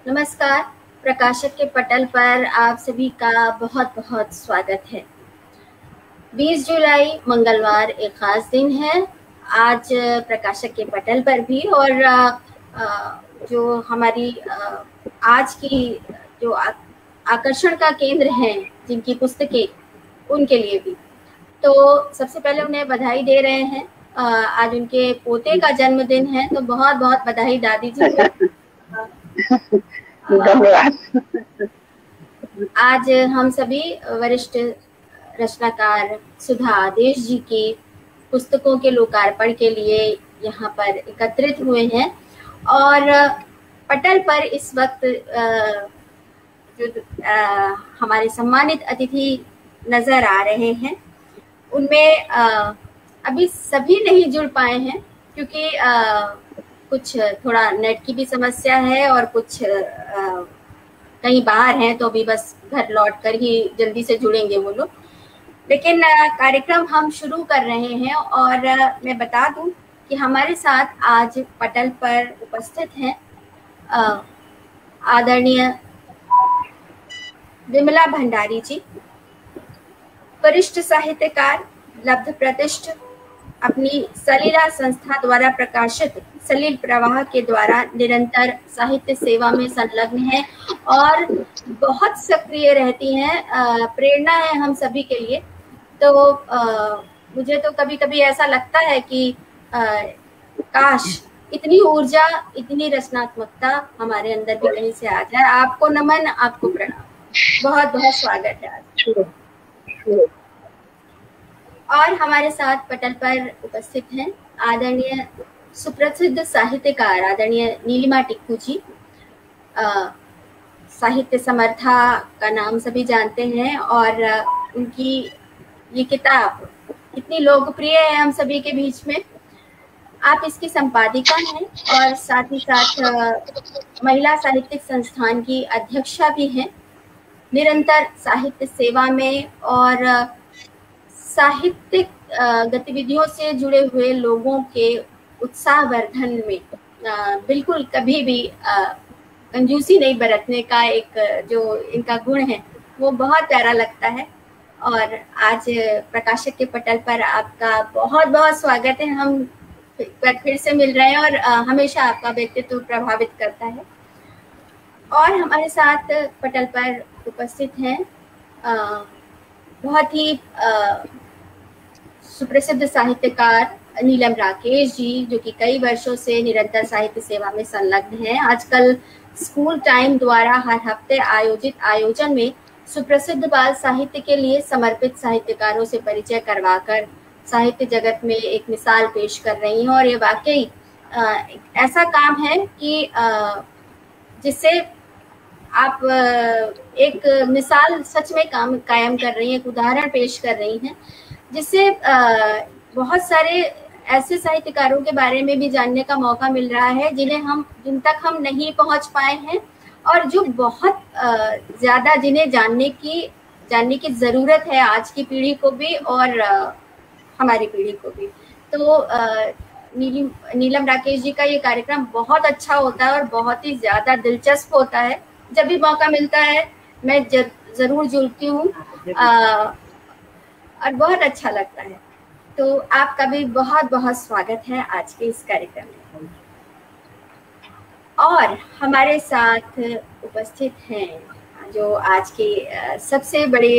नमस्कार। प्रकाशक के पटल पर आप सभी का बहुत बहुत स्वागत है। 20 जुलाई मंगलवार एक खास दिन है आज प्रकाशक के पटल पर भी, और जो हमारी आज की जो आकर्षण का केंद्र है जिनकी पुस्तकें, उनके लिए भी। तो सबसे पहले उन्हें बधाई दे रहे हैं। आज उनके पोते का जन्मदिन है, तो बहुत बहुत बधाई दादी जी को। धन्यवाद। आज हम सभी वरिष्ठ रचनाकार सुधा आदेश जी की पुस्तकों के लोकार्पण के लिए यहाँ पर एकत्रित हुए हैं, और पटल पर इस वक्त जो हमारे सम्मानित अतिथि नजर आ रहे हैं, उनमें अभी सभी नहीं जुड़ पाए हैं क्योंकि कुछ थोड़ा नेट की भी समस्या है, और कुछ कहीं बाहर हैं, तो अभी बस घर लौट कर ही जल्दी से जुड़ेंगे वो लोग। लेकिन कार्यक्रम हम शुरू कर रहे हैं, और मैं बता दूं कि हमारे साथ आज पटल पर उपस्थित हैं आदरणीय विमला भंडारी जी, वरिष्ठ साहित्यकार, लब्ध प्रतिष्ठ, अपनी सलीला संस्था द्वारा प्रकाशित सलील प्रवाह के द्वारा निरंतर साहित्य सेवा में संलग्न है और बहुत सक्रिय रहती हैं। प्रेरणा है हम सभी के लिए। तो मुझे तो कभी कभी ऐसा लगता है कि काश इतनी ऊर्जा, इतनी रचनात्मकता हमारे अंदर भी कहीं से आ जाए। आपको नमन, आपको प्रणाम, बहुत बहुत स्वागत है आज। और हमारे साथ पटल पर उपस्थित हैं आदरणीय सुप्रसिद्ध साहित्यकार आदरणीय नीलिमा टिक्कू जी। साहित्य समर्था का नाम सभी जानते हैं, और उनकी ये किताब इतनी लोकप्रिय है हम सभी के बीच में। आप इसकी संपादिका हैं और साथ ही साथ महिला साहित्यिक संस्थान की अध्यक्षा भी हैं। निरंतर साहित्य सेवा में और साहित्यिक गतिविधियों से जुड़े हुए लोगों के उत्साहवर्धन में बिल्कुल कभी भी कंजूसी नहीं बरतने का एक जो इनका गुण है, वो बहुत प्यारा लगता है। और आज प्रकाशक के पटल पर आपका बहुत बहुत स्वागत है। हम फिर से मिल रहे हैं, और हमेशा आपका व्यक्तित्व प्रभावित करता है। और हमारे साथ पटल पर उपस्थित हैं बहुत ही सुप्रसिद्ध साहित्यकार नीलम राकेश जी, जो कि कई वर्षों से निरंतर साहित्य सेवा में संलग्न हैं। आजकल स्कूल टाइम द्वारा हर हफ्ते आयोजित आयोजन में सुप्रसिद्ध बाल साहित्य के लिए समर्पित साहित्यकारों से परिचय करवाकर साहित्य जगत में एक मिसाल पेश कर रही हैं। और ये वाकई ऐसा काम है कि जिससे आप एक मिसाल सच में कायम कर रही हैं, एक उदाहरण पेश कर रही हैं, जिससे बहुत सारे ऐसे साहित्यकारों के बारे में भी जानने का मौका मिल रहा है जिन तक हम नहीं पहुंच पाए हैं, और जो बहुत ज्यादा जिन्हें जानने की जरूरत है आज की पीढ़ी को भी और हमारी पीढ़ी को भी। तो नीलम राकेश जी का ये कार्यक्रम बहुत अच्छा होता है और बहुत ही ज्यादा दिलचस्प होता है। जब भी मौका मिलता है मैं जरूर जुड़ती हूँ और बहुत अच्छा लगता है। तो आपका भी बहुत बहुत स्वागत है आज के इस कार्यक्रम में। और हमारे साथ उपस्थित हैं जो आज के सबसे बड़े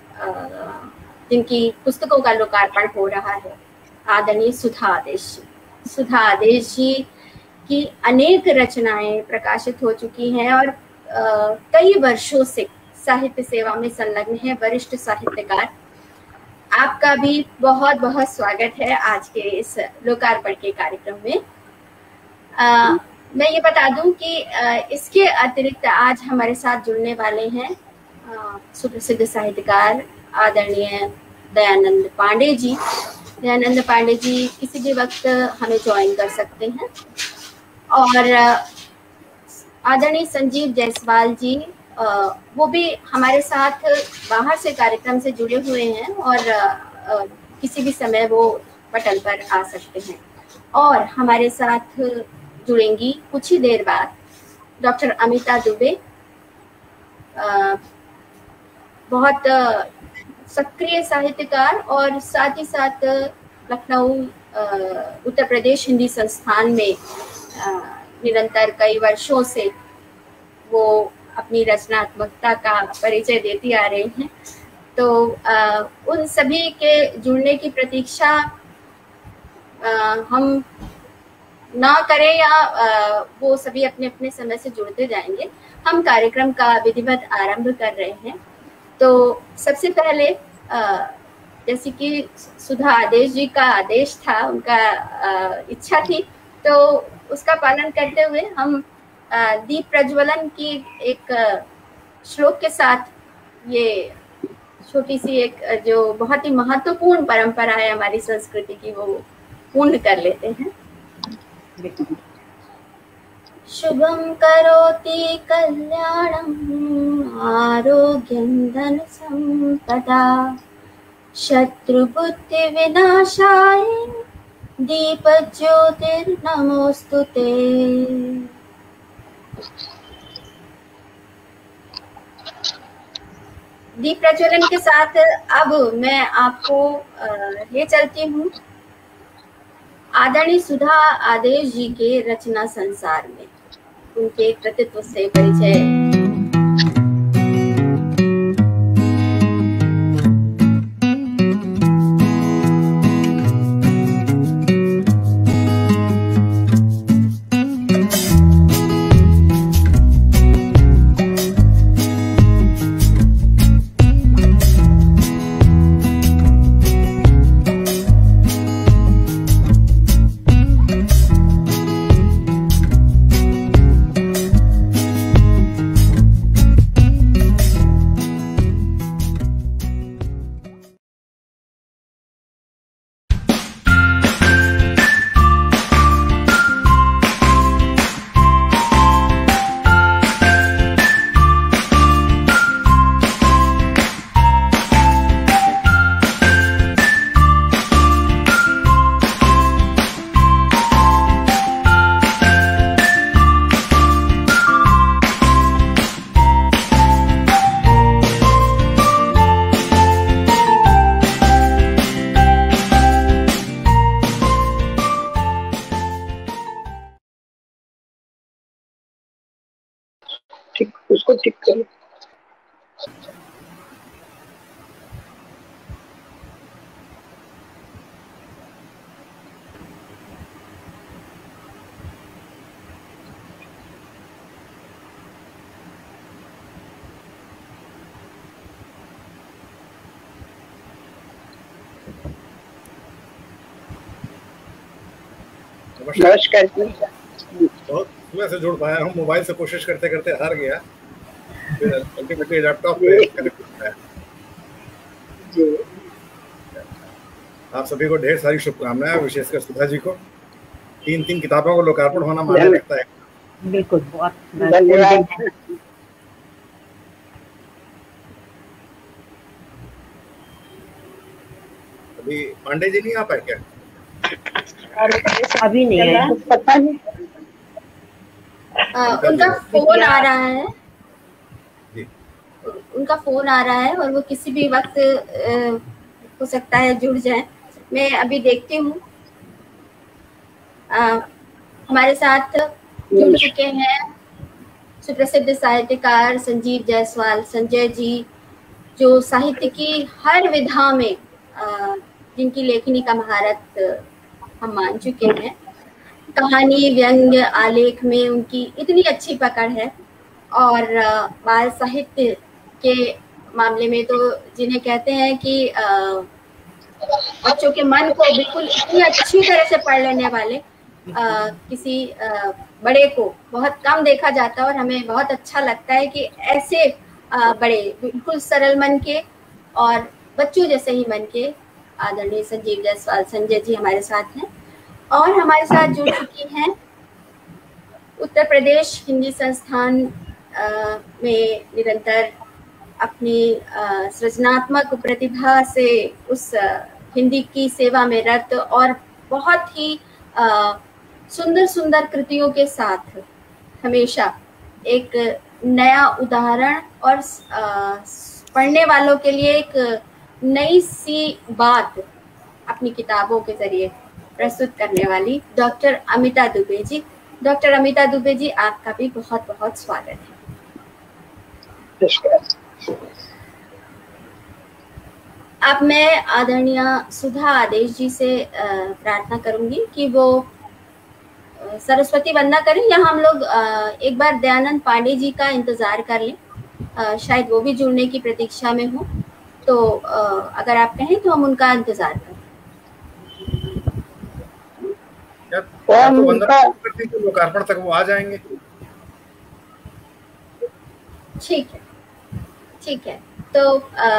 जिनकी पुस्तकों का लोकार्पण हो रहा है, आदरणीय सुधा आदेश जी। सुधा आदेश जी की अनेक रचनाएं प्रकाशित हो चुकी हैं और कई वर्षों से साहित्य सेवा में संलग्न है, वरिष्ठ साहित्यकार। आपका भी बहुत बहुत स्वागत है आज के इस लोकार्पण के कार्यक्रम में। मैं ये बता दूं कि इसके अतिरिक्त आज हमारे साथ जुड़ने वाले हैं सुप्रसिद्ध साहित्यकार आदरणीय दयानंद पांडे जी। दयानंद पांडे जी किसी भी वक्त हमें ज्वाइन कर सकते हैं। और आदरणीय संजीव जायसवाल जी, वो भी हमारे साथ बाहर से कार्यक्रम से जुड़े हुए हैं और किसी भी समय वो पटल पर आ सकते हैं। और हमारे साथ जुड़ेंगी कुछ ही देर बाद डॉक्टर अमिता दुबे बहुत सक्रिय साहित्यकार और साथ ही साथ लखनऊ उत्तर प्रदेश हिंदी संस्थान में निरंतर कई वर्षों से वो अपनी रचनात्मकता का परिचय देती आ रही हैं। तो उन सभी के जुड़ने की प्रतीक्षा हम ना करें या वो सभी अपने अपने समय से जुड़ते जाएंगे। हम कार्यक्रम का विधिवत आरंभ कर रहे हैं। तो सबसे पहले जैसे कि सुधा आदेश जी का आदेश था, उनका इच्छा थी, तो उसका पालन करते हुए हम दीप प्रज्वलन की एक श्लोक के साथ ये छोटी सी एक जो बहुत ही महत्वपूर्ण परंपरा है हमारी संस्कृति की, वो पूर्ण कर लेते हैं। शुभम करोति कल्याणम आरोग्यम धन संपदा शत्रुबुद्धि विनाशाय दीप ज्योतिर्नमोस्तुते। दीप प्रज्वलन के साथ अब मैं आपको ले चलती हूँ आदरणीय सुधा आदेश जी के रचना संसार में, उनके कृतित्व से परिचय। उसको ठीक करो। नमस्कार जी। बहुत सुबह से जुड़ पाया हूँ, मोबाइल से कोशिश करते करते हार गया, फिर अल्टीमेटली लैपटॉप पे कनेक्ट होता है जी। आप सभी को ढेर सारी शुभकामनाएं, विशेषकर सुधा जी को। 3 किताबों को लोकार्पण होना माने लगता है। बिल्कुल, बहुत धन्यवाद। अभी पांडे जी नहीं आ पाए क्या? अभी नहीं है, पता नहीं। उनका फोन आ रहा है, उनका फोन आ रहा है और वो किसी भी वक्त हो सकता है जुड़ जाए। मैं अभी देखती हूँ। हमारे साथ जुड़ चुके हैं सुप्रसिद्ध साहित्यकार संजीव जायसवाल संजय जी, जो साहित्य की हर विधा में जिनकी लेखनी का महारत हम मान चुके हैं। कहानी, व्यंग्य, आलेख में उनकी इतनी अच्छी पकड़ है और बाल साहित्य के मामले में तो जिन्हें कहते हैं कि बच्चों के मन को बिल्कुल इतनी अच्छी तरह से पढ़ लेने वाले किसी बड़े को बहुत कम देखा जाता है और हमें बहुत अच्छा लगता है कि ऐसे बड़े बिल्कुल सरल मन के और बच्चों जैसे ही मन के आदरणीय संजीव जायसवाल संजय जी हमारे साथ हैं। और हमारे साथ जुड़ चुकी हैं उत्तर प्रदेश हिंदी संस्थान में निरंतर अपनी सृजनात्मक प्रतिभा से उस हिंदी की सेवा में रत और बहुत ही सुंदर सुंदर कृतियों के साथ हमेशा एक नया उदाहरण और पढ़ने वालों के लिए एक नई सी बात अपनी किताबों के जरिए प्रस्तुत करने वाली डॉक्टर अमिता दुबे जी। डॉक्टर अमिता दुबे जी, आपका भी बहुत बहुत स्वागत है। अब मैं आदरणीय सुधा आदेश जी से प्रार्थना करूंगी कि वो सरस्वती वंदना करें, या हम लोग एक बार दयानंद पांडे जी का इंतजार कर लें, शायद वो भी जुड़ने की प्रतीक्षा में हो। तो अगर आप कहें तो हम उनका इंतजार करें। तो लोकार्पण तक वो आ जाएंगे। ठीक है, ठीक है। तो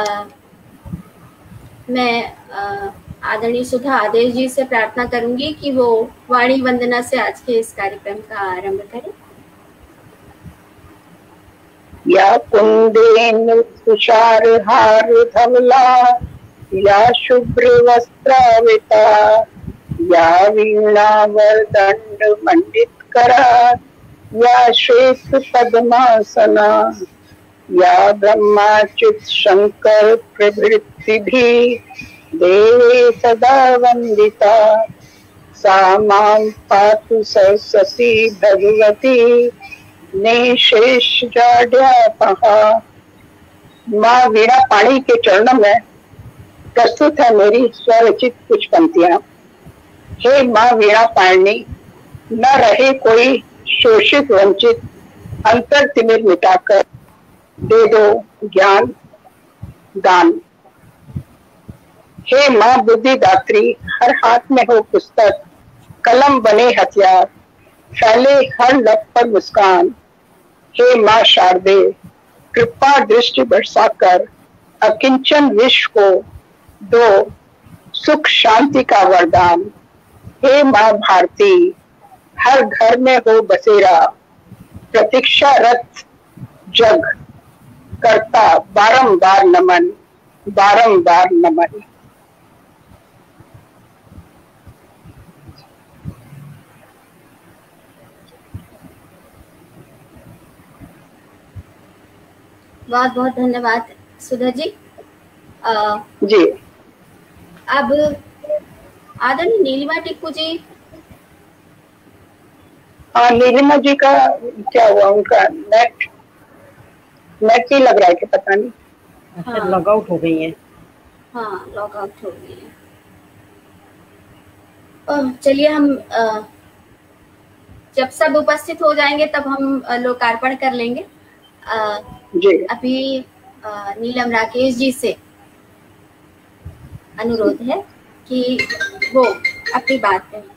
मैं आदरणीय सुधा आदेश जी से प्रार्थना करूंगी कि वो वाणी वंदना से आज के इस कार्यक्रम का आरंभ करें। या कुंदेन तुषारहार धवला, या शुभ्र वस्त्रावृता, या वीणा वरदंड मंडित करा, या श्वेत पद्मासना, या ब्रह्माच्युत शंकर प्रभृति भी देवे सदा वंदिता, सा मां पातु सरस्वती भगवती निशेष जाड्यापहा। माँ वीणा पाणी के चरणों में प्रस्तुत है मेरी स्वरचित कुछ पंक्तियां। हे माँ वीणा पाणी, न रहे कोई शोषित वंचित, अंतर तिमिर मिटाकर दे दो ज्ञान दान। हे माँ बुद्धिदात्री, हर हाथ में हो पुस्तक, कलम बने हथियार, फैले हर लब पर मुस्कान। हे माँ शारदे, कृपा दृष्टि बरसाकर अकिंचन विश्व को दो सुख शांति का वरदान। हे माँ भारती, हर घर में हो बसेरा, प्रतीक्षारत जग करता बारंबार नमन, बारंबार नमन। बहुत बहुत धन्यवाद सुधा जी। जी अब आदरणीय नीलिमा टिक्कू जी। हाँ, नीलिमा जी का क्या हुआ? उनका नेट ही लग रहा है कि पता नहीं। हाँ, लॉग आउट हो गई है। हाँ, लॉग आउट हो गई है। चलिए, हम जब सब उपस्थित हो जाएंगे तब हम लोकार्पण कर लेंगे। जी। अभी नीलम राकेश जी से अनुरोध है कि वो अपनी बात करें।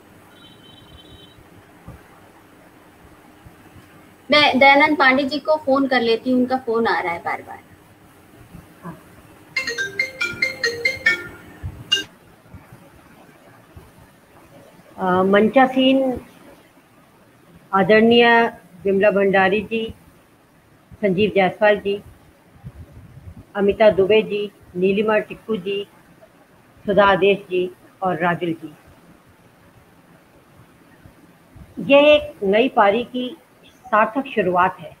मैं दयानंद पांडे जी को फोन कर लेती हूँ, उनका फोन आ रहा है बार बार। मंचासीन आदरणीय विमला भंडारी जी, संजीव जायसवाल जी, अमिता दुबे जी, नीलिमा टिक्कू जी, सुधा आदेश जी और राजुल जी, यह एक नई पारी की सार्थक शुरुआत है।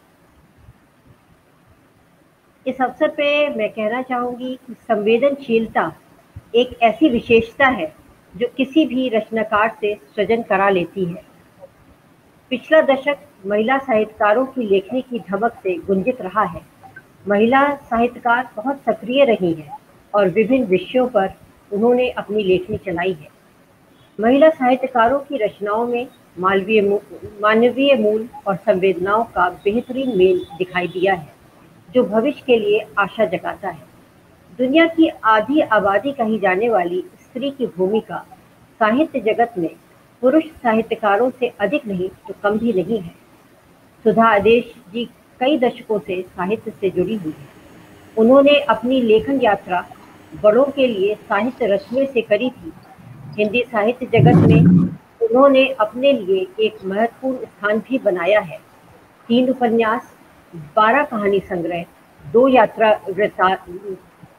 इस अवसर पे मैं कहना चाहूँगी कि संवेदनशीलता एक ऐसी विशेषता है जो किसी भी रचनाकार से सृजन करा लेती है। पिछला दशक महिला साहित्यकारों की लेखनी की धमक से गुंजित रहा है। महिला साहित्यकार बहुत सक्रिय रही हैं और विभिन्न विषयों पर उन्होंने अपनी लेखनी चलाई है। महिला साहित्यकारों की रचनाओं में मानवीय मूल और संवेदनाओं का बेहतरीन मेल दिखाई दिया है, जो भविष्य के लिए आशा जगाता है। दुनिया की आधी आबादी कही जाने वाली स्त्री की भूमिका साहित्य जगत में पुरुष साहित्यकारों से अधिक नहीं तो कम भी नहीं है। सुधा आदेश जी कई दशकों से साहित्य से जुड़ी हुई है। उन्होंने अपनी लेखन यात्रा बड़ों के लिए साहित्य रचने से करी थी। हिंदी साहित्य जगत में उन्होंने अपने लिए एक महत्वपूर्ण स्थान भी बनाया है। 3 उपन्यास, 12 कहानी संग्रह, 2 यात्रा वृत्तांत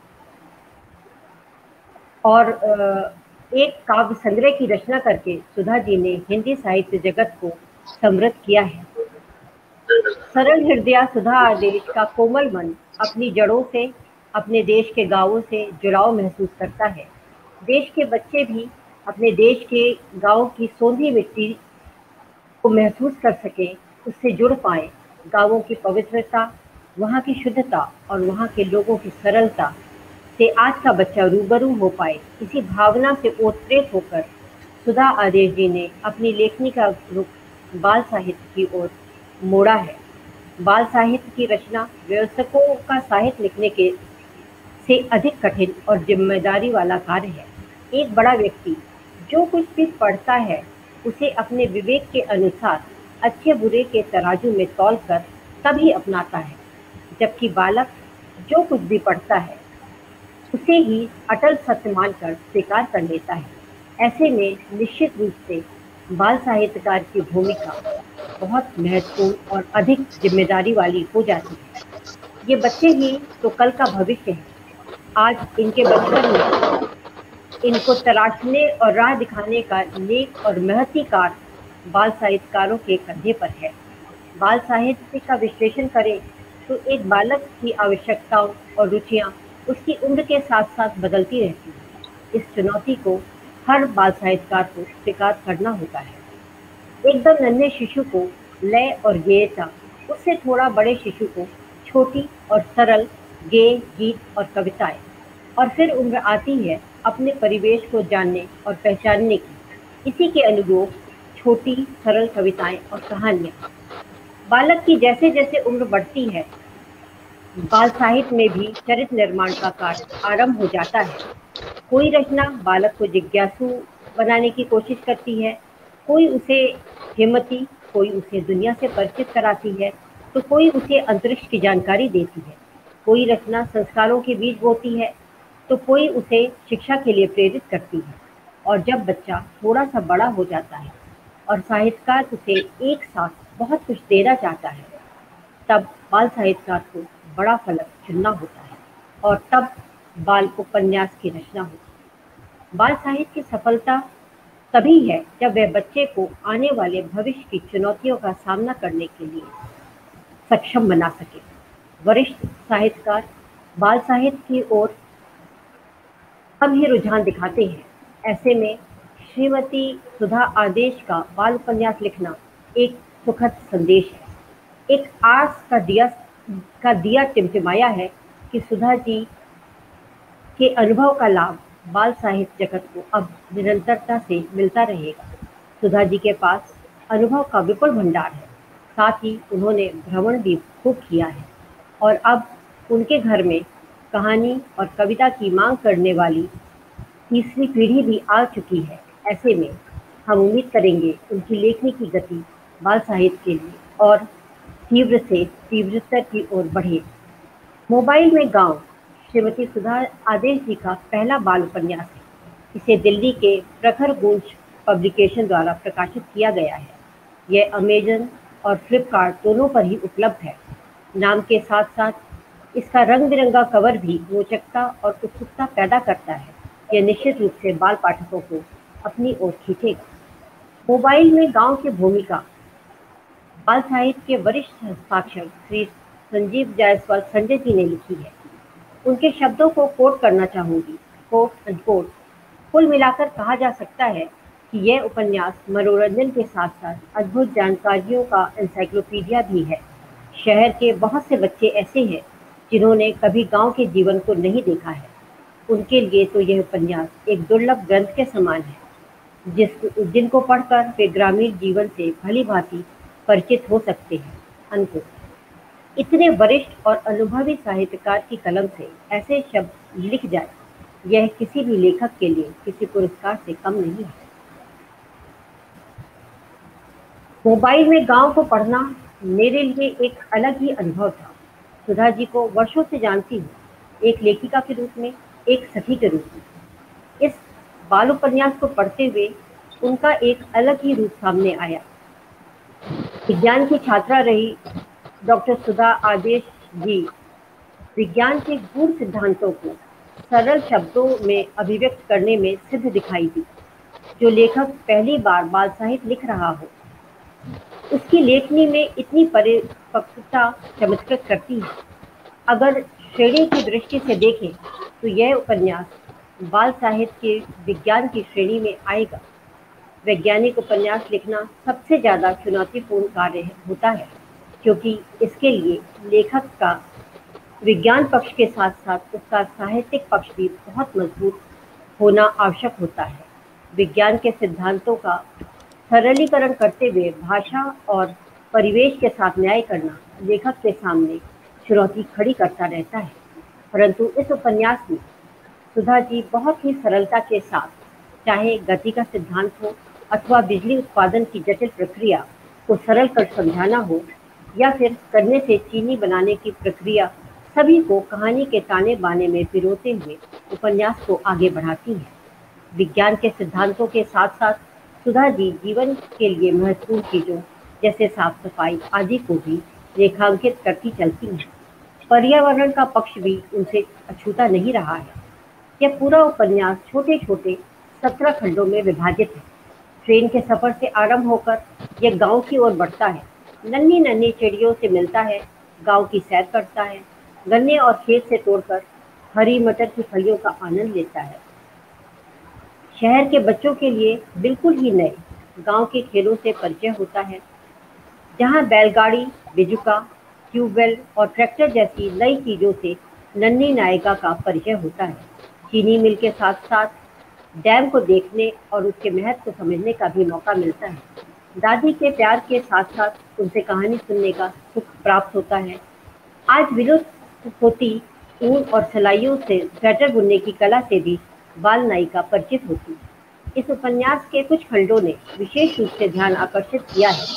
और एक काव्य संग्रह की रचना करके सुधा जी ने हिंदी साहित्य जगत को समृद्ध किया है। सरल हृदय सुधा आदेश का कोमल मन अपनी जड़ों से, अपने देश के गांवों से जुड़ाव महसूस करता है। देश के बच्चे भी अपने देश के गांव की सोंधी मिट्टी को महसूस कर सकें, उससे जुड़ पाएं। गांवों की पवित्रता, वहाँ की शुद्धता और वहाँ के लोगों की सरलता से आज का बच्चा रूबरू हो पाए, इसी भावना से ओतप्रोत होकर सुधा आदेश जी ने अपनी लेखनी का रुख बाल साहित्य की ओर मोड़ा है। बाल साहित्य की रचना वयस्कों का साहित्य लिखने के से अधिक कठिन और जिम्मेदारी वाला कार्य है। एक बड़ा व्यक्ति जो कुछ भी पढ़ता है उसे अपने विवेक के अनुसार अच्छे बुरे के तराजू में तौल कर तभी अपनाता है, जबकि बालक जो कुछ भी पढ़ता है उसे ही अटल सत्य मानकर स्वीकार कर लेता है। ऐसे में निश्चित रूप से बाल साहित्यकार की भूमिका बहुत महत्वपूर्ण और अधिक जिम्मेदारी वाली हो जाती है। ये बच्चे ही तो कल का भविष्य है। आज इनके बचपन में इनको तराशने और राह दिखाने का नेक और महती कार्य बाल साहित्यकारों के कंधे पर है। बाल साहित्य का विश्लेषण करें तो एक बालक की आवश्यकताओं और रुचियां उसकी उम्र के साथ साथ बदलती रहती हैं। इस चुनौती को हर बाल साहित्यकार को स्वीकार करना होता है। एकदम नन्हे शिशु को लय और गेयता, उससे थोड़ा बड़े शिशु को छोटी और सरल गेय, गीत और कविताएं, और फिर उम्र आती है अपने परिवेश को जानने और पहचानने की। इसी के अनुरूप छोटी सरल कविताएं और कहानियां। बालक की जैसे जैसे उम्र बढ़ती है, बाल साहित्य में भी चरित्र निर्माण का कार्य आरंभ हो जाता है। कोई रचना बालक को जिज्ञासु बनाने की कोशिश करती है, कोई उसे हिम्मती, कोई उसे दुनिया से परिचित कराती है, तो कोई उसे अंतरिक्ष की जानकारी देती है। कोई रचना संस्कारों के बीज बोती है, तो कोई उसे शिक्षा के लिए प्रेरित करती है। और जब बच्चा थोड़ा सा बड़ा हो जाता है और साहित्यकार उसे एक साथ बहुत कुछ देना चाहता है, तब बाल साहित्यकार को बड़ा फलक चुनना होता है और तब बाल उपन्यास की रचना होती है। बाल साहित्य की सफलता तभी है जब वह बच्चे को आने वाले भविष्य की चुनौतियों का सामना करने के लिए सक्षम बना सके। वरिष्ठ साहित्यकार बाल साहित्य की ओर कम ही रुझान दिखाते हैं। ऐसे में श्रीमती सुधा आदेश का बाल उपन्यास लिखना एक सुखद संदेश है। एक आस का दिया टिमटिमाया है कि सुधा जी के अनुभव का लाभ बाल साहित्य जगत को अब निरंतरता से मिलता रहेगा। सुधा जी के पास अनुभव का विपुल भंडार है, साथ ही उन्होंने भ्रमण भी खूब किया है और अब उनके घर में कहानी और कविता की मांग करने वाली तीसरी पीढ़ी भी आ चुकी है। ऐसे में हम उम्मीद करेंगे उनकी लेखनी की गति बाल साहित्य के लिए और तीव्र से तीव्रतर की ओर बढ़े। मोबाइल में गांव श्रीमती सुधा आदेश जी का पहला बाल उपन्यास है। इसे दिल्ली के प्रखर गूंज पब्लिकेशन द्वारा प्रकाशित किया गया है। यह अमेजन और फ्लिपकार्ट दोनों पर ही उपलब्ध है। नाम के साथ साथ इसका रंग बिरंगा कवर भी रोचकता और उत्सुकता पैदा करता है। यह निश्चित रूप से बाल पाठकों को अपनी ओर खींचेगा। मोबाइल में गांव की भूमिका बाल साहित्य के वरिष्ठ हस्ताक्षर श्री संजीव जायसवाल संजय जी ने लिखी है। उनके शब्दों को कोट करना चाहूंगी, कोट एंड कोट। कुल मिलाकर कहा जा सकता है कि यह उपन्यास मनोरंजन के साथ साथ अद्भुत जानकारियों का एनसाइक्लोपीडिया भी है। शहर के बहुत से बच्चे ऐसे हैं जिन्होंने कभी गांव के जीवन को नहीं देखा है। उनके लिए तो यह उपन्यास एक दुर्लभ ग्रंथ के समान है, जिनको पढ़कर वे ग्रामीण जीवन से भली भांति परिचित हो सकते हैं। अंत इतने वरिष्ठ और अनुभवी साहित्यकार की कलम से ऐसे शब्द लिख जाए, यह किसी भी लेखक के लिए किसी पुरस्कार से कम नहीं है। मोबाइल में गांव को पढ़ना मेरे लिए एक अलग ही अनुभव था। सुधा जी को वर्षों से जानती हूँ, एक लेखिका के रूप में, एक सखी के रूप में। इस बाल उपन्यास को पढ़ते हुए उनका एक अलग ही रूप सामने आया। विज्ञान की छात्रा रही डॉक्टर सुधा आदेश जी विज्ञान के गूढ़ सिद्धांतों को सरल शब्दों में अभिव्यक्त करने में सिद्ध दिखाई दी। जो लेखक पहली बार बाल साहित्य लिख रहा हो उसकी लेखनी में इतनी परिपक्वता चमत्कृत करती है। अगर श्रेणी की दृष्टि से देखें तो यह उपन्यास बाल साहित्य के विज्ञान की श्रेणी में आएगा। वैज्ञानिक उपन्यास लिखना सबसे ज़्यादा चुनौतीपूर्ण कार्य होता है, क्योंकि इसके लिए लेखक का विज्ञान पक्ष के साथ साथ उसका साहित्यिक पक्ष भी बहुत मजबूत होना आवश्यक होता है। विज्ञान के सिद्धांतों का सरलीकरण करते हुए भाषा और परिवेश के साथ न्याय करना लेखक के सामने चुनौती खड़ी करता रहता है। परंतु इस उपन्यास में सुधा जी बहुत ही सरलता के साथ, चाहे गति का सिद्धांत हो अथवा बिजली उत्पादन की जटिल प्रक्रिया को सरल कर समझाना हो, या फिर करने से चीनी बनाने की प्रक्रिया, सभी को कहानी के ताने बाने में पिरोते हुए उपन्यास को आगे बढ़ाती है। विज्ञान के सिद्धांतों के साथ साथ सुधा जी जीवन के लिए महत्वपूर्ण चीजों जैसे साफ सफाई आदि को भी रेखांकित करती चलती हैं। पर्यावरण का पक्ष भी उनसे अछूता नहीं रहा है। यह पूरा उपन्यास छोटे छोटे 17 खंडों में विभाजित है। ट्रेन के सफर से आरंभ होकर यह गांव की ओर बढ़ता है। नन्ही नन्ही चिड़ियों से मिलता है, गांव की सैर करता है, गन्ने और खेत से तोड़कर हरी मटर की फलियों का आनंद लेता है। शहर के बच्चों के लिए बिल्कुल ही नए गांव के खेलों से परिचय होता है, जहां बैलगाड़ी, बिजुका, ट्यूबवेल और ट्रैक्टर जैसी नई चीजों से नन्ही नायिका का परिचय होता है। चीनी मिल के साथ साथ डैम को देखने और उसके महत्व को समझने का भी मौका मिलता है। दादी के प्यार के साथ साथ उनसे कहानी सुनने का सुख प्राप्त होता है। आज विलुप्त होती ऊन और सिलाइयों से स्वेटर बुनने की कला से भी बाल नायिका परिचित होती है। इस उपन्यास के कुछ खंडों ने विशेष रूप से ध्यान आकर्षित किया है।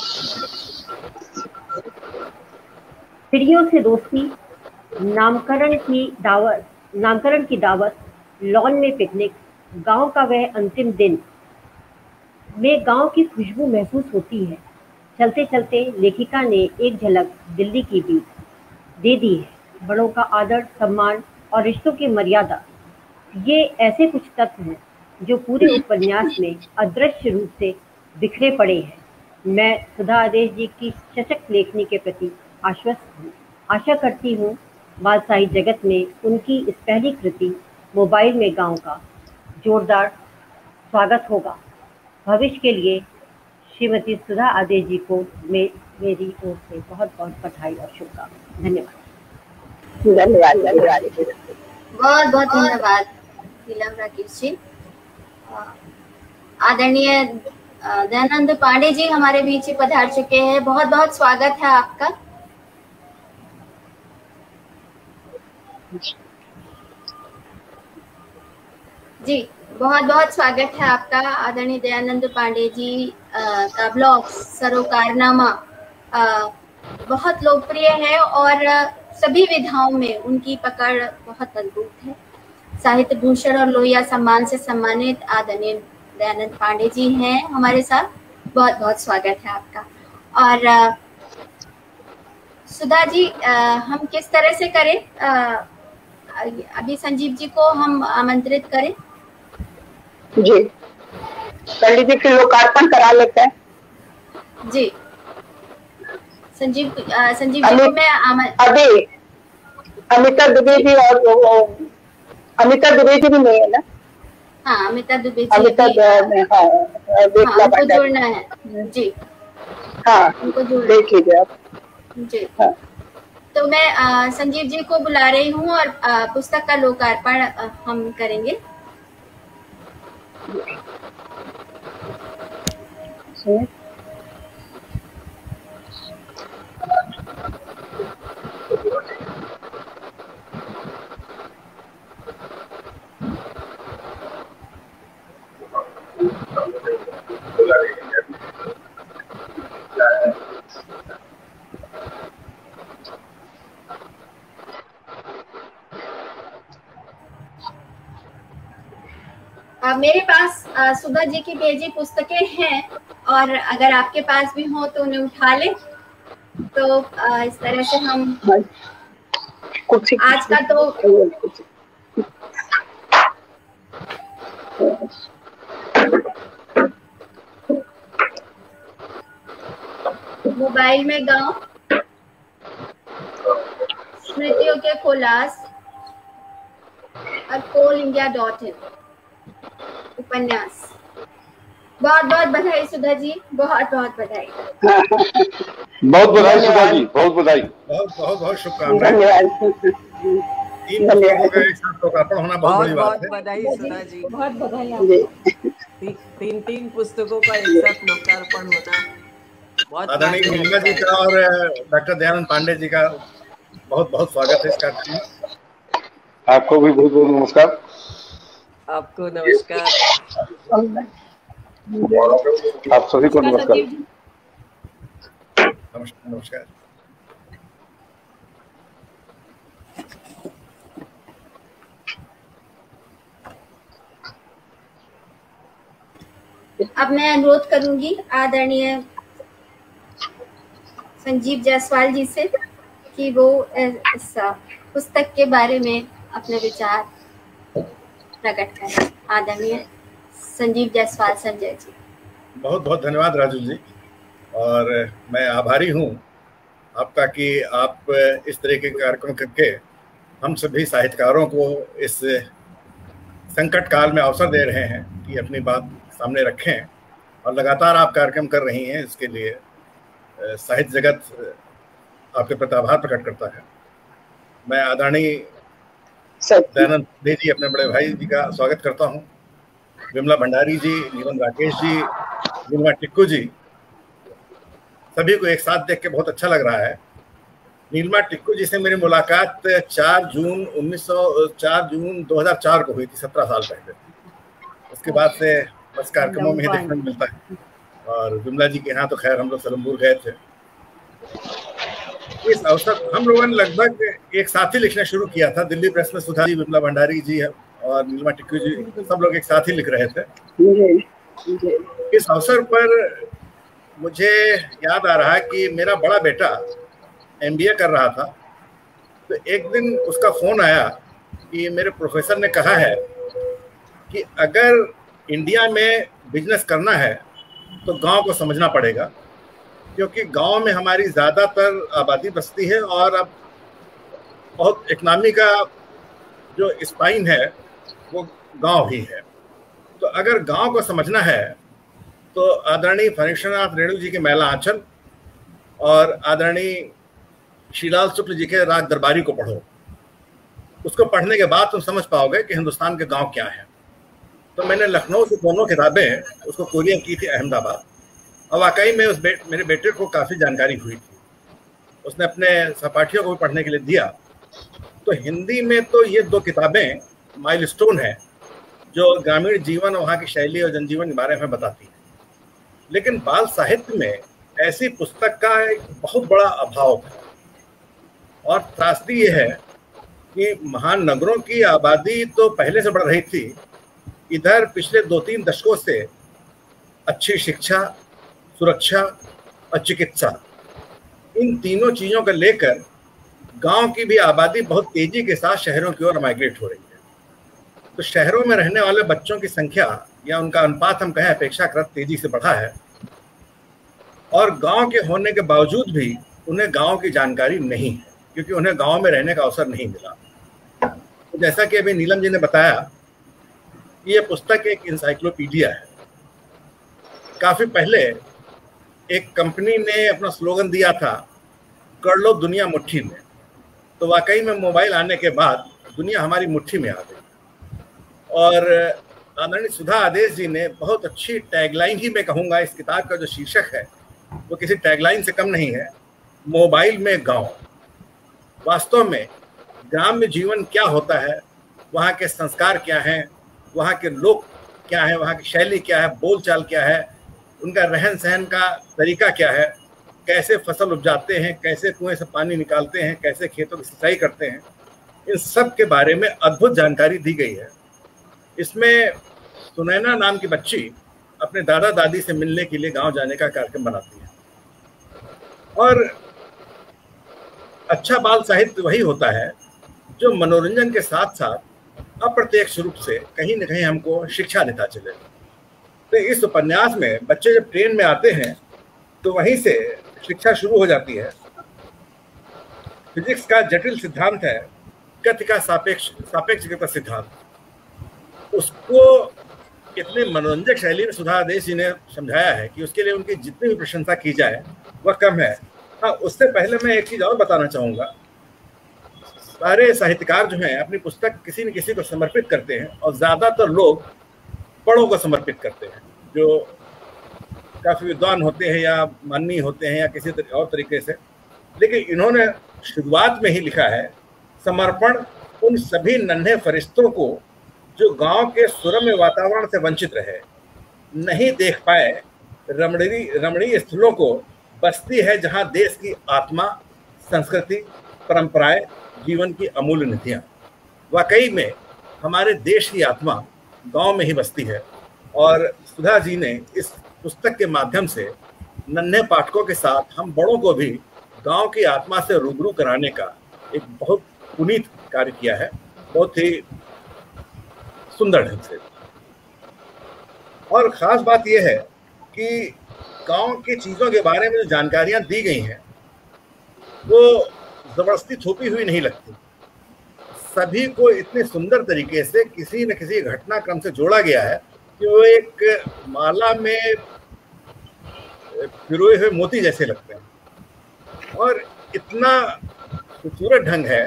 चिड़ियों से दोस्ती, नामकरण की दावत, लॉन में पिकनिक, गांव का वह अंतिम दिन में गांव की खुशबू महसूस होती है। चलते चलते लेखिका ने एक झलक दिल्ली की भी दे दी है। बड़ों का आदर, सम्मान और रिश्तों की मर्यादा, ये ऐसे कुछ तत्व हैं जो पूरे उपन्यास में अदृश्य रूप से बिखरे पड़े हैं। मैं सुधा आदेश जी की सशक्त लेखनी के प्रति आश्वस्त हूँ। आशा करती हूँ बाल साहित्य जगत में उनकी इस पहली कृति मोबाइल में गांव का जोरदार स्वागत होगा। भविष्य के लिए श्रीमती सुधा आदेश जी को मेरी ओर से बहुत बहुत बधाई और शुभकामनाएं। धन्यवाद। धन्यवाद। बहुत बहुत धन्यवाद नीलम राकेश जी। आदरणीय दयानंद पांडे जी हमारे बीच पधार चुके हैं। बहुत बहुत स्वागत है आपका। जी बहुत बहुत स्वागत है आपका। आदरणीय दयानंद पांडे जी का ब्लॉग सरोकारनामा बहुत लोकप्रिय है और सभी विधाओं में उनकी पकड़ बहुत मजबूत है। साहित्य भूषण और लोहिया सम्मान से सम्मानित आदरणीय दयानंद पांडे जी हैं हमारे साथ। बहुत बहुत स्वागत है आपका। और सुधा जी, हम किस तरह से करें? अभी संजीव जी को हम आमंत्रित करें। जी, पंडित जी फिर लोकार्पण करा लेते हैं। जी संजीव जी को मैं अभी अमिता दुबे जी और अमिता दुबे जी भी नहीं है ना? हाँ, अमिता दुबे जी, अमिता उनको जोड़ना है जी। हाँ, उनको देख लीजिए आप जी। हाँ। तो मैं संजीव जी को बुला रही हूँ और पुस्तक का लोकार्पण हम करेंगे। मेरे पास सुधा जी की भेजी पुस्तकें हैं और अगर आपके पास भी हो तो उन्हें उठा ले। तो इस तरह से हम आज का तो मोबाइल में गांव, स्मृतियों के कोलास और coalindia.in उपन्यास। बहुत बहुत बधाई सुधा जी, बहुत बहुत बधाई। बहुत बधाई सुधा जी, बहुत बधाई। बहुत बहुत शुभकामनाएं। धन्यवाद। 3 पुस्तकों का एक साथ लोकार्पण होना बहुत बड़ी बात है। बधाई सुधा जी, बहुत बधाई आपको। 3 पुस्तकों का एक साथ लोकार्पण होना बहुत। आदरणीय नीलिमा जी का और डॉक्टर दयानंद पांडे जी का बहुत बहुत स्वागत है इस कार्यक्रम में। आपको भी बहुत बहुत नमस्कार। आपको नमस्कार। आप सभी को नमस्कार। नमस्कार। अब मैं अनुरोध करूंगी आदरणीय संजीव जायसवाल जी से कि वो इस पुस्तक के बारे में अपने विचार प्रकट करें। आदरणीय संजीव जायसवाल संजय जी। बहुत बहुत धन्यवाद राजू जी, और मैं आभारी हूँ आपका कि आप इस तरह के कार्यक्रम करके हम सभी साहित्यकारों को इस संकट काल में अवसर दे रहे हैं कि अपनी बात सामने रखें, और लगातार आप कार्यक्रम कर रही हैं। इसके लिए साहित्य जगत आपके प्रति आभार प्रकट करता है। मैं आदरणीय दयानंद जी, अपने बड़े भाई जी का स्वागत करता हूँ। विमला भंडारी जी, नीलम राकेश जी, नीलिमा टिक्कू जी, सभी को एक साथ देख के बहुत अच्छा लग रहा है। नीलिमा टिक्कू जी से मेरी मुलाकात 4 जून 2004 को हुई थी, 17 साल पहले। उसके बाद से बस कार्यक्रमों में ही देखने को मिलता है। और विमला जी के यहाँ तो खैर हम लोग सलमपुर गए थे। इस अवसर हम लोगों ने लगभग एक साथ ही लिखना शुरू किया था। दिल्ली प्रेस में सुधा जी, विमला भंडारी जी और नीलिमा टिक्कू जी, सब लोग एक साथ ही लिख रहे थे। इस अवसर पर मुझे याद आ रहा है कि मेरा बड़ा बेटा MBA कर रहा था, तो एक दिन उसका फोन आया कि मेरे प्रोफेसर ने कहा है कि अगर इंडिया में बिजनेस करना है तो गांव को समझना पड़ेगा, क्योंकि गांव में हमारी ज़्यादातर आबादी बसती है और अब बहुत इकनॉमी का जो स्पाइन है वो गांव ही है। तो अगर गांव को समझना है तो आदरणीय फणीश्वरनाथ रेणु जी के मैला आंचल और आदरणीय शीलाल शुक्ल जी के राग दरबारी को पढ़ो। उसको पढ़ने के बाद तुम समझ पाओगे कि हिंदुस्तान के गांव क्या है। तो मैंने लखनऊ से दोनों किताबें उसको कोरियर की थी, अहमदाबाद, और वाकई में मेरे बेटे को काफ़ी जानकारी हुई थी। उसने अपने सहपाठियों को भी पढ़ने के लिए दिया। तो हिंदी में तो ये 2 किताबें माइलस्टोन है, जो ग्रामीण जीवन और वहाँ की शैली और जनजीवन के बारे में बताती है। लेकिन बाल साहित्य में ऐसी पुस्तक का एक बहुत बड़ा अभाव है। और त्रासदी ये है कि महान नगरों की आबादी तो पहले से बढ़ रही थी, इधर पिछले 2-3 दशकों से अच्छी शिक्षा, सुरक्षा और चिकित्सा, इन तीनों चीज़ों को लेकर गांव की भी आबादी बहुत तेजी के साथ शहरों की ओर माइग्रेट हो रही है। तो शहरों में रहने वाले बच्चों की संख्या या उनका अनुपात हम कहें अपेक्षाकृत तेजी से बढ़ा है, और गांव के होने के बावजूद भी उन्हें गांव की जानकारी नहीं है, क्योंकि उन्हें गांव में रहने का अवसर नहीं मिला। तो जैसा कि अभी नीलम जी ने बताया, ये पुस्तक एक इंसाइक्लोपीडिया है। काफ़ी पहले एक कंपनी ने अपना स्लोगन दिया था, कर लो दुनिया मुट्ठी में। तो वाकई में मोबाइल आने के बाद दुनिया हमारी मुट्ठी में आ गई। और आदरणीय सुधा आदेश जी ने बहुत अच्छी टैगलाइन ही मैं कहूँगा, इस किताब का जो शीर्षक है वो किसी टैगलाइन से कम नहीं है, मोबाइल में गाँव। वास्तव में ग्राम्य जीवन क्या होता है, वहाँ के संस्कार क्या हैं, वहाँ के लोग क्या हैं, वहाँ की शैली क्या है, बोलचाल क्या है, उनका रहन सहन का तरीका क्या है, कैसे फसल उपजाते हैं, कैसे कुएं से पानी निकालते हैं, कैसे खेतों की सिंचाई करते हैं, इन सब के बारे में अद्भुत जानकारी दी गई है। इसमें सुनैना नाम की बच्ची अपने दादा दादी से मिलने के लिए गांव जाने का कार्यक्रम बनाती है। और अच्छा बाल साहित्य वही होता है जो मनोरंजन के साथ साथ अप्रत्यक्ष रूप से कहीं न कहीं हमको शिक्षा देता चले। तो इस उपन्यास में बच्चे जब ट्रेन में आते हैं तो वहीं से शिक्षा शुरू हो जाती है। फिजिक्स का जटिल सिद्धांत है गति का सापेक्षिकता सिद्धांत। उसको इतने मनोरंजक शैली में सुधा आदेश जी ने समझाया है कि उसके लिए उनकी जितनी भी प्रशंसा की जाए वह कम है। हाँ, उससे पहले मैं एक चीज और बताना चाहूंगा। सारे साहित्यकार जो हैं अपनी पुस्तक किसी न किसी को समर्पित करते हैं, और ज्यादातर लोग बड़ों को समर्पित करते हैं जो काफी विद्वान होते हैं या माननीय होते हैं या किसी और तरीके से। लेकिन इन्होंने शुरुआत में ही लिखा है, समर्पण उन सभी नन्हे फरिश्तों को जो गांव के सुरम्य वातावरण से वंचित रहे, नहीं देख पाए रमणीय स्थलों को, बसती है जहां देश की आत्मा, संस्कृति, परंपराएं, जीवन की अमूल्य निधियां। वाकई में हमारे देश की आत्मा गांव में ही बसती है, और सुधा जी ने इस पुस्तक के माध्यम से नन्हे पाठकों के साथ हम बड़ों को भी गांव की आत्मा से रूबरू कराने का एक बहुत पुनीत कार्य किया है, बहुत ही सुंदर ढंग से। और खास बात यह है कि गांव की चीजों के बारे में जो जानकारियां दी गई हैं वो जबरदस्ती थोपी हुई नहीं लगती। सभी को इतने सुंदर तरीके से किसी न किसी घटनाक्रम से जोड़ा गया है कि वो एक माला में पिरोए हुए मोती जैसे लगते हैं, और इतना खूबसूरत ढंग है,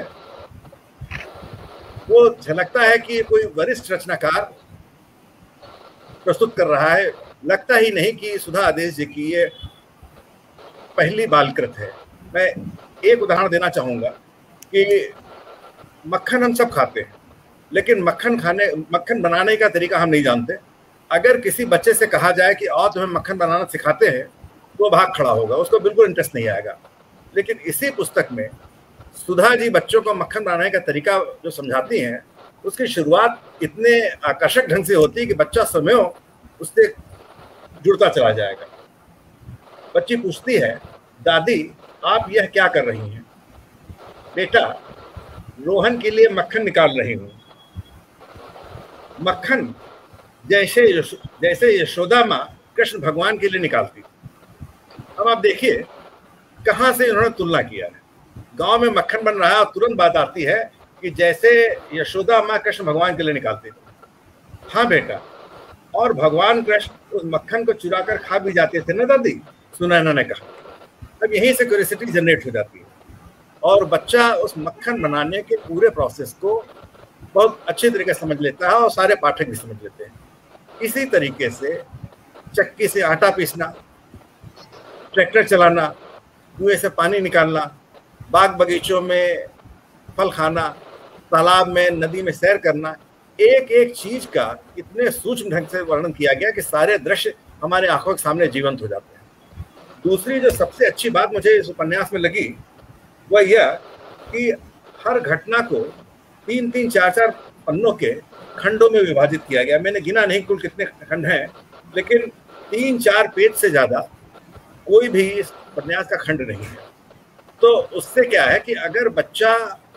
वो झलकता है कि कोई वरिष्ठ रचनाकार प्रस्तुत कर रहा है। लगता ही नहीं कि सुधा आदेश जी की ये पहली बालकृत है। मैं एक उदाहरण देना चाहूंगा कि मक्खन हम सब खाते हैं, लेकिन मक्खन बनाने का तरीका हम नहीं जानते। अगर किसी बच्चे से कहा जाए कि आओ तुम्हें मक्खन बनाना सिखाते हैं, तो वो भाग खड़ा होगा, उसको बिल्कुल इंटरेस्ट नहीं आएगा। लेकिन इसी पुस्तक में सुधा जी बच्चों को मक्खन बनाने का तरीका जो समझाती हैं, उसकी शुरुआत इतने आकर्षक ढंग से होती है कि बच्चा स्वयं उससे जुड़ता चला जाएगा। बच्ची पूछती है, दादी आप यह क्या कर रही हैं? बेटा, रोहन के लिए मक्खन निकाल रही हूँ। मक्खन जैसे यशोदा माँ कृष्ण भगवान के लिए निकालती। अब आप देखिए कहाँ से इन्होंने तुलना किया है। गांव में मक्खन बन रहा है और तुरंत बात आती है कि जैसे यशोदा माँ कृष्ण भगवान के लिए निकालती थी। हाँ बेटा, और भगवान कृष्ण उस मक्खन को चुरा कर खा भी जाते थे ना दादी, सुनैना ने कहा। अब यहीं से क्यूरियोसिटी जनरेट हो जाती है, और बच्चा उस मक्खन बनाने के पूरे प्रोसेस को बहुत अच्छे तरीके से समझ लेता है, और सारे पाठक भी समझ लेते हैं। इसी तरीके से चक्की से आटा पीसना, ट्रैक्टर चलाना, कुएं से पानी निकालना, बाग बगीचों में फल खाना, तालाब में, नदी में सैर करना, एक एक चीज का इतने सूक्ष्म ढंग से वर्णन किया गया कि सारे दृश्य हमारे आंखों के सामने जीवंत हो जाते हैं। दूसरी जो सबसे अच्छी बात मुझे इस उपन्यास में लगी वह यह कि हर घटना को 3-3, 4-4 पन्नों के खंडों में विभाजित किया गया। मैंने गिना नहीं कुल कितने खंड हैं, लेकिन 3-4 पेज से ज्यादा कोई भी इस उपन्यास का खंड नहीं है। तो उससे क्या है कि अगर बच्चा,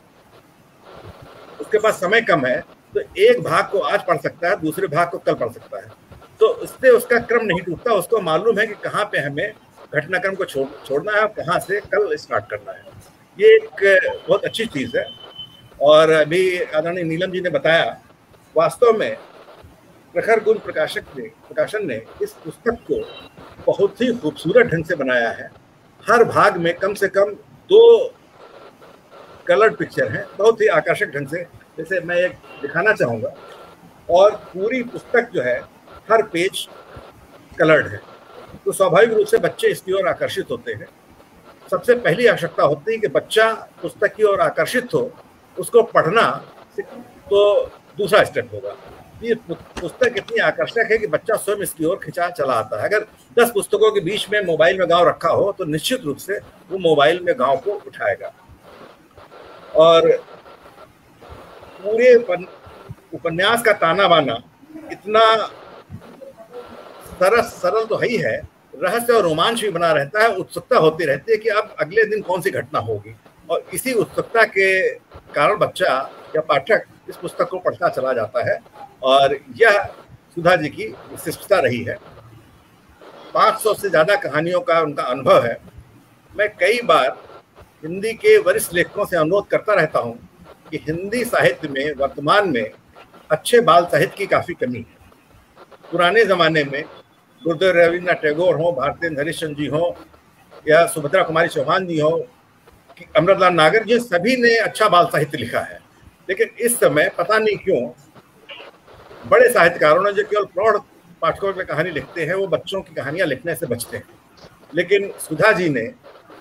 उसके पास समय कम है, तो एक भाग को आज पढ़ सकता है, दूसरे भाग को कल पढ़ सकता है। तो उससे उसका क्रम नहीं टूटता, उसको मालूम है कि कहाँ पे हमें घटनाक्रम को छोड़ना है और कहाँ से कल स्टार्ट करना है। ये एक बहुत अच्छी चीज़ है। और अभी आदरणीय नीलम जी ने बताया, वास्तव में प्रखर गुण प्रकाशन ने इस पुस्तक को बहुत ही खूबसूरत ढंग से बनाया है। हर भाग में कम से कम 2 कलर्ड पिक्चर हैं, बहुत ही आकर्षक ढंग से, जैसे मैं एक दिखाना चाहूँगा। और पूरी पुस्तक जो है हर पेज कलर्ड है, तो स्वाभाविक रूप से बच्चे इसकी ओर आकर्षित होते हैं। सबसे पहली आवश्यकता होती है कि बच्चा पुस्तक की ओर आकर्षित हो, उसको पढ़ना, तो दूसरा स्टेप होगा। ये पुस्तक इतनी आकर्षक है कि बच्चा स्वयं इसकी ओर खिंचा चला आता है। अगर 10 पुस्तकों के बीच में मोबाइल में गाँव रखा हो तो निश्चित रूप से वो मोबाइल में गाँव को उठाएगा। और पूरे उपन्यास का ताना बाना इतना सरल तो ही है, रहस्य और रोमांच भी बना रहता है। उत्सुकता होती रहती है कि अब अगले दिन कौन सी घटना होगी, और इसी उत्सुकता के कारण बच्चा या पाठक इस पुस्तक को पढ़ता चला जाता है। और यह सुधा जी की विशिष्टता रही है। 500 से ज्यादा कहानियों का उनका अनुभव है, मैं कई बार हिंदी के वरिष्ठ लेखकों से अनुरोध करता रहता हूं कि हिंदी साहित्य में वर्तमान में अच्छे बाल साहित्य की काफी कमी है। पुराने जमाने में गुरुदेव रविन्द्रनाथ टैगोर हो, भारतेंद्र हरिश्चंद्र जी हो, या सुभद्रा कुमारी चौहान जी हो, अमृतलाल नागर जी, सभी ने अच्छा बाल साहित्य लिखा है। लेकिन इस समय पता नहीं क्यों बड़े साहित्यकारों ने जो केवल प्रौढ़ पाठकों की कहानी लिखते हैं, वो बच्चों की कहानियां लिखने से बचते हैं। लेकिन सुधा जी ने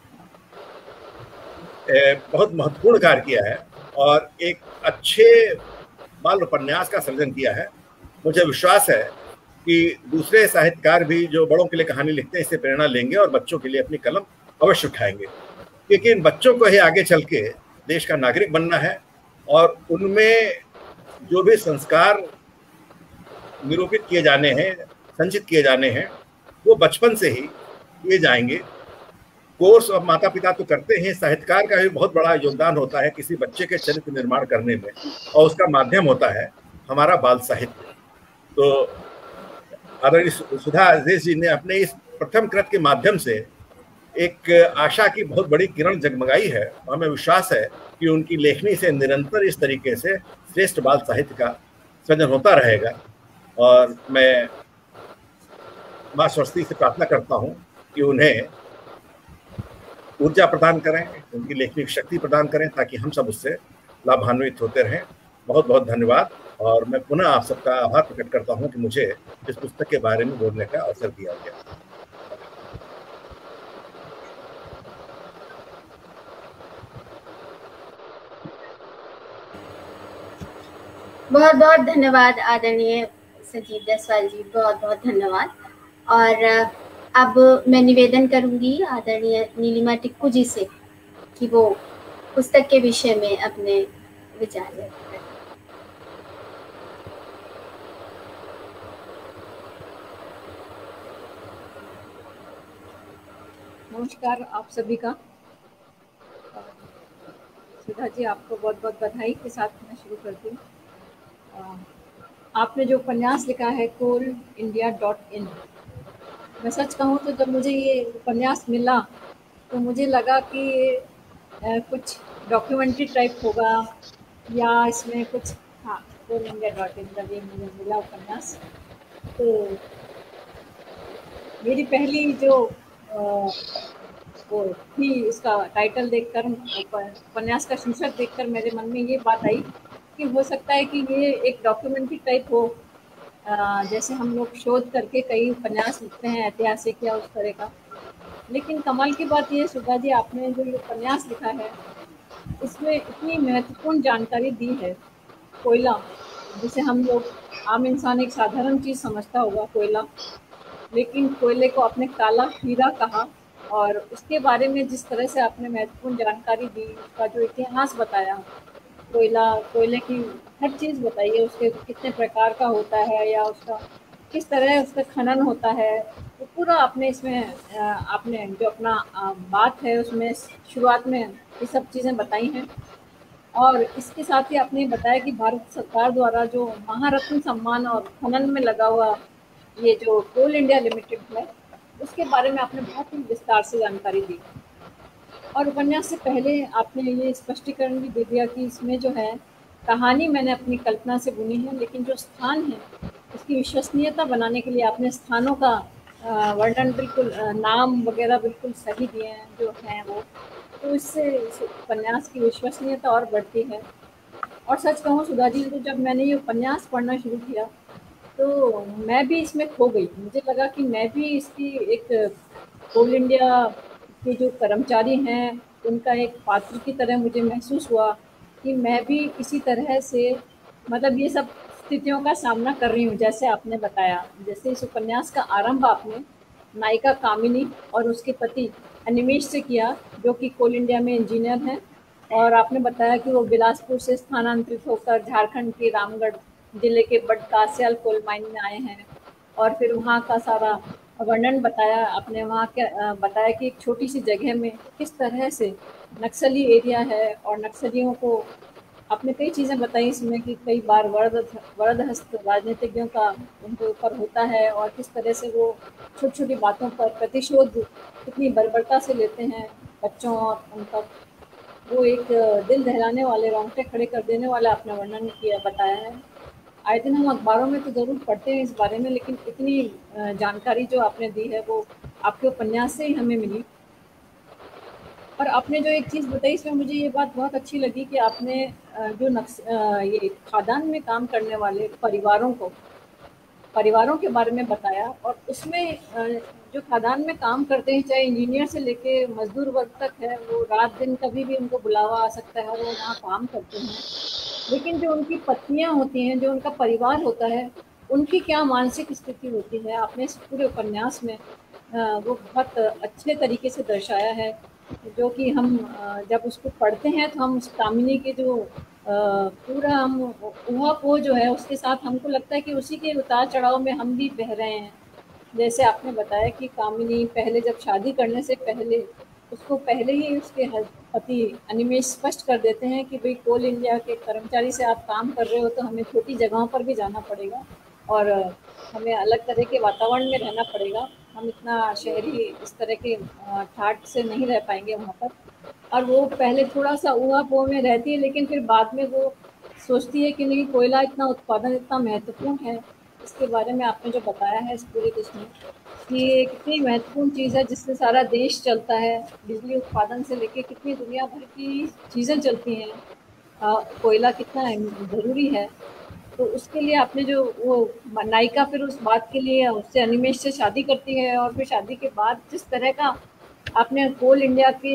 बहुत महत्वपूर्ण कार्य किया है और एक अच्छे बाल उपन्यास का सृजन किया है। मुझे विश्वास है कि दूसरे साहित्यकार भी जो बड़ों के लिए कहानी लिखते हैं इससे प्रेरणा लेंगे और बच्चों के लिए अपनी कलम अवश्य उठाएंगे, क्योंकि इन बच्चों को ही आगे चल के देश का नागरिक बनना है और उनमें जो भी संस्कार निरूपित किए जाने हैं, संचित किए जाने हैं, वो बचपन से ही किए जाएंगे। कोर्स और माता पिता तो करते हैं, साहित्यकार का भी बहुत बड़ा योगदान होता है किसी बच्चे के चरित्र निर्माण करने में, और उसका माध्यम होता है हमारा बाल साहित्य। तो आदरणीय सुधा देश जी ने अपने इस प्रथम कृत के माध्यम से एक आशा की बहुत बड़ी किरण जगमगाई है और हमें विश्वास है कि उनकी लेखनी से निरंतर इस तरीके से श्रेष्ठ बाल साहित्य का सृजन होता रहेगा। और मैं माँ सरस्वती से प्रार्थना करता हूँ कि उन्हें ऊर्जा प्रदान करें, उनकी लेखनी की शक्ति प्रदान करें, ताकि हम सब उससे लाभान्वित होते रहें। बहुत बहुत धन्यवाद। और मैं पुनः आप सबका आभार प्रकट करता हूं कि मुझे इस पुस्तक के बारे में बोलने का अवसर दिया गया। बहुत बहुत धन्यवाद आदरणीय संजीव जायसवाल जी, बहुत बहुत धन्यवाद। और अब मैं निवेदन करूंगी आदरणीय नीलिमा टिक्कू जी से कि वो पुस्तक के विषय में अपने विचार व्यक्त करें। नमस्कार आप सभी का। सुधा जी, आपको बहुत बहुत बधाई के साथ मैं शुरू करती हूँ। आपने जो उपन्यास लिखा है coalindia.in, मैं सच कहूँ तो जब मुझे ये उपन्यास मिला तो मुझे लगा कि कुछ डॉक्यूमेंट्री टाइप होगा या इसमें कुछ, हाँ, coalindia.in जब ये मुझे मिला उपन्यास, तो मेरी पहली जो वो थी, इसका टाइटल देखकर, उपन्यास का शीर्षक देखकर मेरे मन में ये बात आई कि हो सकता है कि ये एक डॉक्यूमेंट्री टाइप हो, जैसे हम लोग शोध करके कई उपन्यास लिखते हैं ऐतिहासिक या उस तरह का। लेकिन कमाल की बात ये सुधा जी, आपने जो ये उपन्यास लिखा है इसमें इतनी महत्वपूर्ण जानकारी दी है। कोयला, जिसे हम लोग आम इंसान एक साधारण चीज़ समझता होगा कोयला, लेकिन कोयले को आपने काला हीरा कहा और उसके बारे में जिस तरह से आपने महत्वपूर्ण जानकारी दी, उसका जो इतिहास बताया, कोयले की हर चीज़ बताइए, उसके कितने प्रकार का होता है या उसका किस तरह उसका खनन होता है, तो पूरा आपने इसमें आपने जो अपना बात है उसमें शुरुआत में ये सब चीज़ें बताई हैं। और इसके साथ ही आपने बताया कि भारत सरकार द्वारा जो महारत्न सम्मान और खनन में लगा हुआ ये जो कोल इंडिया लिमिटेड है, उसके बारे में आपने बहुत ही विस्तार से जानकारी दी। और उपन्यास से पहले आपने ये स्पष्टीकरण भी दे दिया कि इसमें जो है कहानी मैंने अपनी कल्पना से बुनी है, लेकिन जो स्थान है उसकी विश्वसनीयता बनाने के लिए आपने स्थानों का वर्णन बिल्कुल, नाम वगैरह बिल्कुल सही दिए हैं जो हैं वो, तो इससे इस उपन्यास की विश्वसनीयता और बढ़ती है। और सच कहूँ सुधा जी, तो जब मैंने ये उपन्यास पढ़ना शुरू किया तो मैं भी इसमें खो गई। मुझे लगा कि मैं भी इसकी एक कोल इंडिया के जो कर्मचारी हैं उनका एक पात्र की तरह मुझे महसूस हुआ कि मैं भी किसी तरह से, मतलब ये सब स्थितियों का सामना कर रही हूँ जैसे आपने बताया। जैसे इस उपन्यास का आरंभ आपने नायिका कामिनी और उसके पति अनिमेश से किया, जो कि कोल इंडिया में इंजीनियर हैं, और आपने बताया कि वो बिलासपुर से स्थानांतरित होकर झारखंड के रामगढ़ जिले के बडकास्याल कोल माइन में आए हैं। और फिर वहाँ का सारा वर्णन बताया आपने, वहाँ के बताया कि एक छोटी सी जगह में किस तरह से नक्सली एरिया है और नक्सलियों को आपने कई चीज़ें बताई इसमें कि कई बार वर्दहस्त राजनीतिज्ञों का उनके ऊपर होता है और किस तरह से वो छोटी छोटी बातों पर प्रतिशोध कितनी बर्बरता से लेते हैं बच्चों और उन पर। वो एक दिल दहलाने वाले, रोंगटे खड़े कर देने वाला आपने वर्णन किया, बताया है। आए दिन हम अखबारों में तो ज़रूर पढ़ते हैं इस बारे में, लेकिन इतनी जानकारी जो आपने दी है वो आपके उपन्यास से ही हमें मिली। और आपने जो एक चीज़ बताई इसमें मुझे ये बात बहुत अच्छी लगी कि आपने ये खादान में काम करने वाले परिवारों के बारे में बताया। और उसमें जो खादान में काम करते हैं, चाहे इंजीनियर से लेके मजदूर वर्ग तक है, वो रात दिन कभी भी उनको बुलावा आ सकता है और वो वहाँ काम करते हैं। लेकिन जो उनकी पत्नियाँ होती हैं, जो उनका परिवार होता है, उनकी क्या मानसिक स्थिति होती है, आपने इस पूरे उपन्यास में वो बहुत अच्छे तरीके से दर्शाया है। जो कि हम जब उसको पढ़ते हैं तो हम उस कामिनी के जो पूरा हम ऊहापोह जो है उसके साथ हमको लगता है कि उसी के उतार चढ़ाव में हम भी बह रहे हैं। जैसे आपने बताया कि कामिनी पहले जब शादी करने से पहले उसको पहले ही उसके पति अनिमेष स्पष्ट कर देते हैं कि भाई कोल इंडिया के कर्मचारी से आप काम कर रहे हो तो हमें छोटी जगहों पर भी जाना पड़ेगा और हमें अलग तरह के वातावरण में रहना पड़ेगा। हम इतना शहरी इस तरह के ठाट से नहीं रह पाएंगे वहाँ पर। और वो पहले थोड़ा सा ऊहापोह में रहती है, लेकिन फिर बाद में वो सोचती है कि नहीं, कोयला इतना उत्पादन इतना महत्वपूर्ण है। इसके बारे में आपने जो बताया है इस पूरे किस्म में कि ये कितनी महत्वपूर्ण चीज़ है जिससे सारा देश चलता है। बिजली उत्पादन से लेके कितनी दुनिया भर की चीज़ें चलती हैं, कोयला कितना ज़रूरी है। तो उसके लिए आपने जो वो नायिका फिर उस बात के लिए उससे अनिमेष से शादी करती है और फिर शादी के बाद जिस तरह का आपने कोल इंडिया के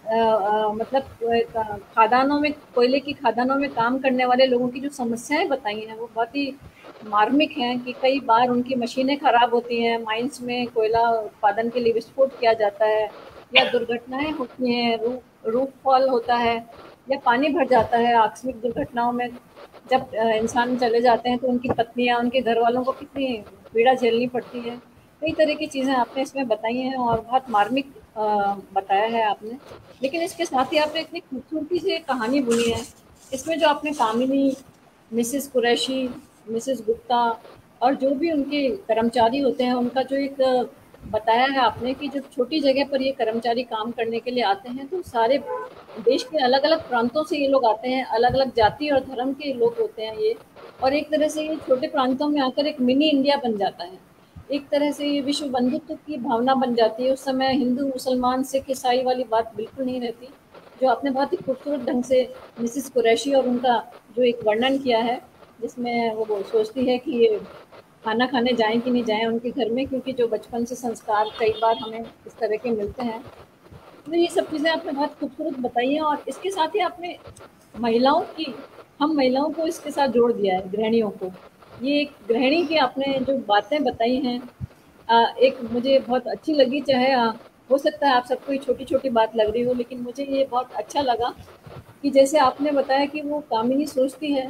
मतलब खादानों में, कोयले की खादानों में काम करने वाले लोगों की जो समस्याएं बताई हैं वो बहुत ही मार्मिक हैं कि कई बार उनकी मशीनें खराब होती हैं, माइंस में कोयला उत्पादन के लिए विस्फोट किया जाता है या दुर्घटनाएं होती हैं, रूफ फॉल होता है या पानी भर जाता है। आकस्मिक दुर्घटनाओं में जब इंसान चले जाते हैं तो उनकी पत्नियां, उनके घर वालों को कितनी पीड़ा झेलनी पड़ती है। कई तरह की चीज़ें आपने इसमें बताई हैं और बहुत मार्मिक बताया है आपने। लेकिन इसके साथ ही आपने इतनी खूबसूरती से कहानी बुनी है इसमें, जो आपने कामिनी, मिसेस कुरैशी, मिसेस गुप्ता और जो भी उनके कर्मचारी होते हैं उनका जो एक बताया है आपने कि जब छोटी जगह पर ये कर्मचारी काम करने के लिए आते हैं तो सारे देश के अलग अलग प्रांतों से ये लोग आते हैं, अलग अलग जाति और धर्म के लोग होते हैं ये। और एक तरह से ये छोटे प्रांतों में आकर एक मिनी इंडिया बन जाता है। एक तरह से ये विश्व बंधुत्व की भावना बन जाती है। उस समय हिंदू मुसलमान सिख ईसाई वाली बात बिल्कुल नहीं रहती, जो आपने बहुत ही खूबसूरत ढंग से मिसेस कुरैशी और उनका जो एक वर्णन किया है, जिसमें वो सोचती है कि ये खाना खाने जाएं कि नहीं जाएं उनके घर में, क्योंकि जो बचपन से संस्कार कई बार हमें इस तरह के मिलते हैं। तो ये सब चीज़ें आपने बहुत खूबसूरत बताई हैं। और इसके साथ ही आपने हम महिलाओं को इसके साथ जोड़ दिया है, गृहिणियों को। ये एक गृहिणी की आपने जो बातें बताई हैं एक मुझे बहुत अच्छी लगी। चाहे हो सकता है आप सबको ये छोटी छोटी बात लग रही हो, लेकिन मुझे ये बहुत अच्छा लगा कि जैसे आपने बताया कि वो कामिनी सोचती है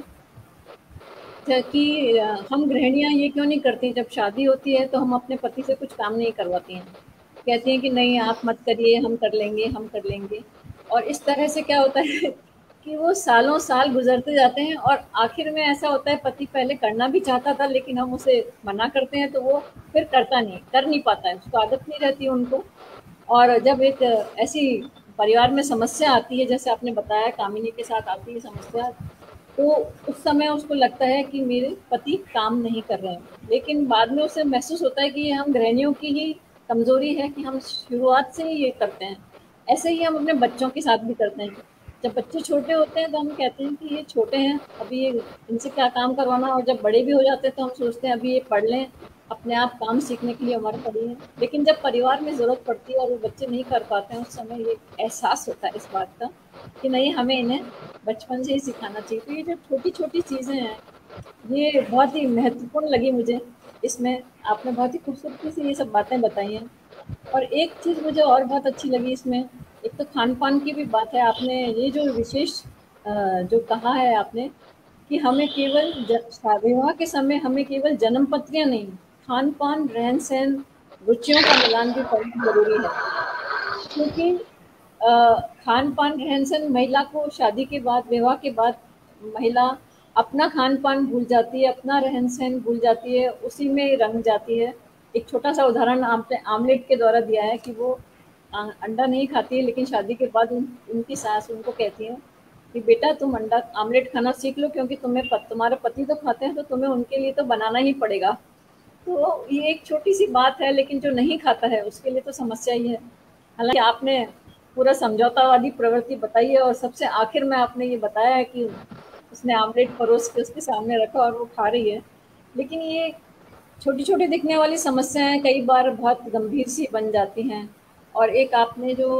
कि हम गृहिणियाँ ये क्यों नहीं करती, जब शादी होती है तो हम अपने पति से कुछ काम नहीं करवाती हैं, कहती हैं कि नहीं आप मत करिए, हम कर लेंगे। और इस तरह से क्या होता है कि वो सालों साल गुजरते जाते हैं और आखिर में ऐसा होता है पति पहले करना भी चाहता था लेकिन हम उसे मना करते हैं तो वो फिर कर नहीं पाता है, उसको आदत नहीं रहती उनको। और जब एक ऐसी परिवार में समस्या आती है, जैसे आपने बताया कामिनी के साथ आती है समस्या, तो उस समय उसको लगता है कि मेरे पति काम नहीं कर रहे हैं। लेकिन बाद में उसे महसूस होता है कि ये हम गृहिणियों की ही कमजोरी है कि हम शुरुआत से ही ये करते हैं। ऐसे ही हम अपने बच्चों के साथ भी करते हैं। जब बच्चे छोटे होते हैं तो हम कहते हैं कि ये छोटे हैं, अभी ये इनसे क्या काम करवाना। और जब बड़े भी हो जाते हैं तो हम सोचते हैं अभी ये पढ़ लें, अपने आप काम सीखने के लिए उम्र पड़ी है। लेकिन जब परिवार में ज़रूरत पड़ती है और वो बच्चे नहीं कर पाते हैं, उस समय ये एहसास होता है इस बात का कि नहीं, हमें इन्हें बचपन से ही सिखाना चाहिए। तो ये जो छोटी छोटी चीज़ें हैं ये बहुत ही महत्वपूर्ण लगी मुझे। इसमें आपने बहुत ही खूबसूरती से ये सब बातें बताई हैं। और एक चीज़ मुझे और बहुत अच्छी लगी इसमें, एक तो खान पान की भी बात है। आपने ये जो विशेष जो कहा है आपने कि हमें केवल विवाह के समय हमें केवल जन्म पत्रियाँ नहीं, खान पान, रहन सहन, रुचियों का मिलान भी बहुत ज़रूरी है। क्योंकि खान पान, रहन सहन महिला को शादी के बाद, विवाह के बाद महिला अपना खान पान भूल जाती है, अपना रहन सहन भूल जाती है, उसी में रंग जाती है। एक छोटा सा उदाहरण आपने आमलेट के द्वारा दिया है कि वो अंडा नहीं खाती है, लेकिन शादी के बाद उनकी सास उनको कहती है कि बेटा तुम अंडा आमलेट खाना सीख लो, क्योंकि तुम्हारे पति तो खाते हैं तो तुम्हें उनके लिए तो बनाना ही पड़ेगा। तो ये एक छोटी सी बात है, लेकिन जो नहीं खाता है उसके लिए तो समस्या ही है। हालांकि आपने पूरा समझौतावादी प्रवृत्ति बताई है, और सबसे आखिर में आपने ये बताया है कि उसने आमलेट परोस के उसके सामने रखा और वो खा रही है। लेकिन ये छोटी छोटी दिखने वाली समस्याएं कई बार बहुत गंभीर सी बन जाती हैं। और एक आपने जो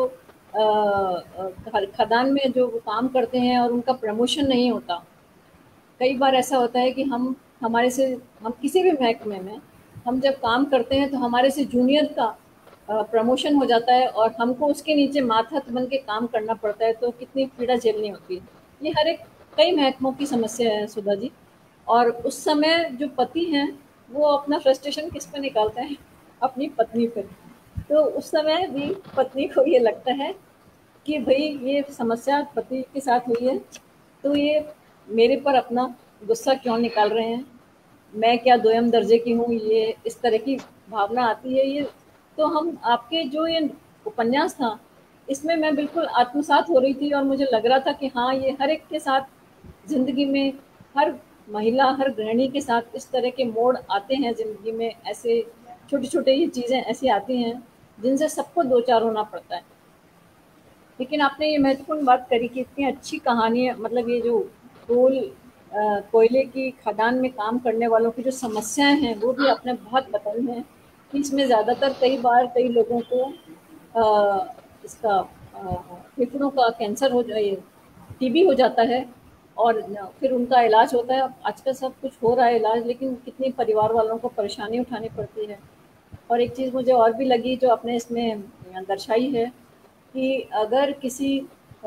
खदान में जो वो काम करते हैं और उनका प्रमोशन नहीं होता, कई बार ऐसा होता है कि हम किसी भी महकमे में हम जब काम करते हैं तो हमारे से जूनियर का प्रमोशन हो जाता है और हमको उसके नीचे मातहत बन के काम करना पड़ता है, तो कितनी पीड़ा झेलनी होती है। ये हर एक कई महकमों की समस्या है सुधा जी। और उस समय जो पति हैं वो अपना फ्रस्ट्रेशन किस पे निकालते हैं? अपनी पत्नी पे। तो उस समय भी पत्नी को ये लगता है कि भाई ये समस्या पति के साथ हुई है तो ये मेरे पर अपना गुस्सा क्यों निकाल रहे हैं, मैं क्या दोयम दर्जे की हूँ, ये इस तरह की भावना आती है। ये तो हम आपके जो ये उपन्यास था इसमें मैं बिल्कुल आत्मसात हो रही थी और मुझे लग रहा था कि हाँ, ये हर एक के साथ ज़िंदगी में, हर महिला, हर गृहिणी के साथ इस तरह के मोड़ आते हैं ज़िंदगी में। ऐसे छोटे छोटे ये चीज़ें ऐसी आती हैं जिनसे सबको दो चार होना पड़ता है। लेकिन आपने ये महत्वपूर्ण बात करी कि इतनी अच्छी कहानी है, मतलब ये जो कोयले की खदान में काम करने वालों की जो समस्याएं हैं वो भी आपने बहुत बताई हैं कि इसमें ज़्यादातर कई बार कई लोगों को इसका फेफड़ों का कैंसर हो जाए, टीबी हो जाता है और फिर उनका इलाज होता है। आजकल सब कुछ हो रहा है इलाज, लेकिन कितनी परिवार वालों को परेशानी उठानी पड़ती है। और एक चीज़ मुझे और भी लगी जो आपने इसमें दर्शाई है कि अगर किसी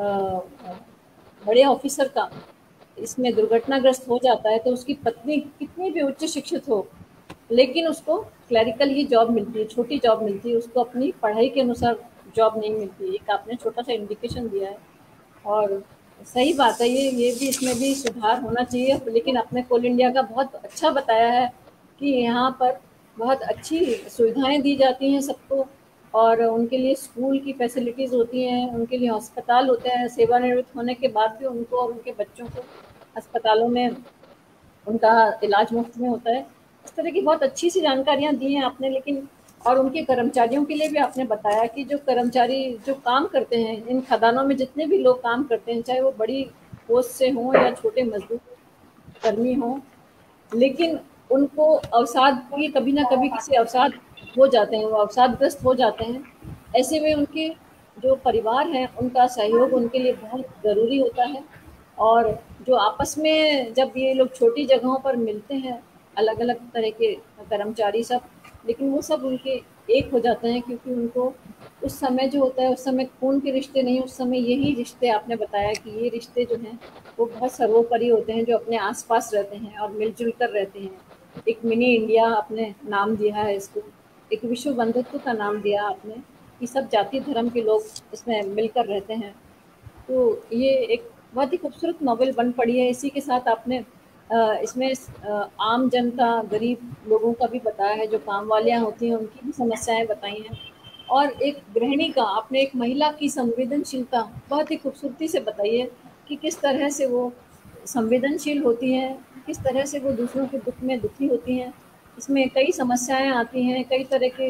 बड़े ऑफिसर का इसमें दुर्घटनाग्रस्त हो जाता है तो उसकी पत्नी कितनी भी उच्च शिक्षित हो, लेकिन उसको क्लरिकल ही जॉब मिलती है, छोटी जॉब मिलती है, उसको अपनी पढ़ाई के अनुसार जॉब नहीं मिलती। एक आपने छोटा सा इंडिकेशन दिया है और सही बात है, ये भी इसमें भी सुधार होना चाहिए। लेकिन आपने कोल इंडिया का बहुत अच्छा बताया है कि यहाँ पर बहुत अच्छी सुविधाएं दी जाती हैं सबको, और उनके लिए स्कूल की फैसिलिटीज़ होती हैं, उनके लिए अस्पताल होते हैं, सेवानिवृत्त होने के बाद भी उनको और उनके बच्चों को अस्पतालों में उनका इलाज मुफ्त में होता है। इस तरह की बहुत अच्छी सी जानकारियाँ दी हैं आपने। लेकिन और उनके कर्मचारियों के लिए भी आपने बताया कि जो कर्मचारी जो काम करते हैं इन खदानों में, जितने भी लोग काम करते हैं, चाहे वो बड़ी पोस्ट से हों या छोटे मजदूर कर्मी हों, लेकिन उनको अवसाद की कभी ना कभी किसी अवसाद हो जाते हैं, वो अवसादग्रस्त हो जाते हैं। ऐसे में उनके जो परिवार हैं उनका सहयोग उनके लिए बहुत ज़रूरी होता है। और जो आपस में जब ये लोग छोटी जगहों पर मिलते हैं, अलग अलग तरह के कर्मचारी सब, लेकिन वो सब उनके एक हो जाते हैं, क्योंकि उनको उस समय जो होता है उस समय खून के रिश्ते नहीं, उस समय यही रिश्ते आपने बताया कि ये रिश्ते जो हैं वो बहुत सर्वोपरि होते हैं, जो अपने आसपास रहते हैं और मिलजुल कर रहते हैं। एक मिनी इंडिया आपने नाम दिया है इसको, एक विश्व बंधुत्व का नाम दिया आपने कि सब जाति धर्म के लोग इसमें मिलकर रहते हैं। तो ये एक बहुत ही खूबसूरत नॉवेल बन पड़ी है। इसी के साथ आपने इसमें आम जनता, गरीब लोगों का भी बताया है, जो काम वालियाँ होती हैं उनकी भी समस्याएं बताई हैं। और एक गृहिणी का, आपने एक महिला की संवेदनशीलता बहुत ही खूबसूरती से बताई है कि किस तरह से वो संवेदनशील होती हैं, किस तरह से वो दूसरों के दुख में दुखी होती हैं। इसमें कई समस्याएं आती हैं, कई तरह के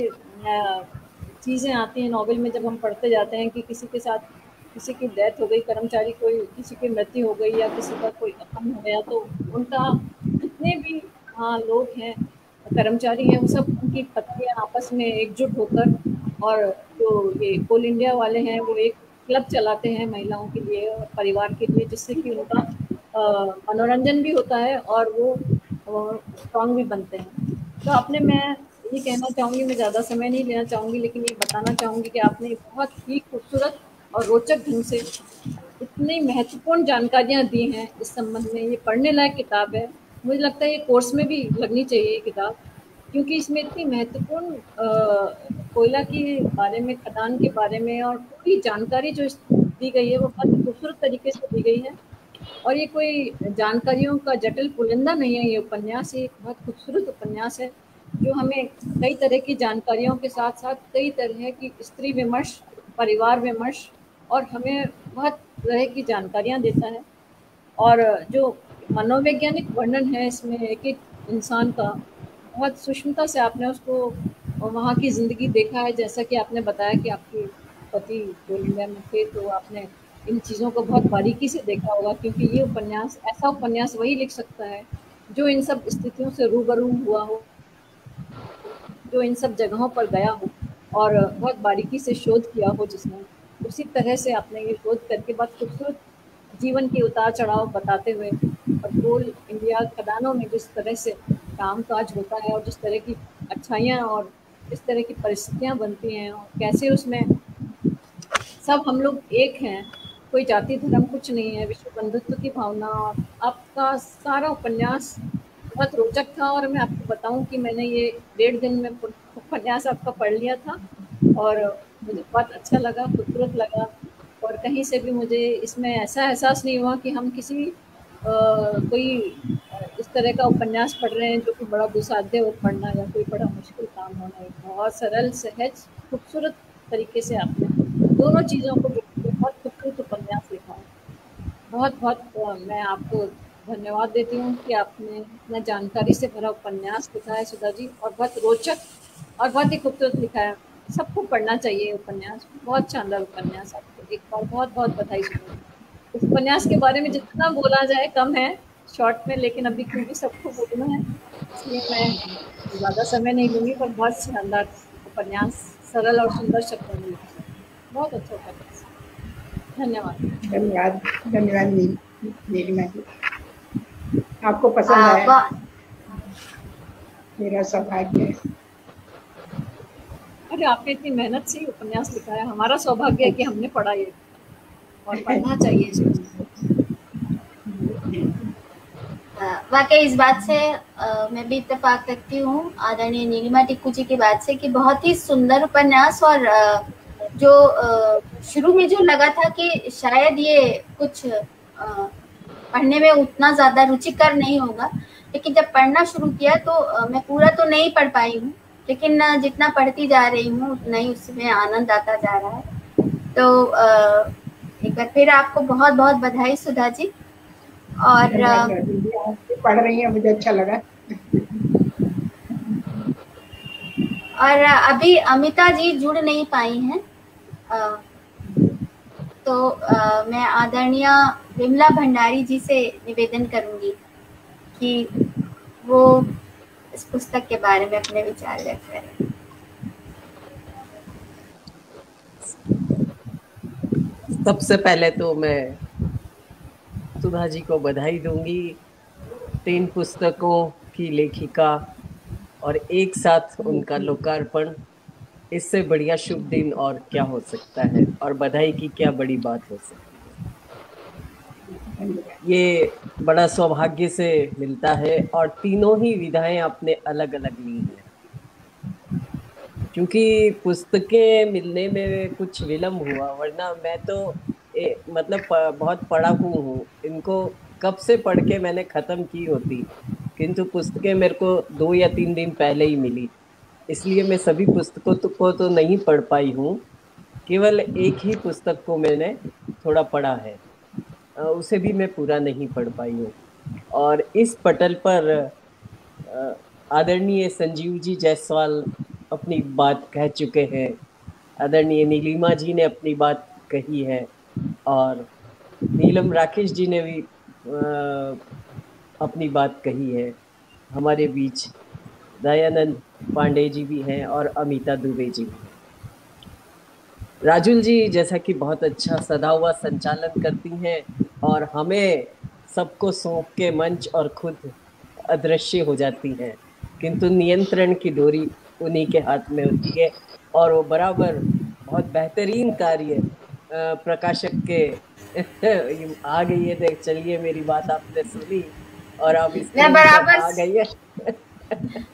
चीज़ें आती हैं नॉवेल में जब हम पढ़ते जाते हैं कि किसी के साथ किसी की डेथ हो गई, कर्मचारी कोई, किसी की मृत्यु हो गई या किसी का कोई अपहरण हो गया, तो उनका जितने भी लोग हैं, कर्मचारी हैं, वो सब उनकी पत्नियां आपस में एकजुट होकर, और जो ये कोल इंडिया वाले हैं वो एक क्लब चलाते हैं महिलाओं के लिए और परिवार के लिए, जिससे कि उनका मनोरंजन भी होता है और वो स्ट्रॉन्ग भी बनते हैं। तो आपने, मैं ये कहना चाहूँगी, मैं ज़्यादा समय नहीं लेना चाहूँगी, लेकिन ये बताना चाहूँगी कि आपने बहुत ही खूबसूरत और रोचक ढंग से इतनी महत्वपूर्ण जानकारियाँ दी हैं इस संबंध में। ये पढ़ने लायक किताब है, मुझे लगता है ये कोर्स में भी लगनी चाहिए ये किताब, क्योंकि इसमें इतनी महत्वपूर्ण कोयला के बारे में, खदान के बारे में और पूरी जानकारी जो दी गई है वो बहुत खूबसूरत तरीके से दी गई है। और ये कोई जानकारियों का जटिल पुलिंदा नहीं है, ये उपन्यास एक बहुत खूबसूरत उपन्यास है जो हमें कई तरह की जानकारियों के साथ साथ कई तरह की स्त्री विमर्श, परिवार विमर्श और हमें बहुत तरह की जानकारियाँ देता है। और जो मनोवैज्ञानिक वर्णन है इसमें एक एक इंसान का, बहुत सूक्ष्मता से आपने उसको वहाँ की ज़िंदगी देखा है। जैसा कि आपने बताया कि आपके पति जो इंडिया में थे, तो आपने इन चीज़ों को बहुत बारीकी से देखा होगा, क्योंकि ये उपन्यास, ऐसा उपन्यास वही लिख सकता है जो इन सब स्थितियों से रूबरू हुआ हो, जो इन सब जगहों पर गया हो और बहुत बारीकी से शोध किया हो जिसने। उसी तरह से आपने ये शोध करके बहुत खूबसूरत जीवन के उतार चढ़ाव बताते हुए और कोल इंडिया खदानों में जिस तरह से काम काज होता है और जिस तरह की अच्छाइयाँ और इस तरह की परिस्थितियाँ बनती हैं और कैसे उसमें सब हम लोग एक हैं, कोई जाति धर्म कुछ नहीं है, विश्व बंधुत्व की भावना। और आपका सारा उपन्यास बहुत रोचक था और मैं आपको बताऊं कि मैंने ये 1.5 दिन में उपन्यास आपका पढ़ लिया था और मुझे बहुत अच्छा लगा, खूबसूरत लगा। और कहीं से भी मुझे इसमें ऐसा एहसास नहीं हुआ कि हम किसी कोई इस तरह का उपन्यास पढ़ रहे हैं जो कि बड़ा दुस्साध्य हो पढ़ना या कोई बड़ा मुश्किल काम होना। बहुत सरल, सहज, खूबसूरत तरीके से आपने दोनों चीज़ों को बहुत खूबसूरत उपन्यास लिखा है। बहुत बहुत मैं आपको धन्यवाद देती हूँ कि आपने इतना जानकारी से भरा उपन्यास लिखा है सुधा जी, और बहुत रोचक और बहुत ही खूबसूरत लिखा है। सबको पढ़ना चाहिए उपन्यास, बहुत शानदार उपन्यास। आपको एक बार बहुत बहुत बधाई सुधा जी। इस उपन्यास के बारे में जितना बोला जाए कम है शॉर्ट में, लेकिन अभी क्योंकि सबको बोलना है इसलिए मैं ज़्यादा समय नहीं लूँगी, पर बहुत शानदार उपन्यास, सरल और सुंदर शब्दों में लिखा है। बहुत अच्छा उपन्यास। धन्यवाद। धन्यवाद, धन्यवाद नीलिमा जी, आपको पसंद आया? मेरा सौभाग्य है। अरे आपने इतनी मेहनत से उपन्यास लिखा है, हमारा सौभाग्य है कि हमने पढ़ा ये और पढ़ना चाहिए इसको। वाकई इस बात से मैं भी इत्तेफाक रखती हूँ आदरणीय नीलिमा टिक्कू जी की बात से कि बहुत ही सुंदर उपन्यास। और जो शुरू में जो लगा था कि शायद ये कुछ पढ़ने में उतना ज़्यादा रुचिकर नहीं होगा, लेकिन जब पढ़ना शुरू किया तो मैं पूरा तो नहीं पढ़ पाई हूँ, लेकिन जितना पढ़ती जा रही हूँ उतना ही उसमें आनंद आता जा रहा है। तो एक बार फिर आपको बहुत बहुत बधाई सुधा जी। और पढ़ रही हैं, मुझे अच्छा लगा। और अभी अमिता जी जुड़ नहीं पाई हैं, तो मैं आदरणीय विमला भंडारी जी से निवेदन करूंगी कि वो इस पुस्तक के बारे में अपने विचार व्यक्त करें। सबसे पहले तो मैं सुधा जी को बधाई दूंगी, 3 पुस्तकों की लेखिका और एक साथ उनका लोकार्पण। इससे बढ़िया शुभ दिन और क्या हो सकता है, और बधाई की क्या बड़ी बात हो सकती है। ये बड़ा सौभाग्य से मिलता है और तीनों ही विधाएं आपने अलग अलग ली हैं, क्योंकि पुस्तकें मिलने में कुछ विलम्ब हुआ, वरना मैं तो मतलब बहुत पढ़ाकू हूँ, इनको कब से पढ़ के मैंने ख़त्म की होती, किंतु पुस्तकें मेरे को 2 या 3 दिन पहले ही मिली, इसलिए मैं सभी पुस्तकों को तो नहीं पढ़ पाई हूँ। केवल एक ही पुस्तक को मैंने थोड़ा पढ़ा है, उसे भी मैं पूरा नहीं पढ़ पाई हूँ। और इस पटल पर आदरणीय संजीव जी जायसवाल अपनी बात कह चुके हैं, आदरणीय नीलिमा जी ने अपनी बात कही है, और नीलम राकेश जी ने भी अपनी बात कही है। हमारे बीच दयानंद पांडे जी भी हैं और अमिता दुबे जी भी हैं। राजुल जी जैसा कि बहुत अच्छा सदा हुआ संचालन करती हैं और हमें सबको सौंप के मंच और खुद अदृश्य हो जाती हैं, किंतु नियंत्रण की डोरी उन्हीं के हाथ में होती है और वो बराबर बहुत बेहतरीन कार्य प्रकाशक के आ गई है। देख चलिए, मेरी बात आपने सुनी और अब इस मैं बराबर आ गई है।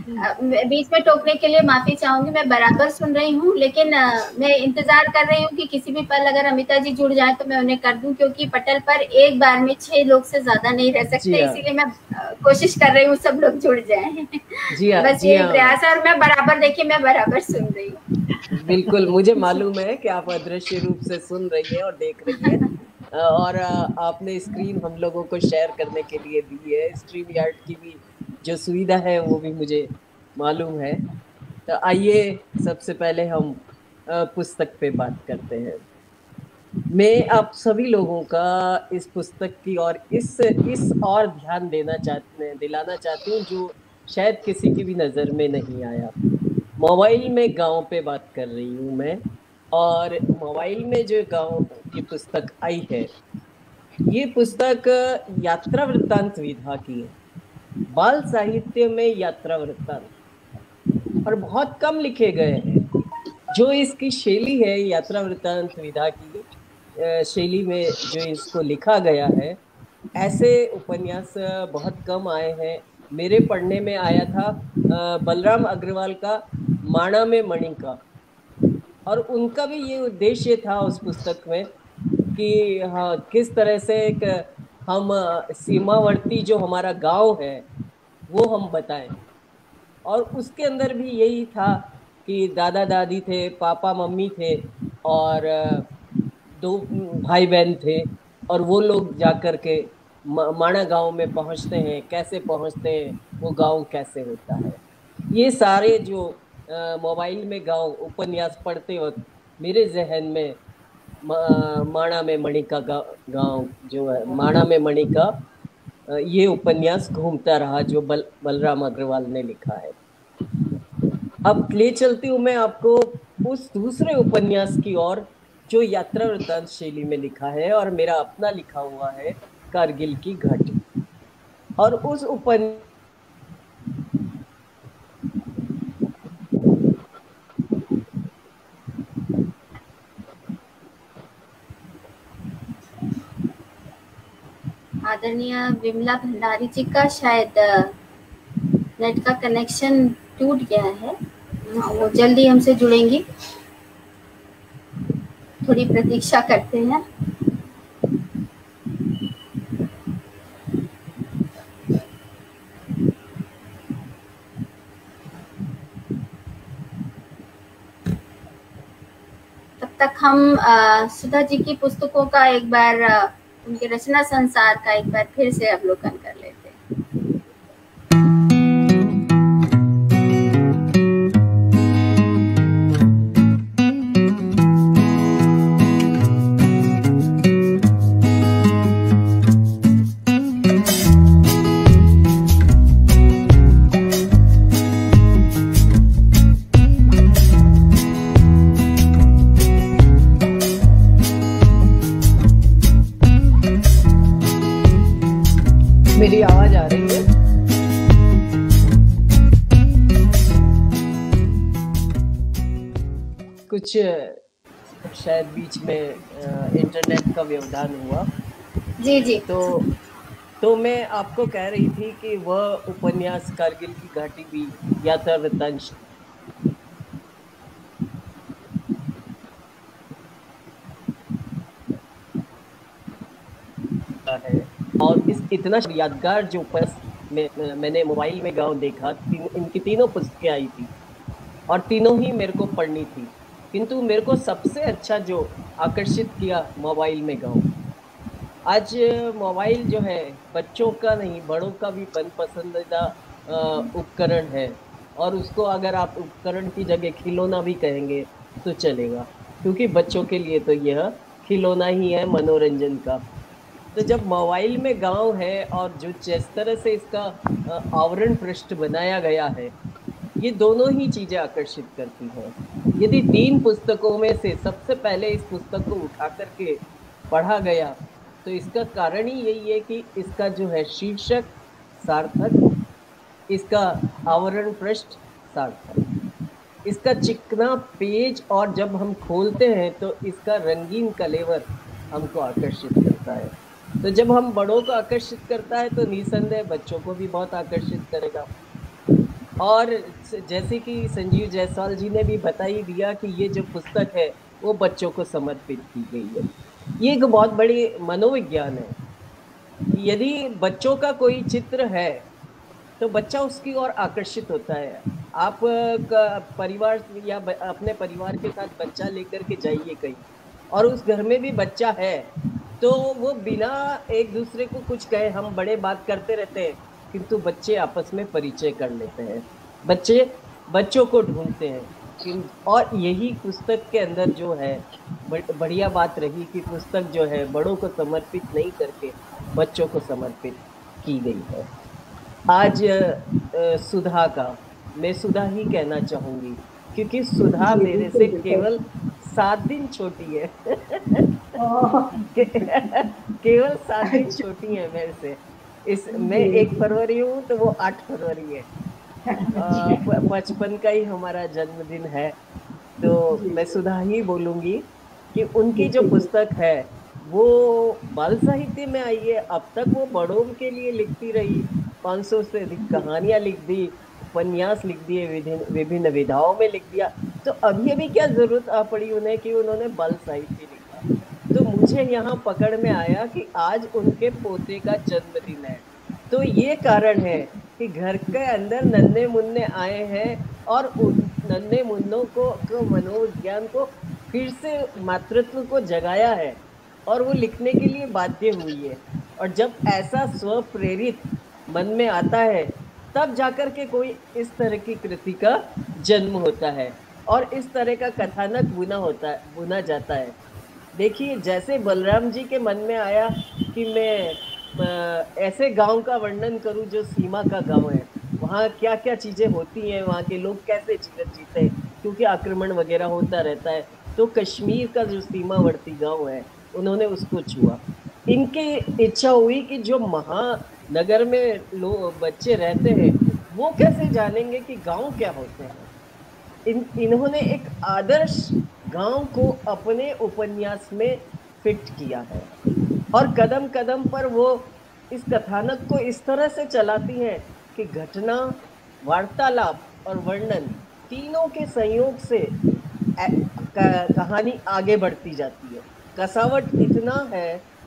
बीच में टोकने के लिए माफी चाहूंगी। मैं बराबर सुन रही हूँ, लेकिन मैं इंतजार कर रही हूँ कि किसी भी पल अगर अमिता जी जुड़ जाए तो मैं उन्हें कर दूं, क्योंकि पटल पर एक बार में 6 लोग से ज्यादा नहीं रह सकते, इसीलिए मैं कोशिश कर रही हूँ सब लोग जुड़ जाएं। बस यही प्रयास है, और मैं बराबर, देखिए मैं बराबर सुन रही हूँ। बिल्कुल, मुझे मालूम है कि आप अदृश्य रूप से सुन रही है और देख रही है, और आपने स्क्रीन हम लोगों को शेयर करने के लिए दी है। स्ट्रीम यार्ड की भी जो सुविधा है वो भी मुझे मालूम है। तो आइए सबसे पहले हम पुस्तक पे बात करते हैं। मैं आप सभी लोगों का इस पुस्तक की और इस और ध्यान दिलाना चाहती हूँ जो शायद किसी की भी नज़र में नहीं आया। मोबाइल में गांव पे बात कर रही हूँ मैं, और मोबाइल में जो गांव की पुस्तक आई है, ये पुस्तक यात्रा वृत्तांत विधा की है। बाल साहित्य में यात्रा वृत्तांत और बहुत कम लिखे गए हैं। जो इसकी शैली है यात्रा वृत्तांत विधा की शैली में जो इसको लिखा गया है, ऐसे उपन्यास बहुत कम आए हैं। मेरे पढ़ने में आया था बलराम अग्रवाल का माणा में मणिका, और उनका भी ये उद्देश्य था उस पुस्तक में कि हाँ किस तरह से हम सीमावर्ती जो हमारा गांव है वो हम बताएं। और उसके अंदर भी यही था कि दादा दादी थे, पापा मम्मी थे, और 2 भाई बहन थे, और वो लोग जाकर के माणा गांव में पहुंचते हैं। कैसे पहुंचते हैं, वो गांव कैसे होता है, ये सारे जो मोबाइल में गांव उपन्यास पढ़ते वक्त मेरे जहन में माणा में मणिका गांव जो है, माणा में मणिका, ये उपन्यास घूमता रहा जो बलराम अग्रवाल ने लिखा है। अब ले चलती हूँ मैं आपको उस दूसरे उपन्यास की ओर जो यात्रा वृत्तांत शैली में लिखा है, और मेरा अपना लिखा हुआ है कारगिल की घाटी। और उस उपन्यास आदरणीय विमला भंडारी जी का शायद नेट का कनेक्शन टूट गया है, वो जल्दी हमसे जुड़ेंगी, थोड़ी प्रतीक्षा करते हैं। तब तक हम सुधा जी की पुस्तकों का एक बार, उनके रचना संसार का एक बार फिर से अवलोकन कर लेते हैं। मेरी आवाज आ रही है? कुछ शायद बीच में इंटरनेट का व्यवधान हुआ। जी जी। तो मैं आपको कह रही थी कि वह उपन्यास कारगिल की घाटी भी यात्रा वृत्तांत है, और इस इतना यादगार जो मैंने मोबाइल में गांव देखा, इनकी तीनों पुस्तकें आई थी और तीनों ही मेरे को पढ़नी थी, किंतु मेरे को सबसे अच्छा जो आकर्षित किया मोबाइल में गांव। आज मोबाइल जो है बच्चों का नहीं बड़ों का भी मनपसंदीदा उपकरण है, और उसको अगर आप उपकरण की जगह खिलौना भी कहेंगे तो चलेगा, क्योंकि बच्चों के लिए तो यह खिलौना ही है मनोरंजन का। तो जब मोबाइल में गांव है और जो जिस तरह से इसका आवरण पृष्ठ बनाया गया है, ये दोनों ही चीज़ें आकर्षित करती हैं। यदि 3 पुस्तकों में से सबसे पहले इस पुस्तक को उठा करके पढ़ा गया तो इसका कारण ही यही है कि इसका जो है शीर्षक सार्थक, इसका आवरण पृष्ठ सार्थक, इसका चिकना पेज, और जब हम खोलते हैं तो इसका रंगीन कलेवर हमको आकर्षित करता है। तो जब हम बड़ों को आकर्षित करता है तो निसंदेह बच्चों को भी बहुत आकर्षित करेगा। और जैसे कि संजीव जायसवाल जी ने भी बता ही दिया कि ये जो पुस्तक है वो बच्चों को समर्पित की गई है। ये एक बहुत बड़ी मनोविज्ञान है। यदि बच्चों का कोई चित्र है तो बच्चा उसकी ओर आकर्षित होता है। आप परिवार या अपने परिवार के साथ बच्चा लेकर के जाइए कहीं, और उस घर में भी बच्चा है, तो वो बिना एक दूसरे को कुछ कहे, हम बड़े बात करते रहते हैं किंतु बच्चे आपस में परिचय कर लेते हैं, बच्चे बच्चों को ढूंढते हैं। और यही पुस्तक के अंदर जो है बढ़िया बात रही कि पुस्तक जो है बड़ों को समर्पित नहीं करके बच्चों को समर्पित की गई है। आज सुधा का, मैं सुधा ही कहना चाहूंगी क्योंकि सुधा मेरे से केवल 7 दिन छोटी है। केवल 7 दिन छोटी है मेरे से। मैं 1 फरवरी हूँ तो वो 8 फरवरी है। 55 का ही हमारा जन्मदिन है। तो मैं सुधा ही बोलूंगी कि उनकी जो पुस्तक है वो बाल साहित्य में आई है। अब तक वो बड़ों के लिए लिखती रही, 500 से अधिक कहानियां लिख दी, उपन्यास लिख दिए, विभिन्न विधाओं में लिख दिया। तो अभी क्या जरूरत आ पड़ी उन्हें कि उन्होंने बाल साहित्य लिखा। तो मुझे यहाँ पकड़ में आया कि आज उनके पोते का जन्मदिन है, तो ये कारण है कि घर के अंदर नन्हे मुन्ने आए हैं और उन नन्हे मुन्नों को मनोविज्ञान को फिर से मातृत्व को जगाया है और वो लिखने के लिए बाध्य हुई है। और जब ऐसा स्व प्रेरित मन में आता है तब जाकर के कोई इस तरह की कृति का जन्म होता है और इस तरह का कथानक बुना जाता है। देखिए, जैसे बलराम जी के मन में आया कि मैं ऐसे गांव का वर्णन करूं जो सीमा का गांव है, वहाँ क्या क्या चीज़ें होती हैं, वहाँ के लोग कैसे जीवन जीते हैं, क्योंकि आक्रमण वगैरह होता रहता है। तो कश्मीर का जो सीमावर्ती गांव है उन्होंने उसको छुआ। इनकी इच्छा हुई कि जो महानगर में लोग बच्चे रहते हैं वो कैसे जानेंगे कि गांव क्या होते हैं। इन्होंने एक आदर्श गांव को अपने उपन्यास में फिट किया है और कदम कदम पर वो इस कथानक को इस तरह से चलाती हैं कि घटना, वार्तालाप और वर्णन तीनों के संयोग से कहानी आगे बढ़ती जाती है। कसावट इतना है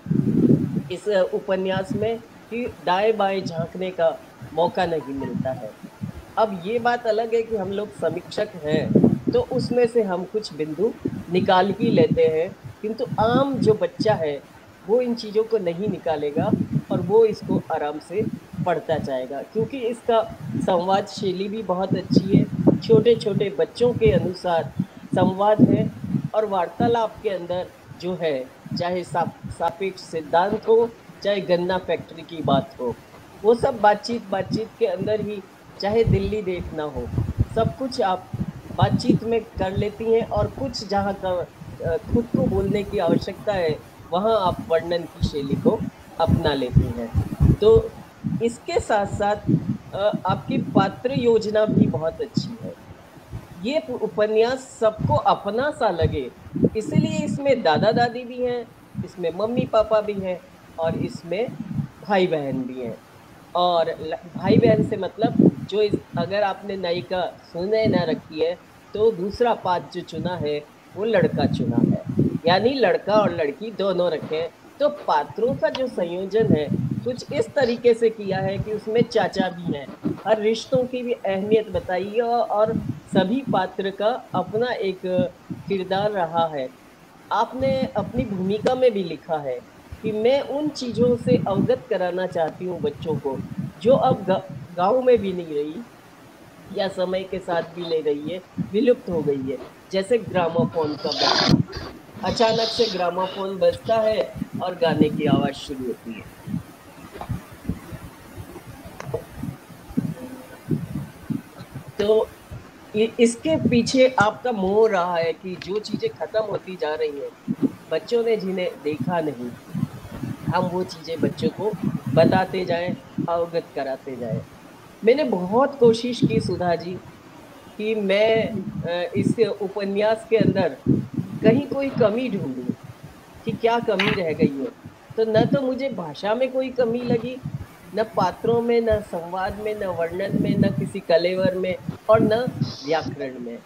इस उपन्यास में कि दाएं बाएं झांकने का मौका नहीं मिलता है। अब ये बात अलग है कि हम लोग समीक्षक हैं तो उसमें से हम कुछ बिंदु निकाल ही लेते हैं, किंतु आम जो बच्चा है वो इन चीज़ों को नहीं निकालेगा और वो इसको आराम से पढ़ता जाएगा, क्योंकि इसका संवाद शैली भी बहुत अच्छी है। छोटे छोटे बच्चों के अनुसार संवाद है और वार्तालाप के अंदर जो है, चाहे सापेक्ष सिद्धांत हो, चाहे गन्ना फैक्ट्री की बात हो, वो सब बातचीत के अंदर ही, चाहे दिल्ली देखना हो, सब कुछ आप बातचीत में कर लेती हैं। और कुछ जहाँ खुद को बोलने की आवश्यकता है वहाँ आप वर्णन की शैली को अपना लेती हैं। तो इसके साथ साथ आपकी पात्र योजना भी बहुत अच्छी है। ये उपन्यास सबको अपना सा लगे, इसलिए इसमें दादा दादी भी हैं, इसमें मम्मी पापा भी हैं और इसमें भाई बहन भी हैं। और भाई बहन से मतलब जो अगर आपने नायिका सुने ना रखी है तो दूसरा पात्र जो चुना है वो लड़का चुना है, यानी लड़का और लड़की दोनों रखे हैं। तो पात्रों का जो संयोजन है कुछ इस तरीके से किया है कि उसमें चाचा भी हैं, हर रिश्तों की भी अहमियत बताई है और सभी पात्र का अपना एक किरदार रहा है। आपने अपनी भूमिका में भी लिखा है कि मैं उन चीज़ों से अवगत कराना चाहती हूँ बच्चों को जो अब गाँव में भी नहीं रही या समय के साथ भी ले रही है, विलुप्त हो गई है। जैसे ग्रामोफोन का बजना, अचानक से ग्रामोफोन बजता है और गाने की आवाज़ शुरू होती है। तो इसके पीछे आपका मोह रहा है कि जो चीज़ें ख़त्म होती जा रही हैं, बच्चों ने जिन्हें देखा नहीं, हम वो चीज़ें बच्चों को बताते जाएं, अवगत कराते जाएं। मैंने बहुत कोशिश की सुधा जी कि मैं इस उपन्यास के अंदर कहीं कोई कमी ढूंढूं कि क्या कमी रह गई है। तो न तो मुझे भाषा में कोई कमी लगी न पात्रों में, न संवाद में, न वर्णन में, न किसी कलेवर में, और न व्याकरण में।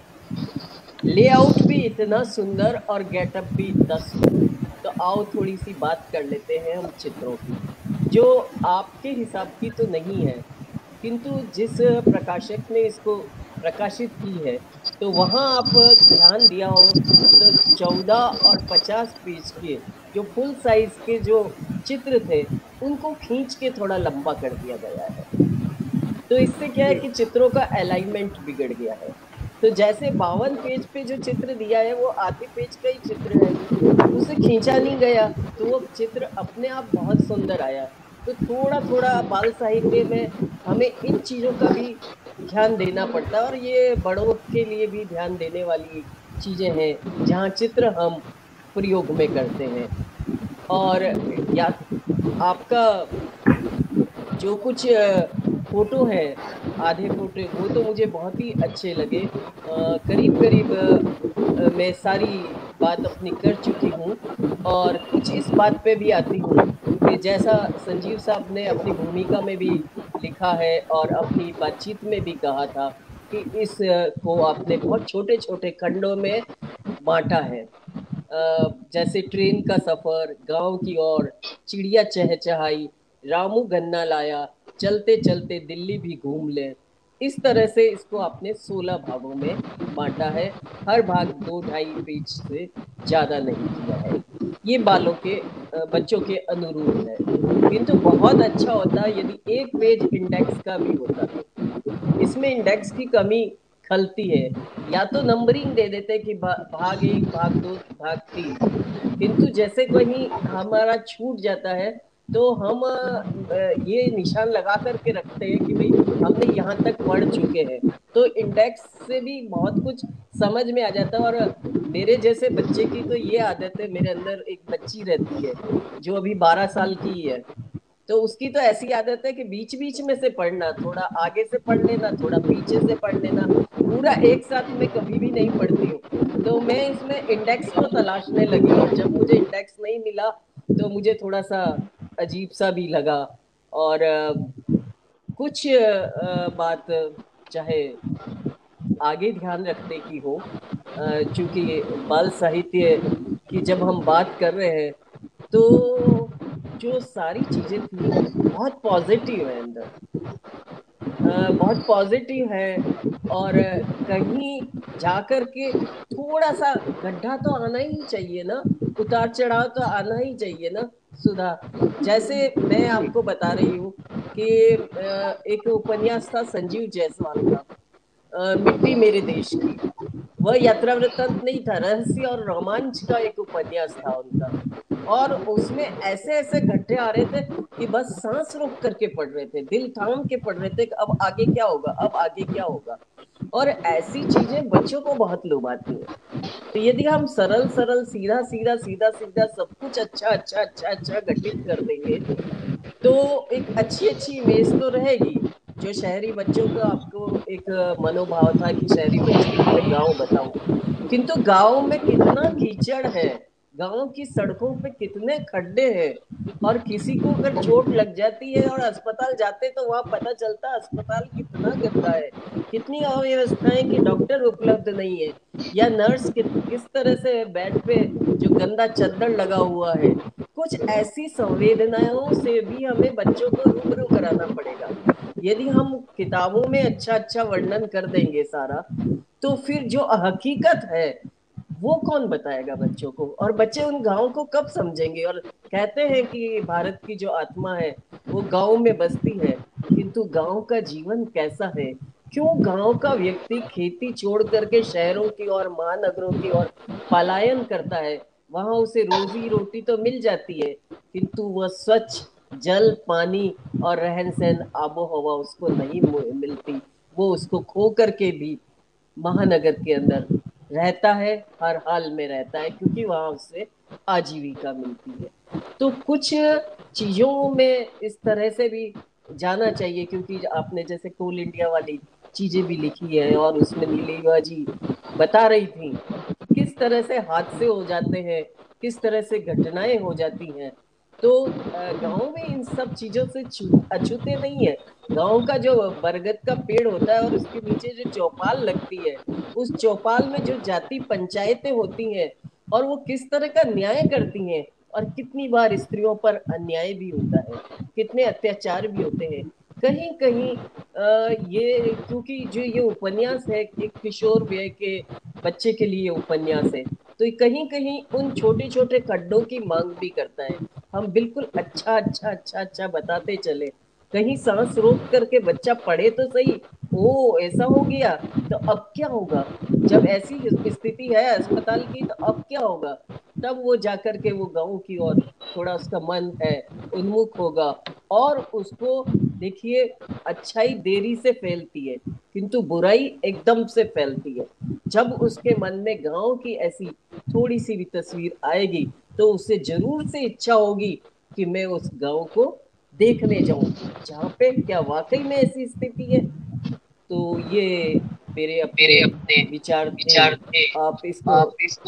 लेआउट भी इतना सुंदर और गेटअप भी इतना सुंदर। तो आओ थोड़ी सी बात कर लेते हैं हम चित्रों की, जो आपके हिसाब की तो नहीं है, किंतु जिस प्रकाशक ने इसको प्रकाशित की है, तो वहाँ आप ध्यान दिया हो तो 14 और 50 पेज के जो फुल साइज के जो चित्र थे, उनको खींच के थोड़ा लंबा कर दिया गया है। तो इससे क्या है कि चित्रों का अलाइनमेंट बिगड़ गया है। तो जैसे 52 पेज पे जो चित्र दिया है वो आधे पेज का ही चित्र है, उसे खींचा नहीं गया, तो वो चित्र अपने आप बहुत सुंदर आया। तो थोड़ा थोड़ा बाल साहित्य में हमें इन चीज़ों का भी ध्यान देना पड़ता है, और ये बड़ों के लिए भी ध्यान देने वाली चीज़ें हैं जहाँ चित्र हम प्रयोग में करते हैं। और या आपका जो कुछ फोटो है, आधे फोटो, वो तो मुझे बहुत ही अच्छे लगे। करीब करीब मैं सारी बात अपनी कर चुकी हूँ, और कुछ इस बात पे भी आती हूँ कि जैसा संजीव साहब ने अपनी भूमिका में भी लिखा है और अपनी बातचीत में भी कहा था कि इस को आपने बहुत छोटे छोटे खंडों में बांटा है। जैसे ट्रेन का सफर, गांव की ओर, चिड़िया चहचहाई, रामू गन्ना लाया, चलते चलते दिल्ली भी घूम ले, इस तरह से इसको आपने 16 भागों में बांटा है। हर भाग 2-2.5 पेज से ज़्यादा नहीं किया है। ये बालों के बच्चों के अनुरूप है, किंतु बहुत अच्छा होता यदि एक पेज इंडेक्स का भी होता। इसमें इंडेक्स की कमी खलती है, या तो नंबरिंग दे देते कि भाग 1, भाग 2, भाग 3, किंतु जैसे कहीं हमारा छूट जाता है तो हम ये निशान लगा करके रखते हैं कि भाई हमने यहाँ तक पढ़ चुके हैं, तो इंडेक्स से भी बहुत कुछ समझ में आ जाता है। और मेरे जैसे बच्चे की तो ये आदत है, मेरे अंदर एक बच्ची रहती है जो अभी 12 साल की है, तो उसकी तो ऐसी आदत है कि बीच बीच में से पढ़ना, थोड़ा आगे से पढ़ लेना, थोड़ा पीछे से पढ़ लेना, पूरा एक साथ में कभी भी नहीं पढ़ती हूँ। तो मैं इसमें इंडेक्स को तलाशने लगी, और जब मुझे इंडेक्स नहीं मिला तो मुझे थोड़ा सा अजीब सा भी लगा। और कुछ बात चाहे आगे ध्यान रखने की हो, चूंकि बाल साहित्य की जब हम बात कर रहे हैं तो जो सारी चीजें थी बहुत पॉजिटिव है अंदर, बहुत पॉजिटिव है। और कहीं जाकर के थोड़ा सा गड्ढा तो आना ही चाहिए ना, उतार चढ़ाव तो आना ही चाहिए ना सुधा। जैसे मैं आपको बता रही हूँ कि एक उपन्यास था संजीव जायसवाल का, मिट्टी मेरे देश की। वह यात्रा वृत्तांत नहीं था, रहस्य और रोमांच का एक उपन्यास था उनका, और उसमें ऐसे ऐसे गड्ढे आ रहे थे कि बस सांस रोक करके पढ़ रहे थे, दिल थाम के पढ़ रहे थे कि अब आगे क्या होगा, अब आगे क्या होगा। और ऐसी चीजें बच्चों को बहुत लुभाती है। तो यदि हम सरल सरल सीधा सीधा सीधा सीधा सब कुछ अच्छा अच्छा अच्छा अच्छा गठित कर देंगे तो एक अच्छी अच्छी इमेज तो रहेगी। जो शहरी बच्चों का आपको एक मनोभाव था कि शहरी बच्चे को मैं गांव बताऊं, किंतु गांव में कितना कीचड़ है, गांव की सड़कों पे कितने खड्डे हैं, और किसी को अगर चोट लग जाती है और अस्पताल जाते तो वहां पता चलता अस्पताल कितना गंदा है, कितनी अव्यवस्थाएं कि डॉक्टर उपलब्ध नहीं है, या नर्स किस तरह से बेड पे जो गंदा चद्दर लगा हुआ है। कुछ ऐसी संवेदनाओं से भी हमें बच्चों को रूबरू कराना पड़ेगा। यदि हम किताबों में अच्छा अच्छा वर्णन कर देंगे सारा, तो फिर जो हकीकत है वो कौन बताएगा बच्चों को, और बच्चे उन गाँव को कब समझेंगे। और कहते हैं कि भारत की जो आत्मा है वो गाँव में बसती है, किंतु गाँव का जीवन कैसा है, क्यों गांव का व्यक्ति खेती छोड़ करके शहरों की और महानगरों की ओर पलायन करता है। वहां उसे रोजी रोटी तो मिल जाती है, किंतु वह स्वच्छ जल, पानी और रहन सहन, आबो हवा उसको नहीं मिलती। वो उसको खो करके भी महानगर के अंदर रहता है, हर हाल में रहता है, क्योंकि वहां उससे आजीविका मिलती है। तो कुछ चीजों में इस तरह से भी जाना चाहिए, क्योंकि आपने जैसे कोल इंडिया वाली चीजें भी लिखी है, और उसमें नीलिमा जी बता रही थी किस तरह से हादसे हो जाते हैं, किस तरह से घटनाएं हो जाती हैं। तो गांव में इन सब चीजों से अछूते नहीं है। गांव का जो बरगद का पेड़ होता है और उसके नीचे जो चौपाल लगती है, उस चौपाल में जो जाति पंचायतें होती हैं और वो किस तरह का न्याय करती हैं, और कितनी बार स्त्रियों पर अन्याय भी होता है, कितने अत्याचार भी होते हैं। कहीं कहीं ये, क्योंकि जो ये उपन्यास है एक किशोर वय के बच्चे के लिए उपन्यास है, तो कहीं कहीं उन छोटे छोटे खड्डों की मांग भी करता है। हम बिल्कुल अच्छा अच्छा अच्छा अच्छा बताते चले, कहीं सांस रोक करके बच्चा पढ़े तो सही, ओ ऐसा हो गया तो अब क्या होगा, जब ऐसी स्थिति है अस्पताल की तो अब क्या होगा, तब वो जाकर के वो गांव की ओर थोड़ा उसका मन है उन्मुख होगा। और उसको देखिए, अच्छाई देरी से फैलती है किंतु बुराई एकदम से फैलती है। जब उसके मन में गांव की ऐसी थोड़ी सी भी तस्वीर आएगी तो उसे जरूर से इच्छा होगी कि मैं उस गांव को देखने जाऊं जहाँ पे क्या वाकई में ऐसी स्थिति है। तो ये मेरे अपने विचार थे। आप इसको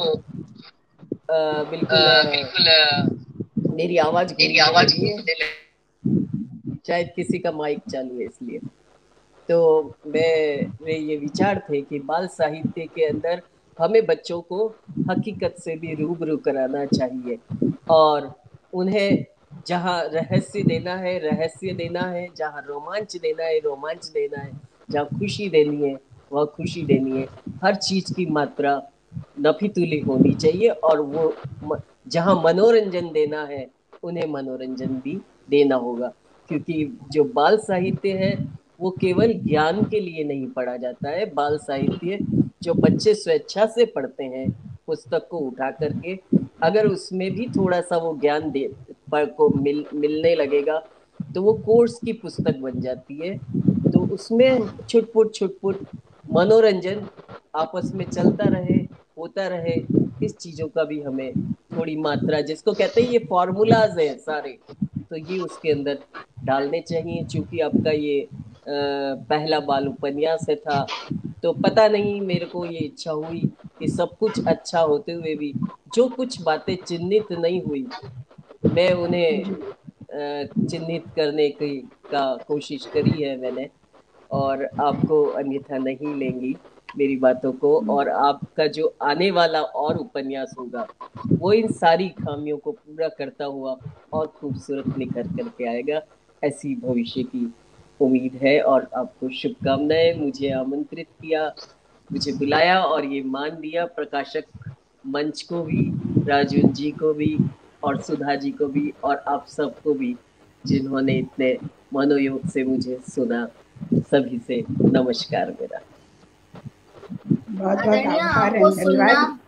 बिल्कुल मेरी आवाज गूंजने लगी है, शायद किसी का माइक चालू है इसलिए। तो मेरे ये विचार थे कि बाल साहित्य के अंदर हमें बच्चों को हकीकत से भी रूबरू कराना चाहिए, और उन्हें जहाँ रहस्य देना है रहस्य देना है, जहाँ रोमांच देना है रोमांच देना है, जहाँ खुशी देनी है वह खुशी देनी है। हर चीज की मात्रा नफीतुली होनी चाहिए, और वो जहाँ मनोरंजन देना है उन्हें मनोरंजन भी देना होगा। क्योंकि जो बाल साहित्य है वो केवल ज्ञान के लिए नहीं पढ़ा जाता है। बाल साहित्य जो बच्चे स्वेच्छा से पढ़ते हैं, पुस्तक को उठा करके, अगर उसमें भी थोड़ा सा वो ज्ञान दे पर को मिलने लगेगा तो वो कोर्स की पुस्तक बन जाती है। तो उसमें छुटपुट मनोरंजन आपस में चलता रहे, होता रहे, इस चीजों का भी हमें थोड़ी मात्रा, जिसको कहते हैं ये फॉर्मूलाज है सारे, तो ये उसके अंदर डालने चाहिए। चूंकि आपका ये पहला बाल उपन्यास है था, तो पता नहीं मेरे को ये इच्छा हुई कि सब कुछ अच्छा होते हुए भी जो कुछ बातें चिन्हित नहीं हुई, मैं उन्हें चिन्हित करने की कोशिश करी है मैंने। और आपको अन्यथा नहीं लेंगी मेरी बातों को, और आपका जो आने वाला और उपन्यास होगा वो इन सारी खामियों को पूरा करता हुआ और खूबसूरत निखर करके आएगा, ऐसी भविष्य की उम्मीद है। और आपको शुभकामनाएं। मुझे आमंत्रित किया, मुझे बुलाया और ये मान दिया, प्रकाशक मंच को भी, राजू जी को भी, और सुधा जी को भी, और आप सबको भी जिन्होंने इतने मनोयोग से मुझे सुना, सभी से नमस्कार मेरा। बहुत बहुत आभार है, धन्यवाद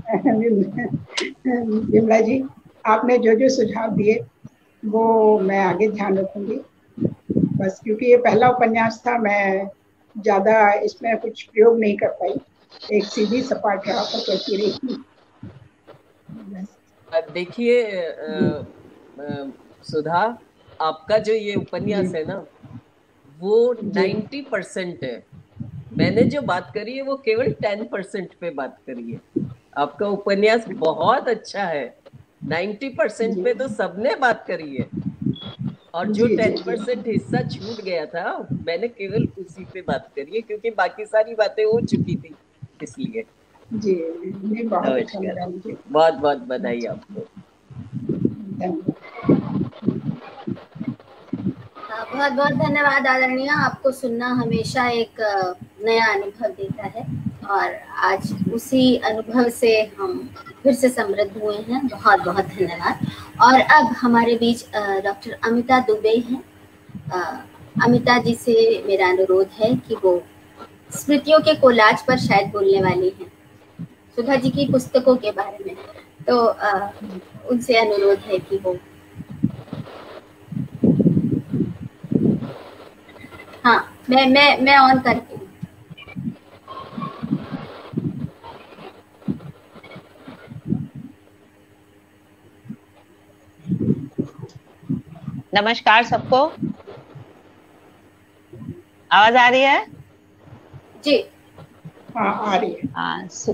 विमला जी। आपने जो जो सुझाव दिए वो मैं आगे ध्यान रखूंगी। बस क्योंकि ये पहला उपन्यास था, मैं ज्यादा इसमें कुछ प्रयोग नहीं कर पाई, एक सीधी सपाट राह पर चलती रही। देखिए सुधा, आपका जो ये उपन्यास है ना वो 90% है। मैंने जो बात करी है वो केवल 10% पे बात करी है। आपका उपन्यास बहुत अच्छा है, 90% पे तो सबने बात करी है, और जो 10% हिस्सा छूट गया था मैंने केवल उसी पे बात करी है, क्योंकि बाकी सारी बातें हो चुकी थी इसलिए। जी नमस्कार, बहुत बहुत बधाई आपको। बहुत बहुत धन्यवाद आदरणीय। आपको सुनना हमेशा एक नया अनुभव देता है, और आज उसी अनुभव से हम फिर से समृद्ध हुए हैं। बहुत बहुत धन्यवाद। और अब हमारे बीच डॉक्टर अमिता दुबे हैं। अमिता जी से मेरा अनुरोध है कि वो स्मृतियों के कोलाज पर शायद बोलने वाली हैं, सुधा जी की पुस्तकों के बारे में। तो उनसे अनुरोध है कि वो, हाँ मैं ऑन करती हूँ। नमस्कार सबको, आवाज आ रही है? जी हाँ आ रही है।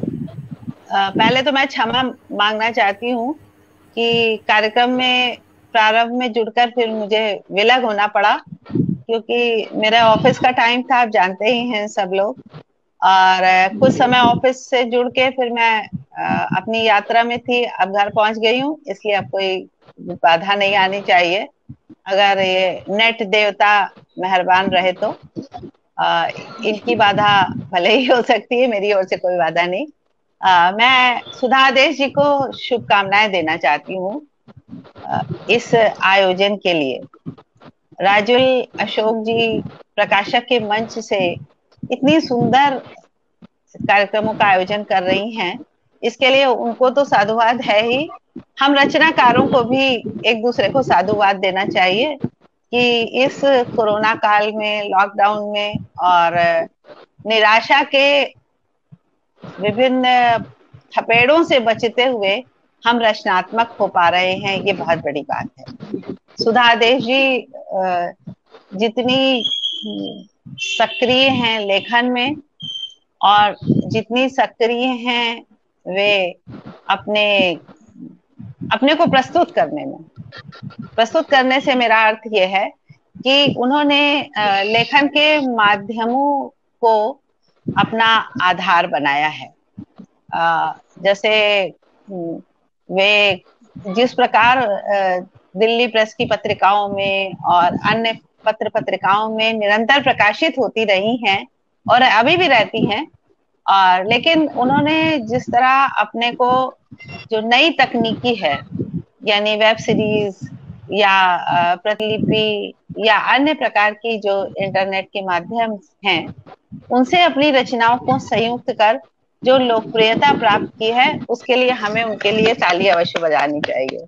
पहले तो मैं क्षमा मांगना चाहती हूँ कि कार्यक्रम में प्रारंभ में जुड़कर फिर मुझे विलग होना पड़ा, क्योंकि मेरा ऑफिस का टाइम था, आप जानते ही हैं सब लोग। और कुछ समय ऑफिस से जुड़ के फिर मैं अपनी यात्रा में थी, अब घर पहुंच गई हूँ, इसलिए अब कोई बाधा नहीं आनी चाहिए। अगर ये नेट देवता मेहरबान रहे तो इनकी बाधा भले ही हो सकती है, मेरी ओर से कोई बाधा नहीं। मैं सुधा आदेश जी को शुभकामनाएं देना चाहती हूँ इस आयोजन के लिए। राजुल अशोक जी प्रकाशक के मंच से इतनी सुंदर कार्यक्रमों का आयोजन कर रही हैं, इसके लिए उनको तो साधुवाद है ही। हम रचनाकारों को भी एक दूसरे को साधुवाद देना चाहिए कि इस कोरोना काल में, लॉकडाउन में और निराशा के विभिन्न थपेड़ों से बचते हुए हम रचनात्मक हो पा रहे हैं, ये बहुत बड़ी बात है। सुधा आदेश जी जितनी सक्रिय हैं लेखन में और जितनी सक्रिय हैं वे अपने को प्रस्तुत करने से मेरा अर्थ ये है कि उन्होंने लेखन के माध्यमों को अपना आधार बनाया है। जैसे वे जिस प्रकार दिल्ली प्रेस की पत्रिकाओं में और अन्य पत्र पत्रिकाओं में निरंतर प्रकाशित होती रही हैं और अभी भी रहती हैं, और लेकिन उन्होंने जिस तरह अपने को जो नई तकनीकी है, यानी वेब सीरीज या प्रतिलिपि या अन्य प्रकार की जो इंटरनेट के माध्यम हैं, उनसे अपनी रचनाओं को संयुक्त कर जो लोकप्रियता प्राप्त की है, उसके लिए हमें उनके लिए ताली अवश्य बजानी चाहिए।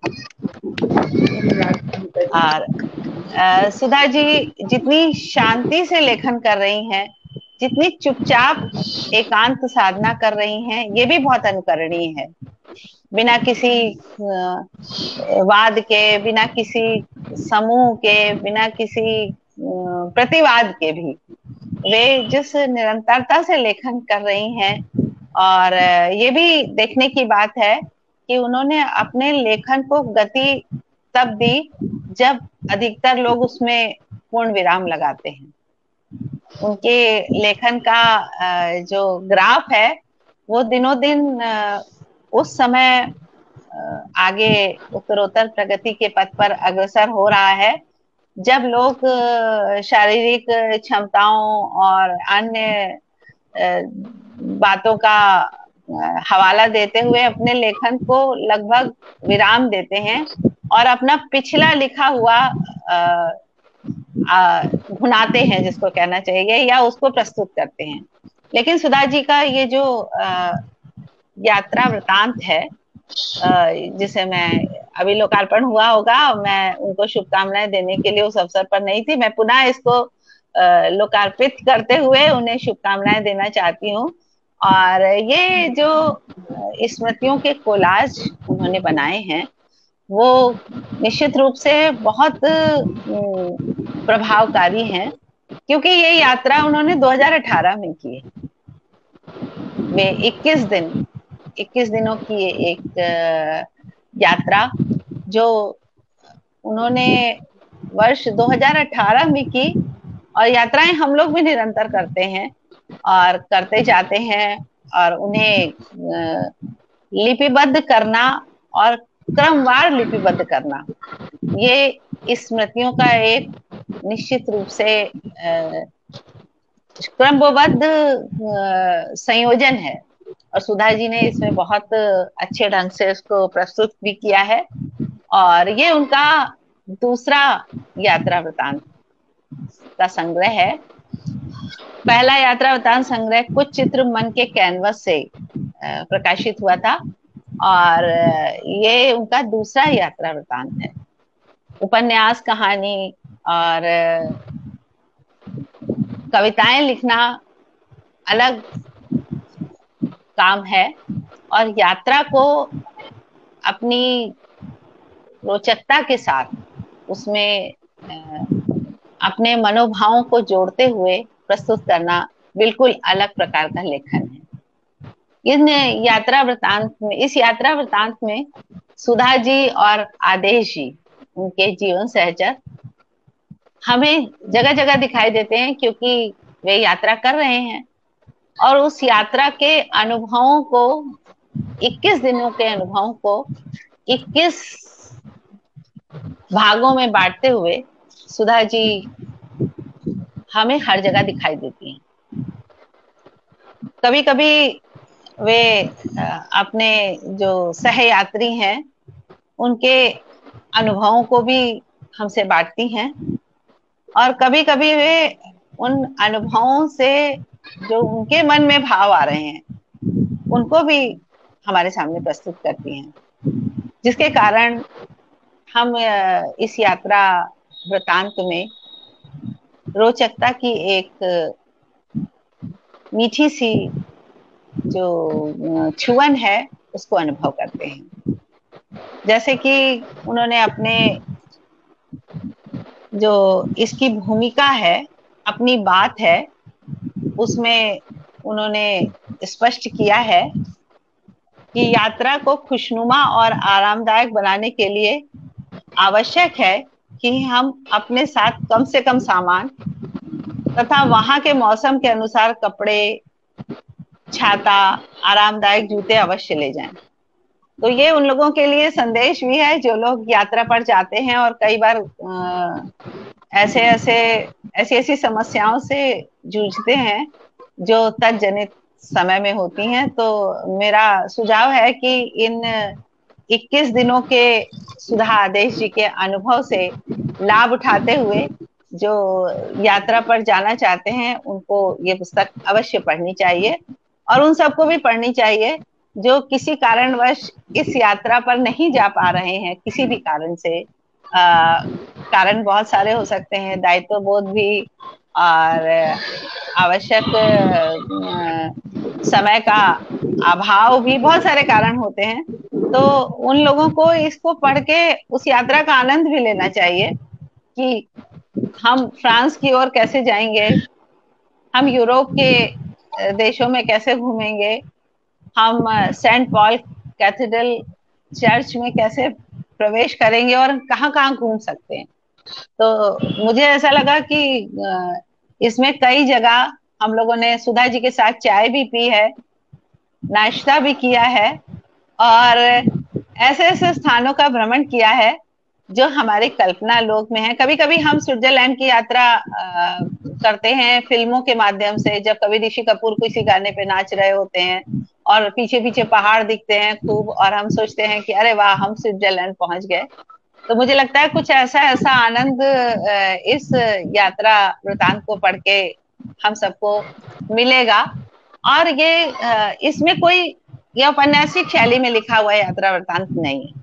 और सुधा जी जितनी शांति से लेखन कर रही हैं, जितनी चुपचाप एकांत साधना कर रही हैं, ये भी बहुत अनुकरणीय है। बिना किसी वाद के, बिना किसी समूह के, बिना किसी प्रतिवाद के भी वे जिस निरंतरता से लेखन कर रही हैं, और ये भी देखने की बात है कि उन्होंने अपने लेखन को गति तब दी जब अधिकतर लोग उसमें पूर्ण विराम लगाते हैं। उनके लेखन का जो ग्राफ है वो दिनों दिन उस समय आगे उत्तरोत्तर प्रगति के पथ पर अग्रसर हो रहा है, जब लोग शारीरिक क्षमताओं और अन्य बातों का हवाला देते हुए अपने लेखन को लगभग विराम देते हैं और अपना पिछला लिखा हुआ भुनाते हैं, जिसको कहना चाहिए, या उसको प्रस्तुत करते हैं। लेकिन सुधा जी का ये जो यात्रा वृतांत है, जिसे मैं अभी लोकार्पण हुआ होगा, मैं उनको शुभकामनाएं देने के लिए उस अवसर पर नहीं थी, मैं पुनः इसको लोकार्पित करते हुए उन्हें शुभकामनाएं देना चाहती हूँ। और ये जो स्मृतियों के कोलाज उन्होंने बनाए हैं वो निश्चित रूप से बहुत प्रभावकारी हैं, क्योंकि ये यात्रा उन्होंने 2018 में की है। वे 21 दिनों की एक यात्रा जो उन्होंने वर्ष 2018 में की, और यात्राएं हम लोग भी निरंतर करते हैं और करते जाते हैं, और उन्हें लिपिबद्ध करना और क्रमवार लिपिबद्ध करना, ये स्मृतियों का एक निश्चित रूप से क्रमबद्ध संयोजन है, और सुधा जी ने इसमें बहुत अच्छे ढंग से इसको प्रस्तुत भी किया है। और ये उनका दूसरा यात्रा वृतांत का संग्रह है। पहला यात्रा वृतांत संग्रह कुछ चित्र मन के कैनवस से प्रकाशित हुआ था, और ये उनका दूसरा यात्रा वृतांत है। उपन्यास, कहानी और कविताएं लिखना अलग काम है, और यात्रा को अपनी रोचकता के साथ उसमें अपने मनोभावों को जोड़ते हुए प्रस्तुत करना बिल्कुल अलग प्रकार का लेखन है। इस यात्रा वृतांत में सुधा जी और आदेश जी उनके जीवन सहचर हमें जगह जगह दिखाई देते हैं, क्योंकि वे यात्रा कर रहे हैं और उस यात्रा के अनुभवों को, 21 दिनों के अनुभवों को 21 भागों में बांटते हुए सुधा जी हमें हर जगह दिखाई देती हैं। कभी कभी वे अपने जो सहयात्री हैं उनके अनुभवों को भी हमसे बांटती हैं, और कभी कभी वे उन अनुभवों से जो उनके मन में भाव आ रहे हैं उनको भी हमारे सामने प्रस्तुत करती हैं, जिसके कारण हम इस यात्रा वृतांत में रोचकता की एक मीठी सी जो छुअन है उसको अनुभव करते हैं। जैसे कि उन्होंने अपने जो इसकी भूमिका है, अपनी बात है, उसमें उन्होंने स्पष्ट किया है कि यात्रा को खुशनुमा और आरामदायक बनाने के लिए आवश्यक है कि हम अपने साथ कम से कम सामान तथा वहां के मौसम के अनुसार कपड़े, छाता, आरामदायक जूते अवश्य ले जाएं। तो ये उन लोगों के लिए संदेश भी है जो लोग यात्रा पर जाते हैं और कई बार ऐसी समस्याओं से जूझते हैं जो तत्जनित समय में होती हैं। तो मेरा सुझाव है कि इन 21 दिनों के सुधा आदेश जी के अनुभव से लाभ उठाते हुए जो यात्रा पर जाना चाहते हैं उनको ये पुस्तक अवश्य पढ़नी चाहिए, और उन सबको भी पढ़नी चाहिए जो किसी कारणवश इस यात्रा पर नहीं जा पा रहे हैं, किसी भी कारण से। कारण बहुत सारे हो सकते हैं, दायित्व बोध भी और आवश्यक समय का अभाव भी, बहुत सारे कारण होते हैं। तो उन लोगों को इसको पढ़ के उस यात्रा का आनंद भी लेना चाहिए कि हम फ्रांस की ओर कैसे जाएंगे, हम यूरोप के देशों में कैसे घूमेंगे, हम सेंट पॉल कैथेड्रल चर्च में कैसे प्रवेश करेंगे और कहाँ कहाँ घूम सकते हैं। तो मुझे ऐसा लगा कि इसमें कई जगह हम लोगों ने सुधा जी के साथ चाय भी पी है, नाश्ता भी किया है और ऐसे ऐसे स्थानों का भ्रमण किया है जो हमारे कल्पना लोक में है। कभी कभी हम स्विट्जरलैंड की यात्रा करते हैं फिल्मों के माध्यम से, जब कभी ऋषि कपूर किसी गाने पे नाच रहे होते हैं और पीछे पीछे पहाड़ दिखते हैं खूब, और हम सोचते हैं कि अरे वाह हम स्विट्जरलैंड पहुंच गए। तो मुझे लगता है कुछ ऐसा आनंद इस यात्रा वृतांत को पढ़ के हम सबको मिलेगा। और ये इसमें कोई यह औपन्यासिक शैली में लिखा हुआ यात्रा वृतांत नहीं है।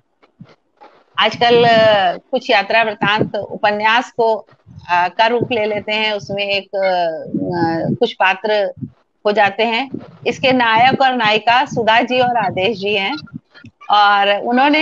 आजकल कुछ यात्रा वृतांत उपन्यास को का रूप ले लेते हैं, उसमें एक कुछ पात्र हो जाते हैं। इसके नायक और नायिका सुधा जी और आदेश जी हैं और उन्होंने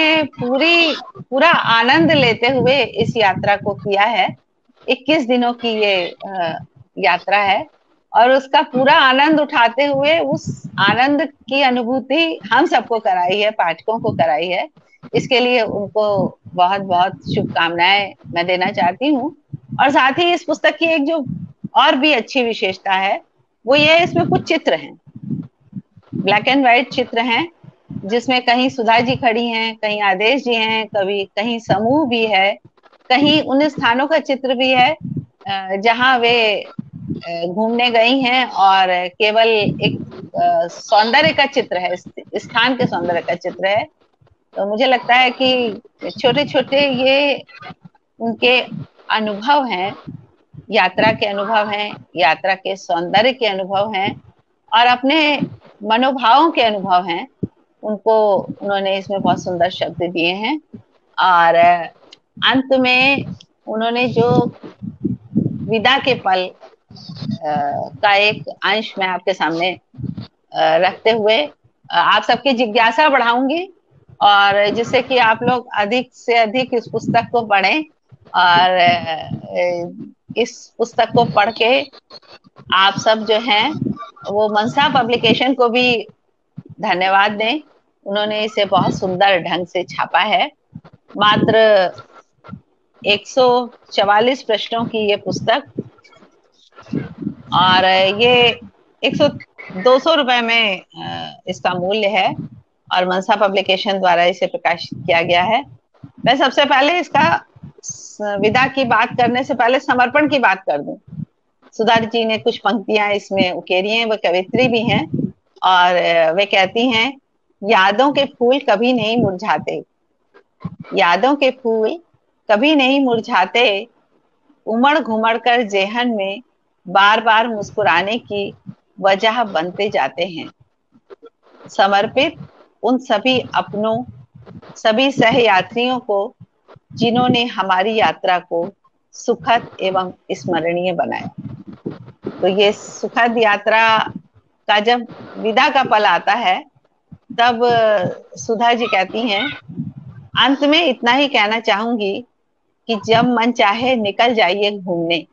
पूरा आनंद लेते हुए इस यात्रा को किया है। 21 दिनों की ये यात्रा है और उसका पूरा आनंद उठाते हुए उस आनंद की अनुभूति हम सबको कराई है, पाठकों को कराई है। इसके लिए उनको बहुत बहुत शुभकामनाएं मैं देना चाहती हूँ। और साथ ही इस पुस्तक की एक जो और भी अच्छी विशेषता है वो ये, इसमें कुछ चित्र हैं, ब्लैक एंड व्हाइट चित्र हैं, जिसमें कहीं सुधा जी खड़ी हैं, कहीं आदेश जी हैं, कहीं समूह भी है, कहीं उन स्थानों का चित्र भी है जहां वे घूमने गई हैं और केवल एक सौंदर्य का चित्र है, स्थान के सौंदर्य का चित्र है। तो मुझे लगता है कि छोटे छोटे ये उनके अनुभव हैं, यात्रा के अनुभव हैं, यात्रा के सौंदर्य के अनुभव हैं और अपने मनोभावों के अनुभव हैं। उनको उन्होंने इसमें बहुत सुंदर शब्द दिए हैं। और अंत में उन्होंने जो विदा के पल का एक अंश मैं आपके सामने रखते हुए आप सबकी जिज्ञासा बढ़ाऊंगी और जिससे कि आप लोग अधिक से अधिक इस पुस्तक को पढ़ें और इस पुस्तक को पढ़ के आप सब जो हैं वो मनसा पब्लिकेशन को भी धन्यवाद दें। उन्होंने इसे बहुत सुंदर ढंग से छापा है। मात्र 144 प्रश्नों की ये पुस्तक, और ये 200 रुपए में इसका मूल्य है और मनसा पब्लिकेशन द्वारा इसे प्रकाशित किया गया है। मैं सबसे पहले इसका विदा की बात करने से पहले समर्पण की बात कर दूं। सुधा जी ने कुछ पंक्तियां इसमें उकेरी हैं, वो कवित्री भी हैं, और वे कहती हैं, यादों के फूल कभी नहीं मुरझाते, यादों के फूल कभी नहीं मुरझाते, उमड़ घुमड़ कर जेहन में बार बार मुस्कुराने की वजह बनते जाते हैं। समर्पित उन सभी अपनों, सभी सहयात्रियों को जिन्होंने हमारी यात्रा को सुखद एवं स्मरणीय बनाया। तो ये सुखद यात्रा का जब विदा का पल आता है, तब सुधा जी कहती हैं, अंत में इतना ही कहना चाहूंगी कि जब मन चाहे निकल जाइए घूमने,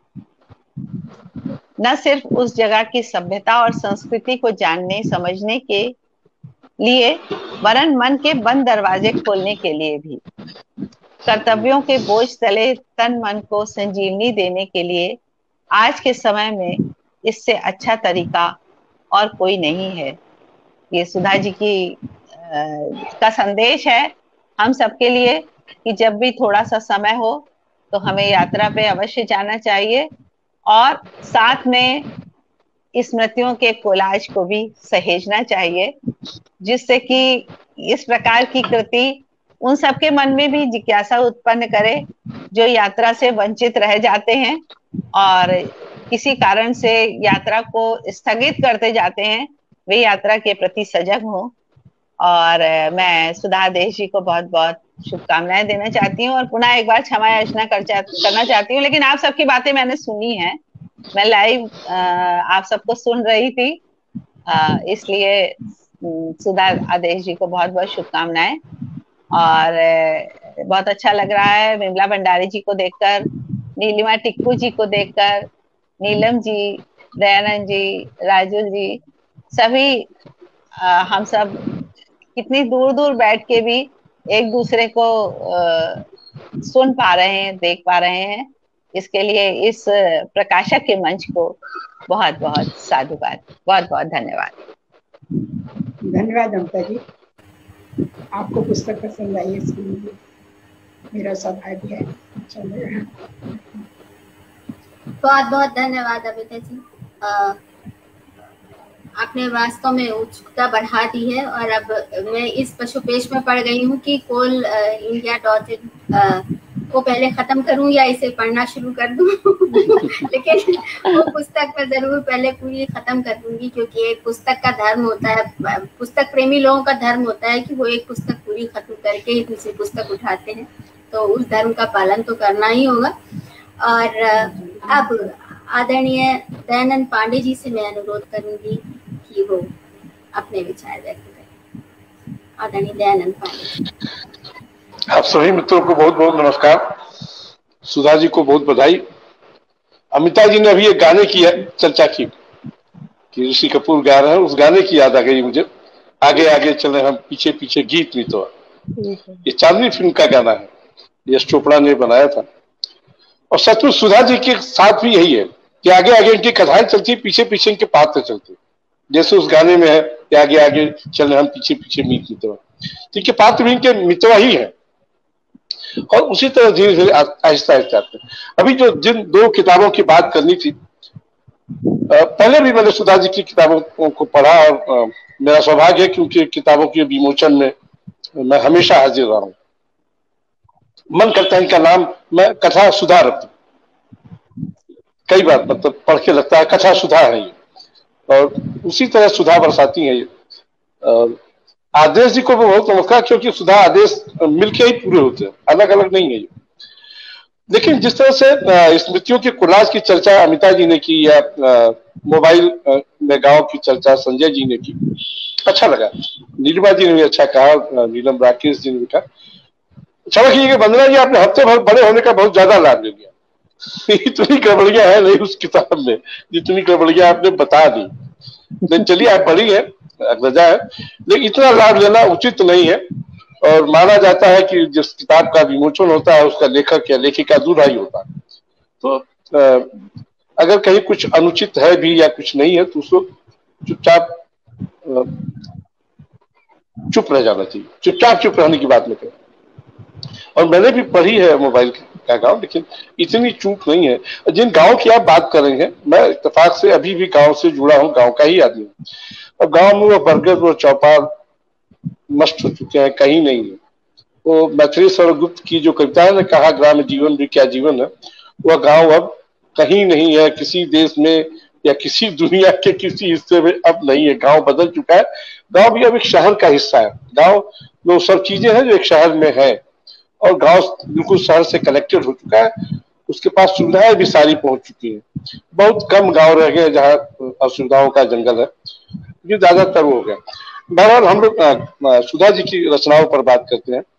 न सिर्फ उस जगह की सभ्यता और संस्कृति को जानने समझने के लिए, वरन मन के बंद दरवाजे खोलने के लिए भी। कर्तव्यों के बोझ तले तन मन को संजीवनी देने के लिए आज के समय में इससे अच्छा तरीका और कोई नहीं है। ये सुधा जी की का संदेश है हम सबके लिए कि जब भी थोड़ा सा समय हो तो हमें यात्रा पे अवश्य जाना चाहिए, और साथ में स्मृतियों के कोलाज को भी सहेजना चाहिए, जिससे कि इस प्रकार की कृति उन सबके मन में भी जिज्ञासा उत्पन्न करे जो यात्रा से वंचित रह जाते हैं और किसी कारण से यात्रा को स्थगित करते जाते हैं, वे यात्रा के प्रति सजग हों। और मैं सुधा आदेश जी को बहुत बहुत शुभकामनाएं देना चाहती हूँ और पुनः एक बार क्षमा याचना करना चाहती हूँ। लेकिन आप सबकी बातें मैंने सुनी है, मैं लाइव आप सबको सुन रही थी, इसलिए सुधा आदेश जी को बहुत बहुत शुभकामनाएं। और बहुत अच्छा लग रहा है विमला भंडारी जी को देखकर, नीलिमा टिक्कू जी को देखकर, नीलम जी, दयानंद जी, राजू जी, सभी हम सब कितनी दूर दूर बैठ के भी एक दूसरे को सुन पा रहे हैं, देख पा रहे हैं। इसके लिए इस प्रकाशक के मंच को बहुत बहुत साधुवाद, बहुत बहुत धन्यवाद। धन्यवाद ममता जी, आपको पुस्तक पसंद आई, इसके लिए मेरा सौभाग्य है। अच्छा लगा। बहुत बहुत धन्यवाद अमिता जी, आपने वास्तव में उत्सुकता बढ़ा दी है। और अब मैं इस पशुपेश में पड़ गई हूँ कि coal-india.in को पहले खत्म करूं या इसे पढ़ना शुरू कर दूं। लेकिन वो पुस्तक मैं जरूर पहले पूरी खत्म कर दूंगी, क्योंकि एक पुस्तक का धर्म होता है, पुस्तक प्रेमी लोगों का धर्म होता है कि वो एक पुस्तक पूरी खत्म करके ही दूसरी पुस्तक उठाते हैं, तो उस धर्म का पालन तो करना ही होगा। और अब आदरणीय दयानंद पांडे जी से मैं अनुरोध करूंगी कि वो अपने विचार व्यक्त करें। आदरणीय दयानंद पांडे जी। आप सभी मित्रों को बहुत बहुत नमस्कार। सुधा जी को बहुत बधाई। अमिता जी ने अभी एक गाने की चर्चा की कि ऋषि कपूर गा रहे हैं, उस गाने की याद आ गई मुझे, आगे आगे चले हम पीछे पीछे गीत मितवा। ये चांदनी फिल्म का गाना है, यश चोपड़ा ने बनाया था। और सचमुच सुधा जी के साथ भी यही है कि आगे आगे इनकी कथाएं चलती, पीछे पीछे इनके पात्र चलते, जैसे उस गाने में है कि आगे आगे चले हम पीछे पीछे मीत मितवा। इनके पात्र भी इनके मितवा ही है, और उसी तरह धीरे धीरे आहिस्ता आहिस्ता आते। अभी जो जिन दो किताबों की बात करनी थी, पहले भी मैंने सुधा जी की किताबों को पढ़ा, और मेरा सौभाग्य है क्योंकि किताबों के विमोचन में मैं हमेशा हाजिर रहा हूं। मन करता है इनका नाम मैं कथा सुधा रख दूं, कई बार मतलब पढ़ के लगता है कथा सुधा है ये, और उसी तरह सुधा बरसाती है ये। आदेश जी को भी बहुत नमस्कार, क्योंकि सुधा आदेश मिलके ही पूरे होते हैं, अलग अलग नहीं है ये। लेकिन जिस तरह से स्मृतियों के कोलाज की चर्चा अमिता जी ने की, या मोबाइल में गांव की चर्चा संजय जी ने की, अच्छा लगा। नीलिमा जी ने भी अच्छा कहा, नीलम राकेश जी ने भी कहा। क्षमा कीजिए वंदना जी, आपने हफ्ते भर बड़े होने का बहुत ज्यादा लाभ ले लिया। इतनी गड़बड़ियां है नहीं उस किताब में जितनी गड़बड़ियां आपने बता दी। लेकिन चलिए, आप बड़ी है, रजा है, लेकिन इतना लाभ लेना उचित नहीं है। और माना जाता है कि जिस किताब का विमोचन होता है उसका लेखक या लेखिका दूल्हा ही होता है। तो अगर कहीं कुछ अनुचित है भी या कुछ नहीं है तो उसको चुपचाप चुप रह जाना चाहिए, चुप रहने की बात नहीं करें। और मैंने भी पढ़ी है मोबाइल का गाँव, लेकिन इतनी चूक नहीं है। जिन गांव की आप बात कर रहे हैं, मैं इत्तेफाक से अभी भी गांव से जुड़ा हूँ, गांव का ही आदमी हूँ। अब गांव में वो बरगद वो चौपाल नष्ट हो चुके हैं, कहीं नहीं है। वो मैथिली गुप्त की जो कविता है ना, कहा ग्राम जीवन भी क्या जीवन है, वह गांव अब कहीं नहीं है, किसी देश में या किसी दुनिया के किसी हिस्से में अब नहीं है। गांव बदल चुका है, गांव भी अब एक शहर का हिस्सा है। गांव वो सब चीजें हैं जो एक शहर में है, और गांव बिल्कुल शहर से कनेक्टेड हो चुका है, उसके पास सुविधाएं भी सारी पहुंच चुकी हैं। बहुत कम गांव रह गए जहाँ असुविधाओं का जंगल है, ये ज्यादातर हो गया। बहरहाल हम लोग सुधा जी की रचनाओं पर बात करते हैं।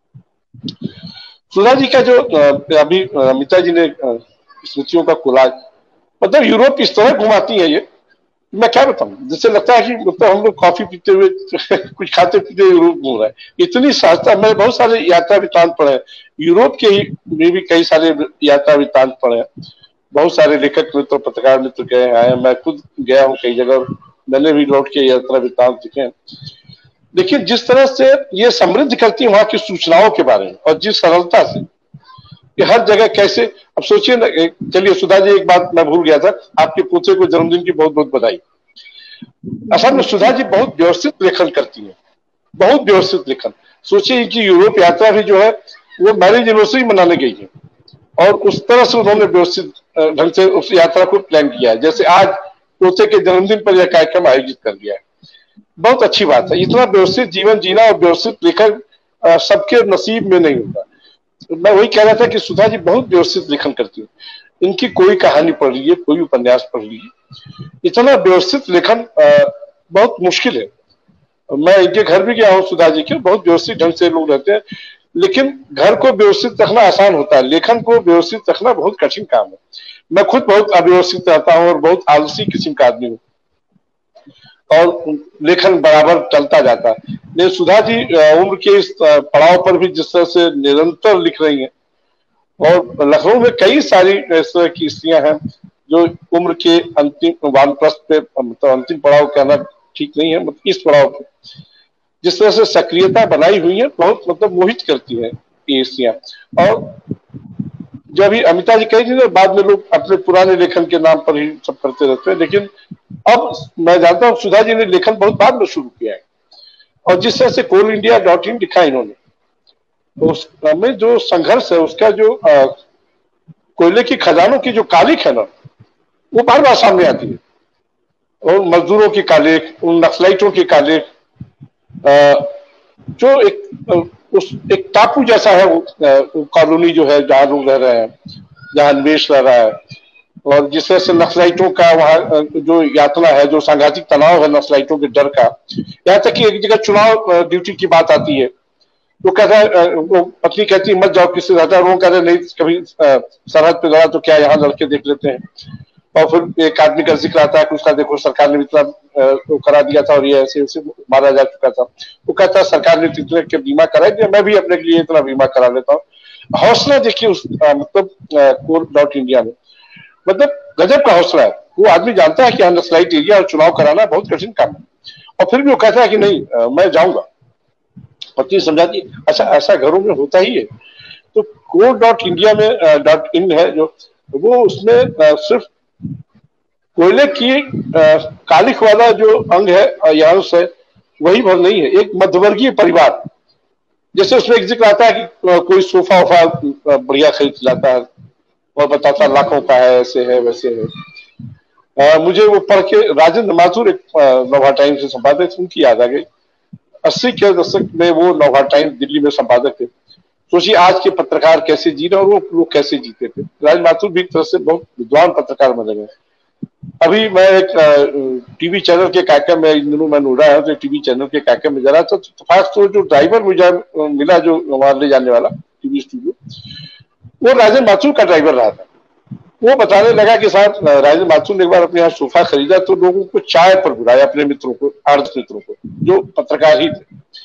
सुधा जी का जो अभी अमिता जी ने स्मृतियों का कोलाज, मतलब यूरोप इस तरह घुमाती है ये, मैं क्या बताऊं, जिससे लगता है कि मतलब हम लोग कॉफी पीते हुए कुछ खाते पीते यूरोप घूम रहे हैं। इतनी सहजता, मैं बहुत सारे यात्रा वृत्तांत पढ़े हैं, यूरोप के ही में भी कई सारे यात्रा वृत्तांत पढ़े हैं। बहुत सारे लेखक मित्र पत्रकार मित्र गए हैं, मैं खुद गया हूँ कई जगह, मैंने भी लौट के यात्रा वृत्तांत लिखे हैं। लेकिन जिस तरह से ये समृद्ध करती है वहां की सूचनाओं के बारे में, और जिस सरलता से कि हर जगह कैसे, अब सोचिए ना। चलिए सुधा जी, एक बात मैं भूल गया था, आपके पोते को जन्मदिन की बहुत बहुत बधाई। असल में सुधा जी बहुत व्यवस्थित लेखन करती है, बहुत व्यवस्थित लेखन। सोचिए कि यूरोप यात्रा भी जो है वो मैरिज एनिवर्सरी मनाने गई है, और उस तरह से उन्होंने व्यवस्थित ढंग से उस यात्रा को प्लान किया है, जैसे आज पोते के जन्मदिन पर यह कार्यक्रम आयोजित कर दिया है। बहुत अच्छी बात है। इतना व्यवस्थित जीवन जीना और व्यवस्थित लेखन सबके नसीब में नहीं होता। मैं वही कह रहा था कि सुधा जी बहुत व्यवस्थित लेखन करती है। इनकी कोई कहानी पढ़ लीजिए, कोई उपन्यास पढ़ लीजिए, इतना व्यवस्थित लेखन बहुत मुश्किल है। मैं इनके घर भी गया हूँ सुधा जी के, बहुत व्यवस्थित ढंग से लोग रहते हैं, लेकिन घर को व्यवस्थित रखना आसान होता है, लेखन को व्यवस्थित रखना बहुत कठिन काम है। मैं खुद बहुत अव्यवस्थित रहता हूँ और बहुत आलसी किस्म का आदमी हूँ, और लेखन बराबर चलता जाता है। लेकिन सुधा जी उम्र के इस पड़ाव पर भी जिस तरह से निरंतर लिख रही हैं, और लखनऊ में कई सारी इस तरह की स्त्रियां हैं जो उम्र के अंतिम वानप्रस्थ पे, मतलब अंतिम पड़ाव कहना ठीक नहीं है, मतलब इस पड़ाव पे जिस तरह से सक्रियता बनाई हुई है, बहुत मतलब मोहित करती है ये स्त्रियां। और जो अभी अमिता जी कही थी ना, बाद में लोग अपने पुराने लेखन के नाम पर ही सब करते रहते हैं, लेकिन अब मैं जानता हूँ सुधा जी ने लेखन बहुत बाद में शुरू किया है। और जिस तरह से coalindia.in लिखा इन्होंने, तो उसमें जो संघर्ष है, उसका जो कोयले की खजानों की जो कालिक है ना, वो बार बार सामने आती है। और मजदूरों की कालिक, उन नक्सलाइटों की कालिक, जो एक टापू जैसा है वो कॉलोनी जो है जहाँ लोग रह रहे हैं, जहाँ अन्वेष रह रहा है, और जिस तरह से नक्सलाइटों का वहाँ जो यातना है, जो सांघातिक तनाव है नक्सलाइटों के डर का, यहाँ तक कि एक जगह चुनाव ड्यूटी की बात आती है, वो कहता है, वो पत्नी कहती है मत जाओ किससे रहता है, वो कहते हैं नहीं कभी सरहद पे गया तो क्या यहाँ लड़के देख लेते हैं। और फिर एक आदमी का जिक्र आता है कि उसका देखो सरकार ने इतना करा दिया था और ये ऐसे ऐसे मारा जा चुका था। वो कहता है सरकार ने इतने के बीमा करा दिया, मैं भी अपने लिए इतना बीमा करा लेता हूँ। हौसला देखिए उस मतलब coal.india में, मतलब गजब का हौसला है। वो आदमी जानता है कि नक्सलाइट एरिया और चुनाव कराना बहुत कठिन काम है, और फिर भी वो कहता है कि नहीं मैं जाऊंगा। पत्नी समझाती अच्छा ऐसा घरों में होता ही है। तो coal.india में .in है जो, वो उसमें सिर्फ कोयले की कालिक वाला जो अंग है या अंश है वही भर नहीं है, एक मध्यवर्गीय परिवार, जैसे उसमें एक जिक्र आता है कि कोई सोफा वोफा बढ़िया खरीद लाता है और बताता लाखों का है, ऐसे है वैसे है। मुझे वो पढ़ के राजेंद्र माथुर एक नवभारत टाइम्स से संपादक, उनकी याद आ गई। 80 के दशक में वो नवभारत टाइम्स दिल्ली में संपादक थे। सोचिए आज के पत्रकार कैसे जी रहे और वो लोग कैसे जीते थे। राजेंद्र माथुर भी एक तरह से बहुत विद्वान पत्रकार बने गए। अभी मैं एक टीवी चैनल के कार्यक्रम में इन दिनों मैं उड़ा है, तो टीवी चैनल के कार्यक्रम में जरा तो खास तो जो ड्राइवर मुझे मिला जो वहां ले जाने वाला टीवी स्टूडियो, वो राजेंद्र माथुर का ड्राइवर रहा था। वो बताने लगा कि साहब राजेंद्र माथुर ने एक बार अपने यहाँ सोफा खरीदा तो लोगों को चाय पर बुलाया, अपने मित्रों को, अर्ध मित्रों को जो पत्रकार ही थे।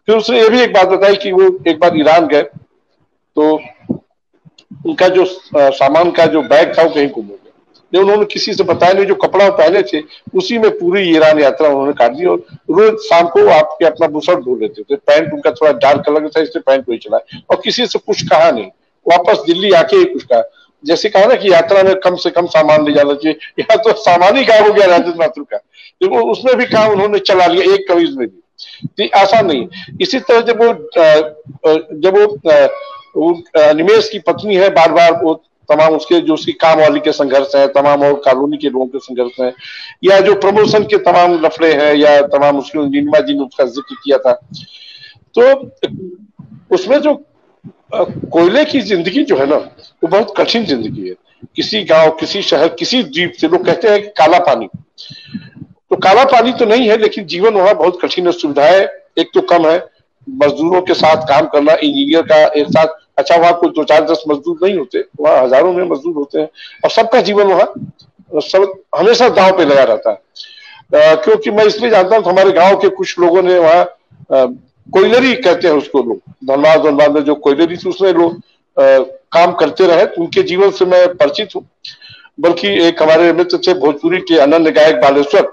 फिर उसने ये भी एक बात बताई कि वो एक बार ईरान गए तो उनका जो सामान का जो बैग था वो कहीं गुम हो गया। उन्होंने किसी से बताया नहीं, जो कपड़ा पहने थे उसी में पूरी ईरान यात्रा उन्होंने काट दी। और रोज शाम को आपके अपना बुशर्ट धो लेते थे, पैंट उनका थोड़ा डार्क कलर था इसलिए पैंट वही चला, और किसी से कुछ कहा नहीं, वापस दिल्ली आके ही कुछ कहा। जैसे कहा ना कि यात्रा में कम से कम सामान ले जाना चाहिए, यहाँ तो सामान ही गायब हो गया राजेंद्र माथुर का, तो उसमें भी कहा उन्होंने चला लिया एक कमीज में भी, तो आसान नहीं। इसी तरह जब वो निमेश की पत्नी है, बार बार वो तमाम उसके जो उसकी काम वाली के संघर्ष है, तमाम और कॉलोनी के लोगों के संघर्ष है, या जो प्रमोशन के तमाम लफड़े हैं, या तमाम उसकी नीलिमा जी ने उसका जिक्र किया था, तो उसमें जो कोयले की जिंदगी जो है ना वो बहुत कठिन जिंदगी है। किसी गांव, किसी शहर, किसी द्वीप से लोग कहते हैं कि काला पानी, तो काला पानी तो नहीं है, लेकिन जीवन वहां बहुत कठिन है। सुविधाएं एक तो कम है, मजदूरों के साथ काम करना, इंजीनियर का एक साथ, अच्छा वहां कोई 2-4-10 मजदूर नहीं होते, वहां हजारों में मजदूर होते हैं, और सबका जीवन वहां सब हमेशा दांव पे लगा रहता है। क्योंकि मैं इसलिए जानता हूँ हमारे गांव के कुछ लोगों ने वहां कोयलरी कहते हैं उसको लोग, धनबाद में जो कोयलरी थी उसमें लोग काम करते रहे, उनके जीवन से मैं परिचित हूँ। बल्कि एक हमारे मित्र थे भोजपुरी के अनन्य गायक बालेश्वर,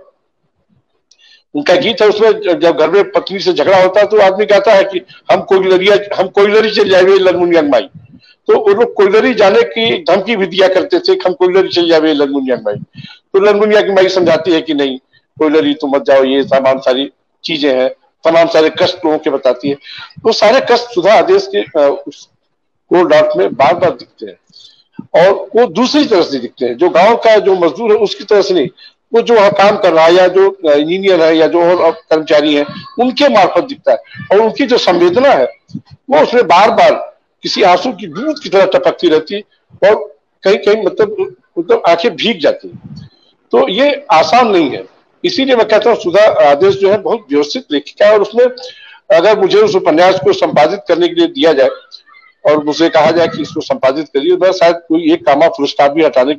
उनका गीत है, उसमें जब घर में पत्नी से झगड़ा होता है तो आदमी कहता है कि हम कोयलरी चल जाए ललमुनियन माई, तो वो लोग कोयलरी जाने की धमकी भी दिया करते थे, हम कोयलरी चल जाए ललमुनियन माई, तो ललमुनिया की माई समझाती है कि नहीं कोयलरी तो मत जाओ, ये तमाम सारी चीजें हैं, तमाम सारे कष्ट लोगों के बताती है। वो सारे कष्ट सुधा आदेश के कोर डॉट में बार बार दिखते हैं, और वो दूसरी तरह से दिखते हैं, जो गांव का जो मजदूर है उसकी तरह से नहीं, वो जो वहां काम कर रहा है या जो इंजीनियर है या जो और कर्मचारी है उनके मार्फत दिखता है, और उनकी जो संवेदना है वो उसमें बार बार किसी आंसू की बूंद की तरह टपकती रहती है, और कहीं कहीं मतलब आंखें भीग जाती है। तो ये आसान नहीं है, इसीलिए मैं कहता हूँ सुधा आदेश जो है बहुत व्यवस्थित लेखिका है, और उसमें अगर मुझे उस उपन्यास को संपादित करने के लिए दिया जाए और मुझे कहा जाए कि इसको संपादित करिए, मैं शायद कोई एक कामा फुल स्टॉप भी हटाने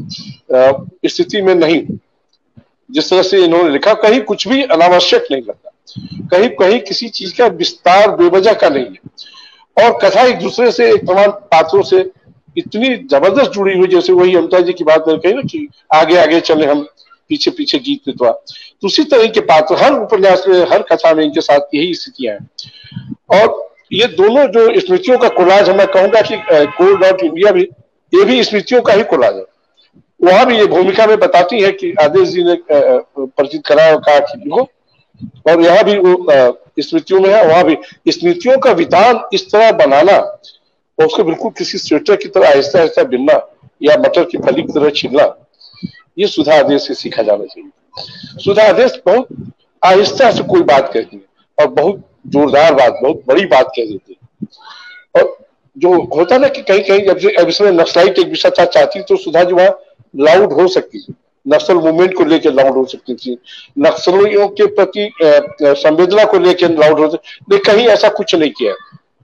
की स्थिति में नहीं हूं। जिस तरह से इन्होंने लिखा, कहीं कुछ भी अनावश्यक नहीं लगता, कहीं कहीं किसी चीज का विस्तार बेवजह का नहीं है, और कथा एक दूसरे से, एक तमाम पात्रों से इतनी जबरदस्त जुड़ी हुई, जैसे वही अमिता जी की बात मैंने कही ना कि आगे आगे चले हम पीछे पीछे गीत मितवा, तो उसी तरह के पात्र हर उपन्यास में, हर कथा में इनके साथ यही स्थितियां हैं। और ये दोनों जो स्मृतियों का कोलाज है, मैं कहूंगा कि कोर.इंडिया भी ये भी स्मृतियों का ही कोलाज है। वहां भी ये भूमिका में बताती है कि आदेश जी ने परिचित कराया, कहा कि लिखो, और यहाँ भी वो स्मृतियों में है, वहां भी स्मृतियों का वितान इस तरह बनाना, और उसको बिल्कुल किसी स्वेटर की तरह आहिस्ता आहिस्ता बिनना या मटर की फली की तरह छिलना, ये सुधा आदेश से सीखा जाना चाहिए। सुधा आदेश बहुत आहिस्ता से कोई बात कहती है, और बहुत जोरदार बात, बहुत बड़ी बात कह देती है। और जो होता ना कि कहीं कहीं अब इसमें नक्सलाइट एक विषय था, चाहती तो सुधा जी वहां लाउड हो सकती थी, नक्सल मूवमेंट को लेकर लाउड हो सकती थी, नक्सलियों के प्रति संवेदना को लेकर लाउड हो सकती, लेकिन कहीं ऐसा कुछ नहीं किया।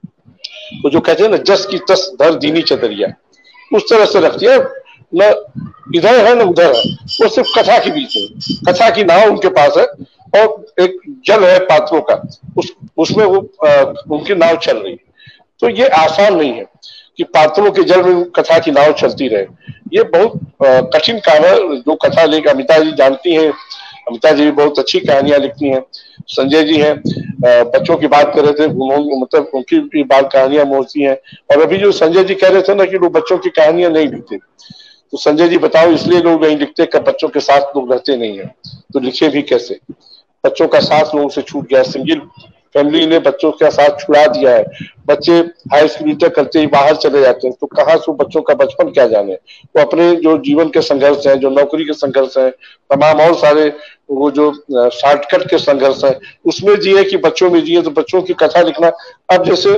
तो जो कहते हैं ना जस की तस धर दीनी चदरिया, उस तरह से रखती है, न इधर है न उधर है, वो सिर्फ कथा के बीच है, कथा की नाव उनके पास है, और एक जल है पात्रों का, उसमें वो उनकी नाव चल रही है। तो ये आसान नहीं है कि पात्रों के जल में कथा की नाव चलती रहे, ये बहुत कठिन काम है। जो कथा लेकर अमिता जी जानती हैं, अमिता जी भी बहुत अच्छी कहानियां लिखती हैं। संजय जी हैं, बच्चों की बात कर रहे थे, उन्होंने मतलब उनकी भी बात कहानियां मोहती हैं। और अभी जो संजय जी कह रहे थे ना कि लोग बच्चों की कहानियां नहीं लिखते, तो संजय जी बताओ इसलिए लोग नहीं लिखते कि बच्चों के साथ लोग रहते नहीं है, तो लिखे भी कैसे? बच्चों का साथ लोगों से छूट गया, सिंगल फैमिली ने बच्चों का साथ छुड़ा दिया है, बच्चे हाई स्कूल तक करते ही बाहर चले जाते हैं, तो कहाँ से बच्चों का बचपन क्या जाने। तो अपने जो जीवन के संघर्ष हैं, जो नौकरी के संघर्ष हैं, तमाम और सारे वो जो शॉर्टकट के संघर्ष है, उसमें जिए कि बच्चों में जिए। तो बच्चों की कथा लिखना, अब जैसे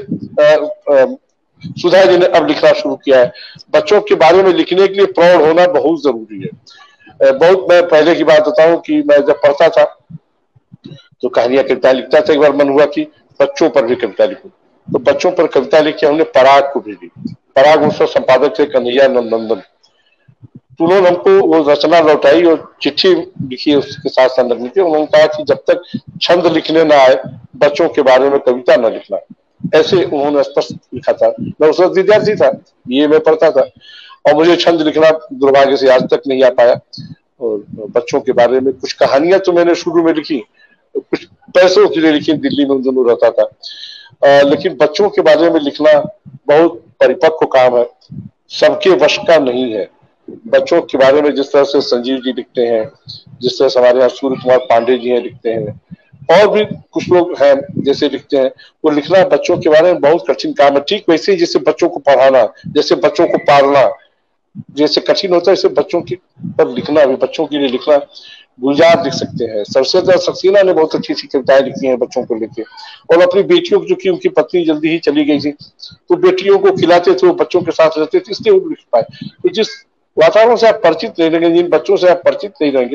सुधा जी ने अब लिखना शुरू किया है, बच्चों के बारे में लिखने के लिए प्रौढ़ होना बहुत जरूरी है। बहुत, मैं पहले की बात बताऊं कि मैं जब पढ़ता था तो कहानियां कविता लिखता था, एक बार मन हुआ कि बच्चों पर भी कविता लिखूं, तो बच्चों पर कविता लिख के हमने पराग को भेजी। पराग उसका संपादक थे कन्हैया नंदन, तो उन्होंने हमको वो रचना लौटाई और चिट्ठी लिखी उसके साथ संलग्न थी। उन्होंने कहा कि जब तक छंद लिखने ना आए बच्चों के बारे में कविता न लिखना, ऐसे उन्होंने स्पष्ट लिखा था। मैं उस वक्त विद्यार्थी था, ये मैं पढ़ता था और मुझे छंद लिखना दुर्भाग्य से आज तक नहीं आ पाया। और बच्चों के बारे में कुछ कहानियां तो मैंने शुरू में लिखी, कुछ पैसों के लिए लिखी, दिल्ली में उन दिनों रहता था। लेकिन बच्चों के बारे में लिखना बहुत परिपक्व काम है, सबके वश का नहीं है। बच्चों के बारे में जिस तरह से संजीव जी लिखते हैं, जिस तरह से हमारे यहाँ सूर्य कुमार पांडे जी हैं लिखते हैं, और भी कुछ लोग हैं जैसे लिखते हैं, वो लिखना बच्चों के बारे में बहुत कठिन काम है। ठीक वैसे ही जैसे बच्चों को पढ़ाना, जैसे बच्चों को पालना जैसे कठिन होता है, ऐसे बच्चों की पर लिखना भी, बच्चों के लिए लिखना। गुलजार लिख सकते हैं, सरसेदा सक्सेना ने बहुत अच्छी सी कविताएं लिखी हैं बच्चों को लेके। और अपनी बेटियों को, जो कि उनकी पत्नी जल्दी ही चली गई थी, तो बेटियों को खिलाते थे, वो बच्चों के साथ रहते थे, इसलिए वो लिख पाए। तो जिस वातावरण से आप परिचित नहीं रहेंगे, जिन बच्चों से आप परिचित नहीं रहेंगे,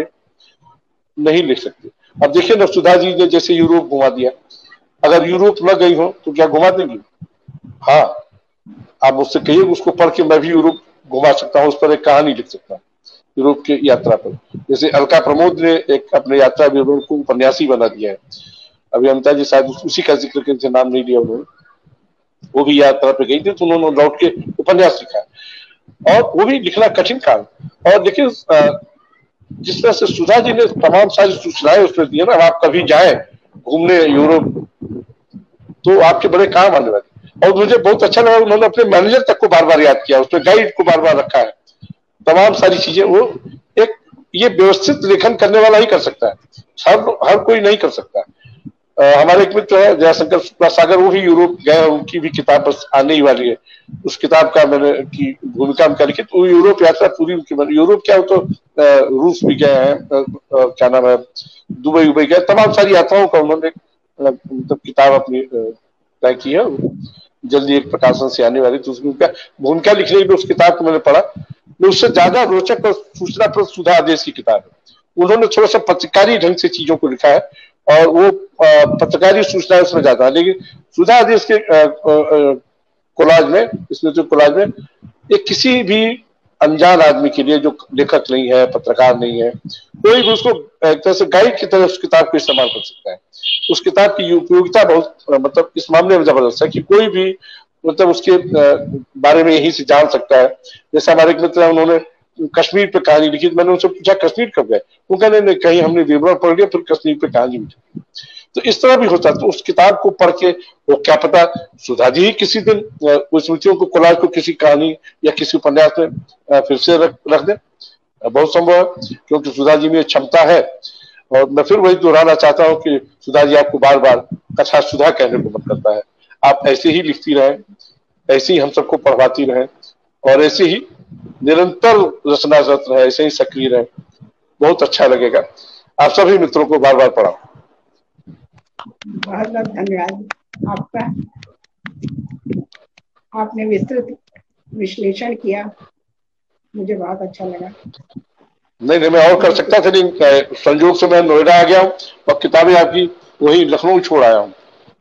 नहीं लिख सकते। अब देखिए ना, सुधा जी ने जैसे यूरोप घुमा दिया, अगर यूरोप न गई हो तो क्या घुमा देंगी? हाँ, आप मुझसे कहिए, उसको पढ़ के मैं भी यूरोप घुमा सकता हूँ, उस पर एक कहानी लिख सकता हूँ यूरोप की यात्रा पर। जैसे अलका प्रमोद ने एक अपने यात्रा विवरण को उपन्यासी बना दिया है। अभी अमिता जी शायद उसी का जिक्र करके नाम नहीं लिया उन्होंने, वो भी यात्रा पे गई थी, तो उन्होंने लौट के उपन्यास लिखा, और वो भी लिखना कठिन काम। और देखिए जिस तरह से सुधा जी ने तमाम सारी सूचनाएं उसमें दी है ना, आप कभी जाए घूमने यूरोप तो आपके बड़े काम आने वाले। और मुझे बहुत अच्छा लगा, उन्होंने अपने मैनेजर तक को बार बार याद किया, उसमें गाइड को बार बार रखा है, तमाम सारी चीजें। वो एक ये व्यवस्थित लेखन करने वाला ही कर सकता है, हर कोई नहीं कर सकता। हमारे एक मित्र है जयशंकर शुक्ला सागर, वो भी यूरोप गए, उनकी भी किताब बस आने ही वाली है। उस किताब का मैंने की भूमिका में लिखी, तो यूरोप यात्रा पूरी उनकी, यूरोप क्या हो तो रूस भी गए हैं, क्या नाम है, दुबई गए, तमाम सारी यात्राओं का उन्होंने मतलब किताब अपनी तय की है, जल्दी एक प्रकाशन से आने वाली। तो उसमें उनका भूमिका लिखने की उस किताब को मैंने पढ़ा, उससे ज्यादा रोचक और सूचनाप्रद सुधा आदेश की किताब है। उन्होंने थोड़ा सा पत्रकारी ढंग से चीजों को लिखा है, और वो पत्रकारी सूचना उसमें ज्यादा है। लेकिन सुधा आदेश के कोलाज में, इसमें जो कोलाज में एक किसी भी अनजान आदमी के लिए, जो लेखक नहीं है, पत्रकार नहीं है, कोई भी उसको एक तरह से गाइड की तरह उस किताब को इस्तेमाल कर सकता है। उस किताब की उपयोगिता बहुत मतलब इस मामले में जबरदस्त है कि कोई भी मतलब उसके बारे में यहीं से जान सकता है। जैसे हमारे एक मित्र हैं, उन्होंने कश्मीर पे कहानी लिखी, मैंने उनसे पूछा कश्मीर कब गए, वो कहने नहीं, कहीं हमने विवरण पढ़ लिया फिर कश्मीर पे कहानी लिखी। तो इस तरह भी होता है। तो उस किताब को पढ़ के वो क्या पता सुधा जी ही किसी दिन उस स्मृतियों को, कोलाज को किसी कहानी या किसी उपन्यास में फिर से रख दे, बहुत संभव है, क्योंकि सुधा जी में क्षमता है। और मैं फिर वही दोहराना चाहता हूँ कि सुधा जी आपको बार बार कथा सुधा कहने को मन करता है। आप ऐसे ही लिखती रहें, ऐसे ही हम सबको पढ़वाती रहें, और ऐसे ही निरंतर रचनारत रहे, ऐसे ही सक्रिय रहे, बहुत अच्छा लगेगा। आप सभी मित्रों को बार बार पढ़ाओ। बहुत बहुत धन्यवाद आपका, आपने विस्तृत विश्लेषण किया, मुझे बहुत अच्छा लगा। नहीं, मैं और कर सकता था, लेकिन संयोग से मैं नोएडा आ गया हूँ और किताबें आपकी वही लखनऊ छोड़ आया हूँ।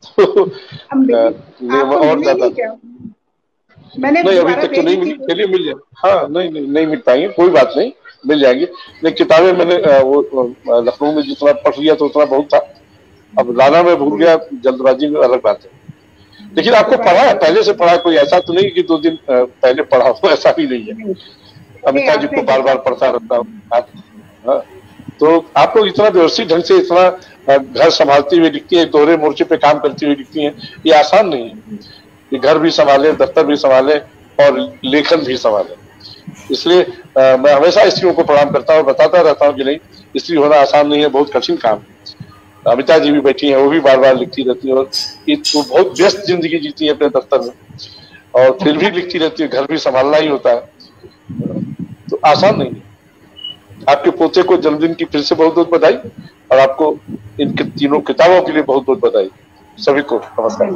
और ज्यादा मैंने नहीं, अभी तक तो नहीं मिली, चलिए मिल जाए। हाँ, नहीं मिल पाएंगे, कोई बात नहीं, मिल जाएंगे। लेकिन किताबें मैंने वो लखनऊ में जितना पढ़ लिया तो उतना बहुत था, अब लाना मैं भूल गया, जल्दबाजी में, अलग बात है। लेकिन आपको पढ़ा है, पहले से पढ़ा, कोई ऐसा तो नहीं कि 2 दिन पहले पढ़ा हो, ऐसा भी नहीं है। अमिता जी को बार बार पढ़ता रहता हूँ। तो आप लोग इतना व्यवस्थित ढंग से, इतना घर संभालती हुई लिखती है, दोहरे मोर्चे पे काम करती हुई लिखती है, ये आसान नहीं है कि घर भी संभाले, दफ्तर भी संभाले और लेखन भी संभाले। इसलिए मैं हमेशा स्त्रियों को प्रणाम करता हूँ और बताता रहता हूँ कि नहीं, स्त्री होना आसान नहीं है, बहुत कठिन काम है। अमिता जी भी बैठी हैं, वो भी बार बार लिखती रहती है, और वो बहुत व्यस्त जिंदगी जीती है अपने दफ्तर में, और फिर भी लिखती रहती है, घर भी संभालना ही होता है, तो आसान नहीं है। आपके पोते को जन्मदिन की फिर से बहुत बहुत बधाई, और आपको इन तीनों किताबों के लिए बहुत बहुत बधाई। सभी को नमस्कार।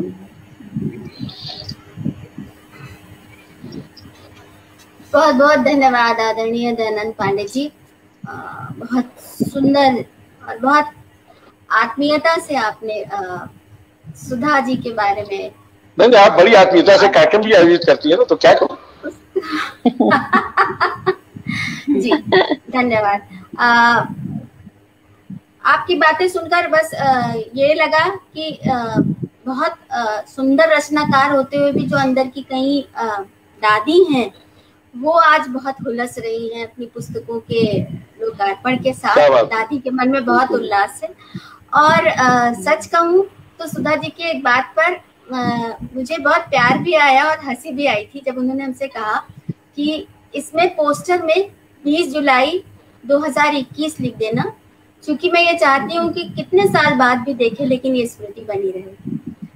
बहुत बहुत धन्यवाद आदरणीय दयानंद पांडे जी, बहुत सुंदर और बहुत आत्मीयता से आपने सुधा जी के बारे में। नहीं, आप बड़ी आत्मीयता से कार्यक्रम भी आयोजित करती है ना, तो क्या करूं। जी धन्यवाद। आपकी बातें सुनकर बस ये लगा कि बहुत सुंदर रचनाकार होते हुए भी जो अंदर की कई दादी हैं वो आज बहुत हुलस रही हैं अपनी पुस्तकों के लोकार्पण के साथ। दादी के मन में बहुत उल्लास है। और सच कहूँ तो सुधा जी की एक बात पर मुझे बहुत प्यार भी आया और हंसी भी आई थी जब उन्होंने हमसे कहा कि इसमें पोस्टर में 20 जुलाई 2021 लिख देना, क्योंकि मैं ये चाहती हूँ कि कितने साल बाद भी देखे लेकिन ये स्मृति बनी रहे।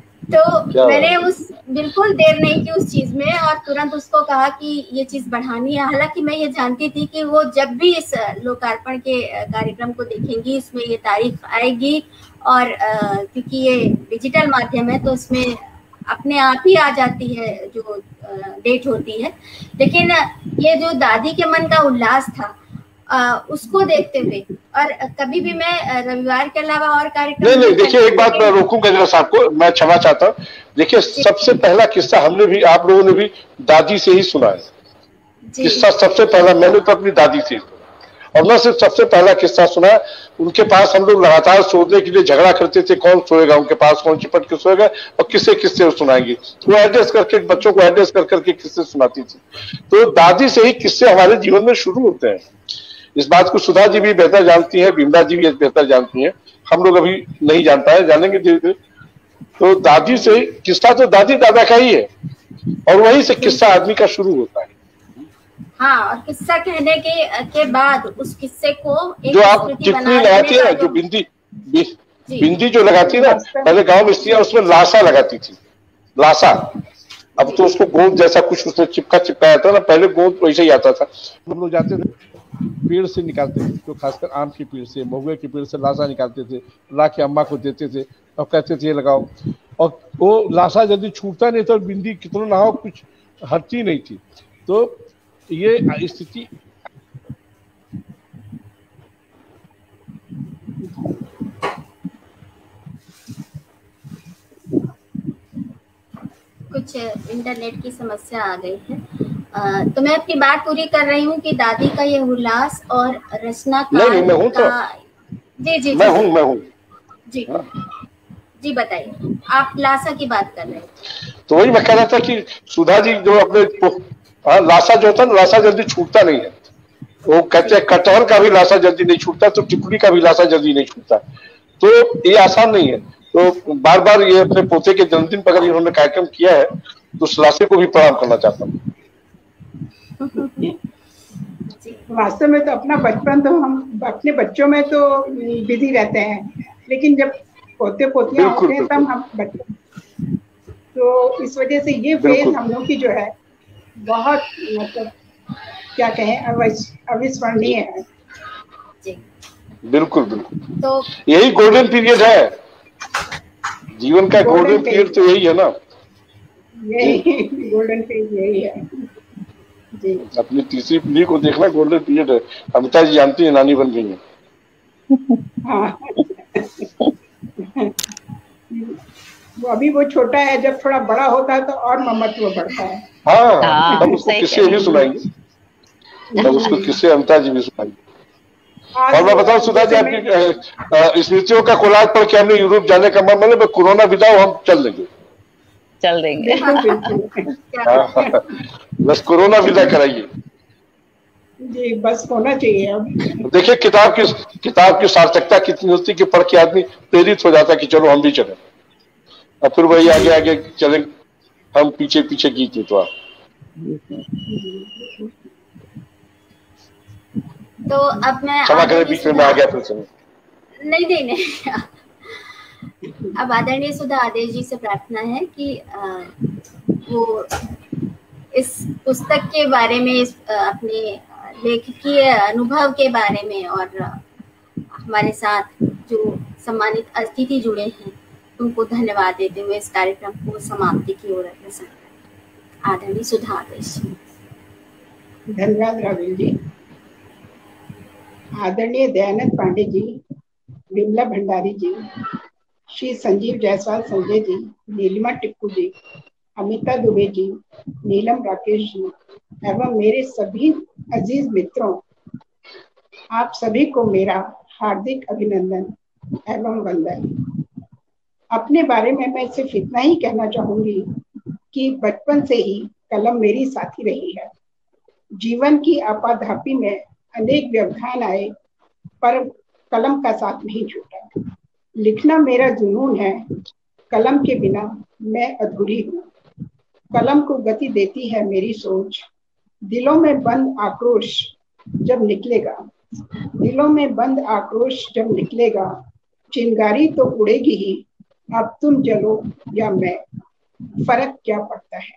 तो मैंने बिल्कुल देर नहीं की उस चीज में और तुरंत उसको कहा कि ये चीज बढ़ानी है। हालांकि मैं ये जानती थी कि वो जब भी इस लोकार्पण के कार्यक्रम को देखेंगी इसमें ये तारीख आएगी और क्योंकि ये डिजिटल माध्यम है तो इसमें अपने आप ही आ जाती है जो डेट होती है। लेकिन ये जो दादी के मन का उल्लास था उसको देखते हुए और कभी भी मैं रविवार के अलावा और कार्यक्रम नहीं देखिए, एक बात मैं रोकूंगा जरा साहब को, मैं क्षमा चाहता हूँ। देखिए सबसे पहला किस्सा हमने भी, आप लोगों ने भी दादी से ही सुना है। किस्सा सबसे पहला मैंने तो अपनी दादी से, और न सिर्फ सबसे पहला किस्सा सुना, उनके पास हम लोग लगातार सोने के लिए झगड़ा करते थे कौन सोएगा उनके पास, कौन चिपट के सोएगा और किससे किससे सुनाएंगे। तो वो एड्रेस करके बच्चों को एड्रेस कर करके किससे सुनाती थी। तो दादी से ही किस्से हमारे जीवन में शुरू होते हैं। इस बात को सुधा जी भी बेहतर जानती है, बिमला जी भी बेहतर जानती है, हम लोग अभी नहीं जान पाए, जानेंगे धीरे धीरे। तो दादी से किस्सा तो दादी दादा का ही है और वहीं से किस्सा आदमी का शुरू होता है। हाँ, और किस्सा कहने के बाद उस किस्से को एक जो आप टिप्पणी लगाती है ना, जो बिंदी जो लगाती है ना, पहले गांव में स्त्रियां उसमें लाशा लगाती थी, लाशा। अब तो उसको गोंद जैसा कुछ उसमें चिपकाया था ना, पहले गोंद वैसे ही आता था। हम लोग जाते थे पेड़ से निकालते थे, तो खासकर आम के पेड़ से, महुए के पेड़ से लाशा निकालते थे, ला के अम्मा को देते थे और कहते थे ये लगाओ। और वो लाशा जल्दी छूटता नहीं था, बिंदी कितना नहाओ कुछ हटती नहीं थी। तो ये स्थिति कुछ इंटरनेट की समस्या आ गई है। तो मैं अपनी बात पूरी कर रही हूँ कि दादी का ये उल्लास और रचनाकार का जी जी बताइए, आप लाशा की बात कर रहे हैं। तो वही मैं कह रहा था कि सुधा जी जो अपने लाशा जो होता है ना, लाशा जल्दी छूटता नहीं है। वो कहते हैं कटहल का भी लाशा जल्दी नहीं छूटता, तो टिकड़ी का भी लाशा जल्दी नहीं छूटता। तो ये आसान नहीं है। तो बार बार ये अपने पोते के जन्मदिन पर अगर इन्होंने कार्यक्रम किया है तो उस लाशे को भी प्रणाम करना चाहता हूँ। वास्तव में तो अपना बचपन तो हम अपने बच्चों में तो बिजी रहते हैं, लेकिन जब पोते पोतियां होते हैं तब हम बच्चे, तो इस वजह से ये फेज हम लोग की जो है बहुत मतलब क्या कहें अविस्मरणीय है। बिल्कुल बिल्कुल, तो यही गोल्डन पीरियड है जीवन का। गोल्डन पीरियड तो यही है ना, यही गोल्डन पीरियड यही है जी। अपनी तीसरी पीढ़ी को देखना गोल्डन पीरियड है। अमिता जी जानती है, नानी बन गई है। हाँ। वो अभी वो छोटा है, जब थोड़ा बड़ा होता है तो और ममत्व बढ़ता है। हाँ, तब उसको किस्से भी सुनाएंगे, तब उसको किस्से अमिता जी भी सुनाएंगे। और मैं बताऊं सुधा जी, आपकी स्मृतियों का कोलाज पढ़ के हमने यूरोप जाने का मन बने, कोरोना बिताओ हम चल देंगे। बस कोरोना विदा कराइए जी, बस होना चाहिए। अब देखिए किताब की सार्थकता कितनी होती कि पढ़ के आदमी प्रेरित हो जाता कि चलो हम भी चले, और फिर वही आगे आगे चले, हम पीछे पीछे गीत तो आप। तो अब मैं क्षमा करें, बीच में आ गया फिर से। नहीं अब आदरणीय सुधा आदेश जी से प्रार्थना है कि वो इस पुस्तक के बारे में, इस अपने लेखकीय अनुभव के बारे में और हमारे साथ जो सम्मानित अतिथि जुड़े हैं उनको धन्यवाद देते हुए इस कार्यक्रम को समाप्ति की ओर अग्रसर करें। आदरणीय सुधा आदेश। धन्यवाद राहुल जी। आदरणीय दयानंद पांडे जी, विमला भंडारी जी, श्री संजीव जायसवाल संजय जी, नीलिमा टिक्कू जी, अमिता दुबे जी, नीलम राकेश जी एवं मेरे सभी अजीज मित्रों आप सभी को मेरा हार्दिक अभिनंदन एवं वंदन। अपने बारे में मैं सिर्फ इतना ही कहना चाहूंगी कि बचपन से ही कलम मेरी साथी रही है। जीवन की आपाधापी में अनेक व्यवधान आए पर कलम का साथ नहीं छूटा। लिखना मेरा जुनून है, कलम के बिना मैं अधूरी हूँ। कलम को गति देती है मेरी सोच, दिलों में बंद आक्रोश जब निकलेगा, दिलों में बंद आक्रोश जब निकलेगा, चिंगारी तो उड़ेगी ही, अब तुम जलो या मैं, फर्क क्या पड़ता है।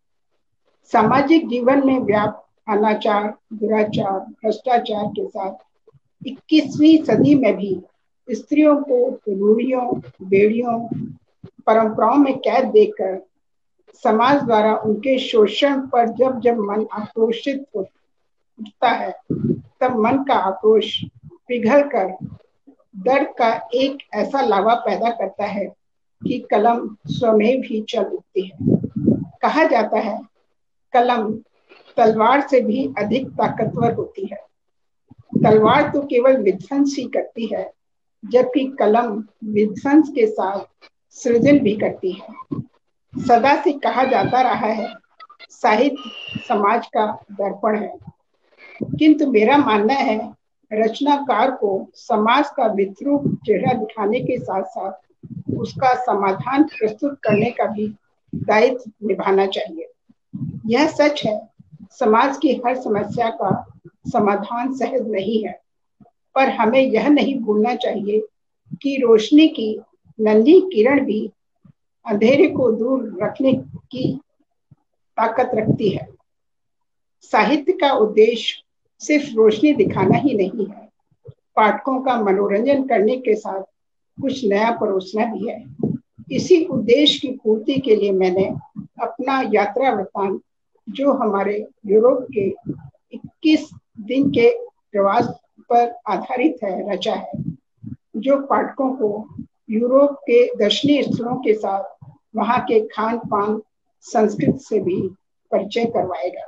सामाजिक जीवन में व्याप्त अनाचार, दुराचार, भ्रष्टाचार के साथ 21वीं सदी में भी स्त्रियों को रूढ़ियों, बेड़ियों, परंपराओं में कैद देकर समाज द्वारा उनके शोषण पर जब जब मन आक्रोशित होता है तब मन का आक्रोश पिघल कर दर्द का एक ऐसा लावा पैदा करता है कि कलम स्वयं ही चल उठती है। कहा जाता है कलम तलवार से भी अधिक ताकतवर होती है। तलवार तो केवल विध्वंस ही करती है, जबकि कलम विध्वंस के साथ सृजन भी करती है। सदा से कहा जाता रहा है साहित्य समाज का दर्पण है, किंतु मेरा मानना है रचनाकार को समाज का विद्रूप चेहरा दिखाने के साथ साथ उसका समाधान प्रस्तुत करने का भी दायित्व निभाना चाहिए। यह सच है, समाज की हर समस्या का समाधान सहज नहीं है, पर हमें यह नहीं भूलना चाहिए कि रोशनी की नन्ही किरण भी अंधेरे को दूर रखने की ताकत रखती है। साहित्य का उद्देश्य सिर्फ रोशनी दिखाना ही नहीं है, पाठकों का मनोरंजन करने के साथ कुछ नया परोसना भी है। इसी उद्देश्य की पूर्ति के लिए मैंने अपना यात्रा वृत्तांत, जो हमारे यूरोप के 21 दिन के प्रवास पर आधारित है, रचा है, जो पाठकों को यूरोप के दर्शनीय स्थलों के साथ वहाँ के खान पान संस्कृति से भी परिचय करवाएगा।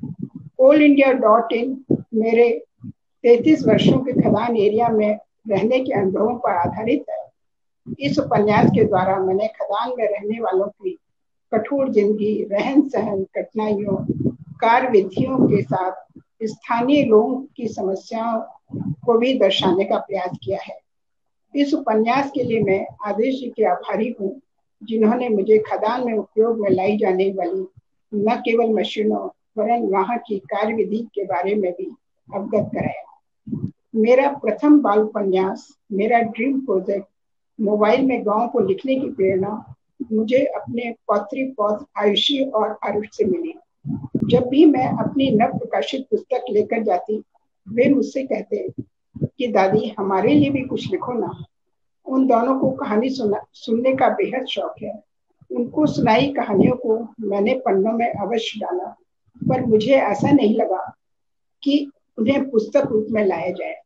allIndia.in मेरे 33 वर्षों के खदान एरिया में रहने के अनुभवों पर आधारित है। इस उपन्यास के द्वारा मैंने खदान में रहने वालों की कठोर जिंदगी, रहन सहन, कठिनाइयों, कार्य विधियों के साथ स्थानीय लोगों की समस्याओं को भी दर्शाने का प्रयास किया है। इस उपन्यास के लिए मैं आदेश जी के आभारी हूँ, जिन्होंने मुझे खदान में उपयोग में लाई जाने वाली न केवल मशीनों वरन वहाँ की कार्य विधि के बारे में भी अवगत कराया। मेरा प्रथम बाल उपन्यास, मेरा ड्रीम प्रोजेक्ट मोबाइल में गाँव को लिखने की प्रेरणा मुझे अपने पौत्री पौत्र आयुषी और आरुष से मिली। जब भी मैं अपनी नव प्रकाशित पुस्तक लेकर जाती, वे मुझसे कहते कि दादी हमारे लिए भी कुछ लिखो ना। उन दोनों को कहानी सुनने का बेहद शौक है। उनको सुनाई कहानियों को मैंने पन्नों में अवश्य डाला, पर मुझे ऐसा नहीं लगा कि उन्हें पुस्तक रूप में लाया जाए।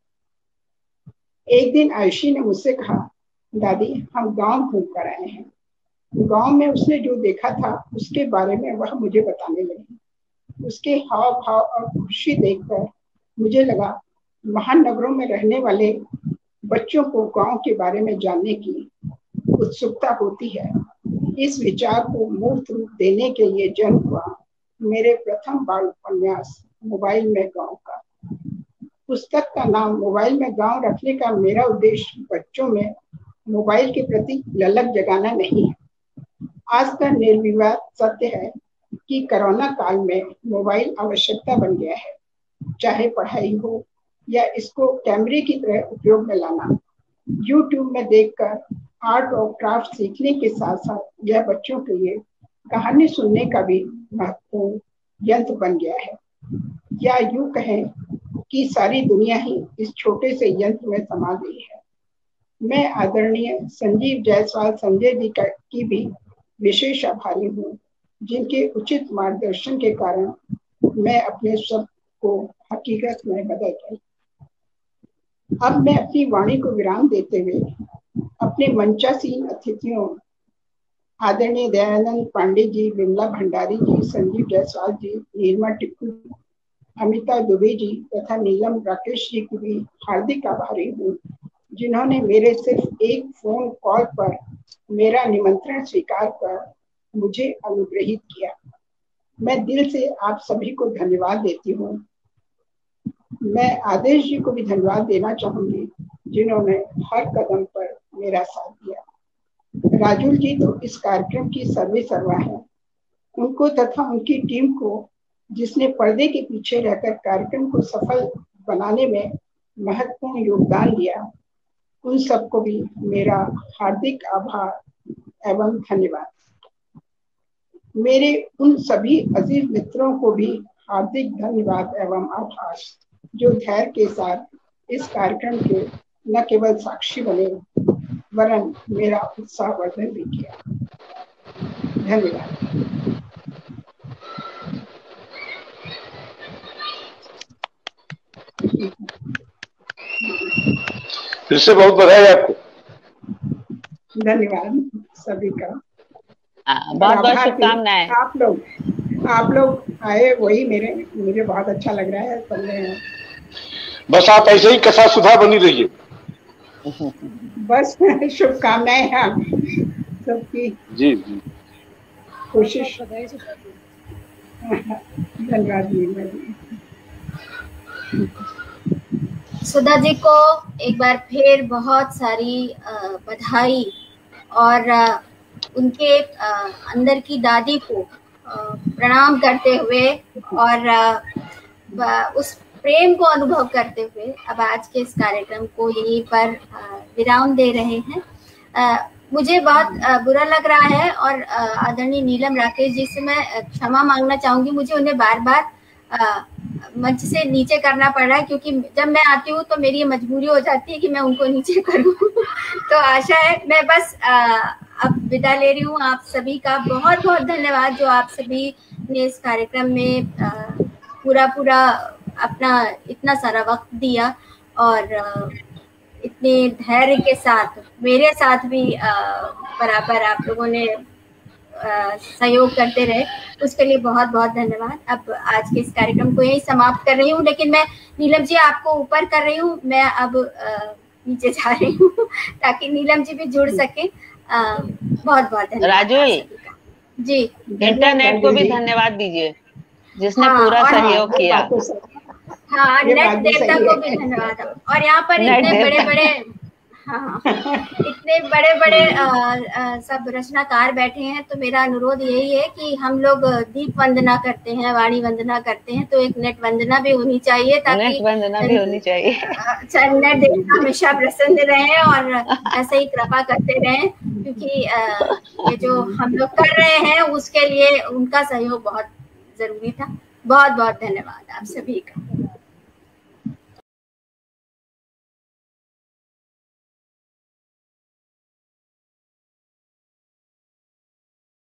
एक दिन आयुषी ने मुझसे कहा, दादी हम गांव घूम कर आए हैं। गांव में उसने जो देखा था उसके बारे में वह मुझे बताने लगी। उसके हाव भाव और खुशी देखकर मुझे लगा महानगरों में रहने वाले बच्चों को गांव के बारे में जानने की उत्सुकता होती है। इस विचार को मूर्त रूप देने के लिए जन्म हुआ मेरे प्रथम बाल उपन्यास मोबाइल में गांव का। पुस्तक का नाम मोबाइल में गांव रखने का मेरा उद्देश्य बच्चों में मोबाइल के प्रति ललक जगाना नहीं है। आज का निर्विवाद सत्य है कि कोरोना काल में मोबाइल आवश्यकता बन गया है, चाहे पढ़ाई हो या इसको कैमरे की तरह उपयोग में लाना। YouTube में देखकर आर्ट और क्राफ्ट सीखने के साथ साथ यह बच्चों के लिए कहानी सुनने का भी महत्वपूर्ण यंत्र बन गया है, या यूं कहें कि सारी दुनिया ही इस छोटे से यंत्र में समा गई है। मैं आदरणीय संजीव जायसवाल संजय जी की भी विशेष आभारी हूँ, जिनके उचित मार्गदर्शन के कारण मैं अपने शब्द को हकीकत में बदल गई। अब मैं अपनी वाणी को विराम देते हुए अपने मंचासीन अतिथियों आदरणीय दयानंद पांडे जी, विमला भंडारी जी, संजीव जायसवाल जी, नीरमा टिक्कू अमिता दुबे जी तथा नीलम राकेश जी की भी हार्दिक आभारी हूँ, जिन्होंने मेरे सिर्फ एक फोन कॉल पर मेरा निमंत्रण स्वीकार कर मुझे अनुग्रहित किया। मैं दिल से आप सभी को धन्यवाद देती हूँ। मैं आदेश जी को भी धन्यवाद देना चाहूंगी, जिन्होंने हर कदम पर मेरा साथ दिया। राजुल जी तो इस कार्यक्रम की सर्वे सर्वा है। उनको तथा उनकी टीम को, जिसने पर्दे के पीछे रहकर कार्यक्रम को सफल बनाने में महत्वपूर्ण योगदान दिया, उन सबको भी मेरा हार्दिक आभार एवं धन्यवाद। मेरे उन सभी अजीज मित्रों को भी हार्दिक धन्यवाद एवं आभार, जो धैर्य के साथ इस कार्यक्रम के न केवल साक्षी बने, वरन मेरा उत्साहवर्धन भी किया। धन्यवाद। फिर से बहुत बधाई आपको। धन्यवाद सभी का। बहुत बहुत शुभकामनाएं। आप लोग आए, वही मुझे बहुत अच्छा लग रहा है। बस आप ऐसे ही कथा सुधा बनी रहिए। बस शुभकामनाएं हैं सबकी। जी जी, कोशिश। धन्यवाद जी। सुधा जी को एक बार फिर बहुत सारी बधाई, और उनके अंदर की दादी को प्रणाम करते हुए और उस प्रेम को अनुभव करते हुए अब आज के इस कार्यक्रम को यहीं पर विराम दे रहे हैं। मुझे बहुत बुरा लग रहा है और आदरणीय नीलम राकेश जी से मैं क्षमा मांगना चाहूंगी। मुझे उन्हें बार बार मंच से नीचे करना पड़ रहा है, क्योंकि जब मैं आती हूँ तो मेरी ये मजबूरी हो जाती है कि मैं उनको नीचे करूँ। तो आशा है, मैं बस अब विदा ले रही हूँ। आप सभी का बहुत बहुत धन्यवाद, जो आप सभी ने इस कार्यक्रम में पूरा अपना इतना सारा वक्त दिया और इतने धैर्य के साथ मेरे साथ भी बराबर आप लोगों ने सहयोग करते रहे, उसके लिए बहुत बहुत धन्यवाद। अब आज के इस कार्यक्रम को यही समाप्त कर रही हूँ, लेकिन मैं नीलम जी आपको ऊपर कर रही हूँ, मैं अब नीचे जा रही हूँ ताकि नीलम जी भी जुड़ सके। बहुत बहुत धन्यवाद। राजुल जी, इंटरनेट को भी धन्यवाद दीजिए, जिसने पूरा सहयोग किया। हाँ, नेट देवता को भी धन्यवाद। और यहाँ पर इतने बड़े बड़े इतने बड़े बड़े सब रचनाकार बैठे हैं, तो मेरा अनुरोध यही है कि हम लोग दीप वंदना करते हैं, वाणी वंदना करते हैं, तो एक नेट वंदना भी होनी चाहिए, ताकि नेट वंदना भी होनी चाहिए। नेट देवता हमेशा प्रसन्न रहे और ऐसे ही कृपा करते रहे, क्योंकि ये जो हम लोग कर रहे हैं उसके लिए उनका सहयोग बहुत जरूरी था। बहुत बहुत धन्यवाद आप सभी का।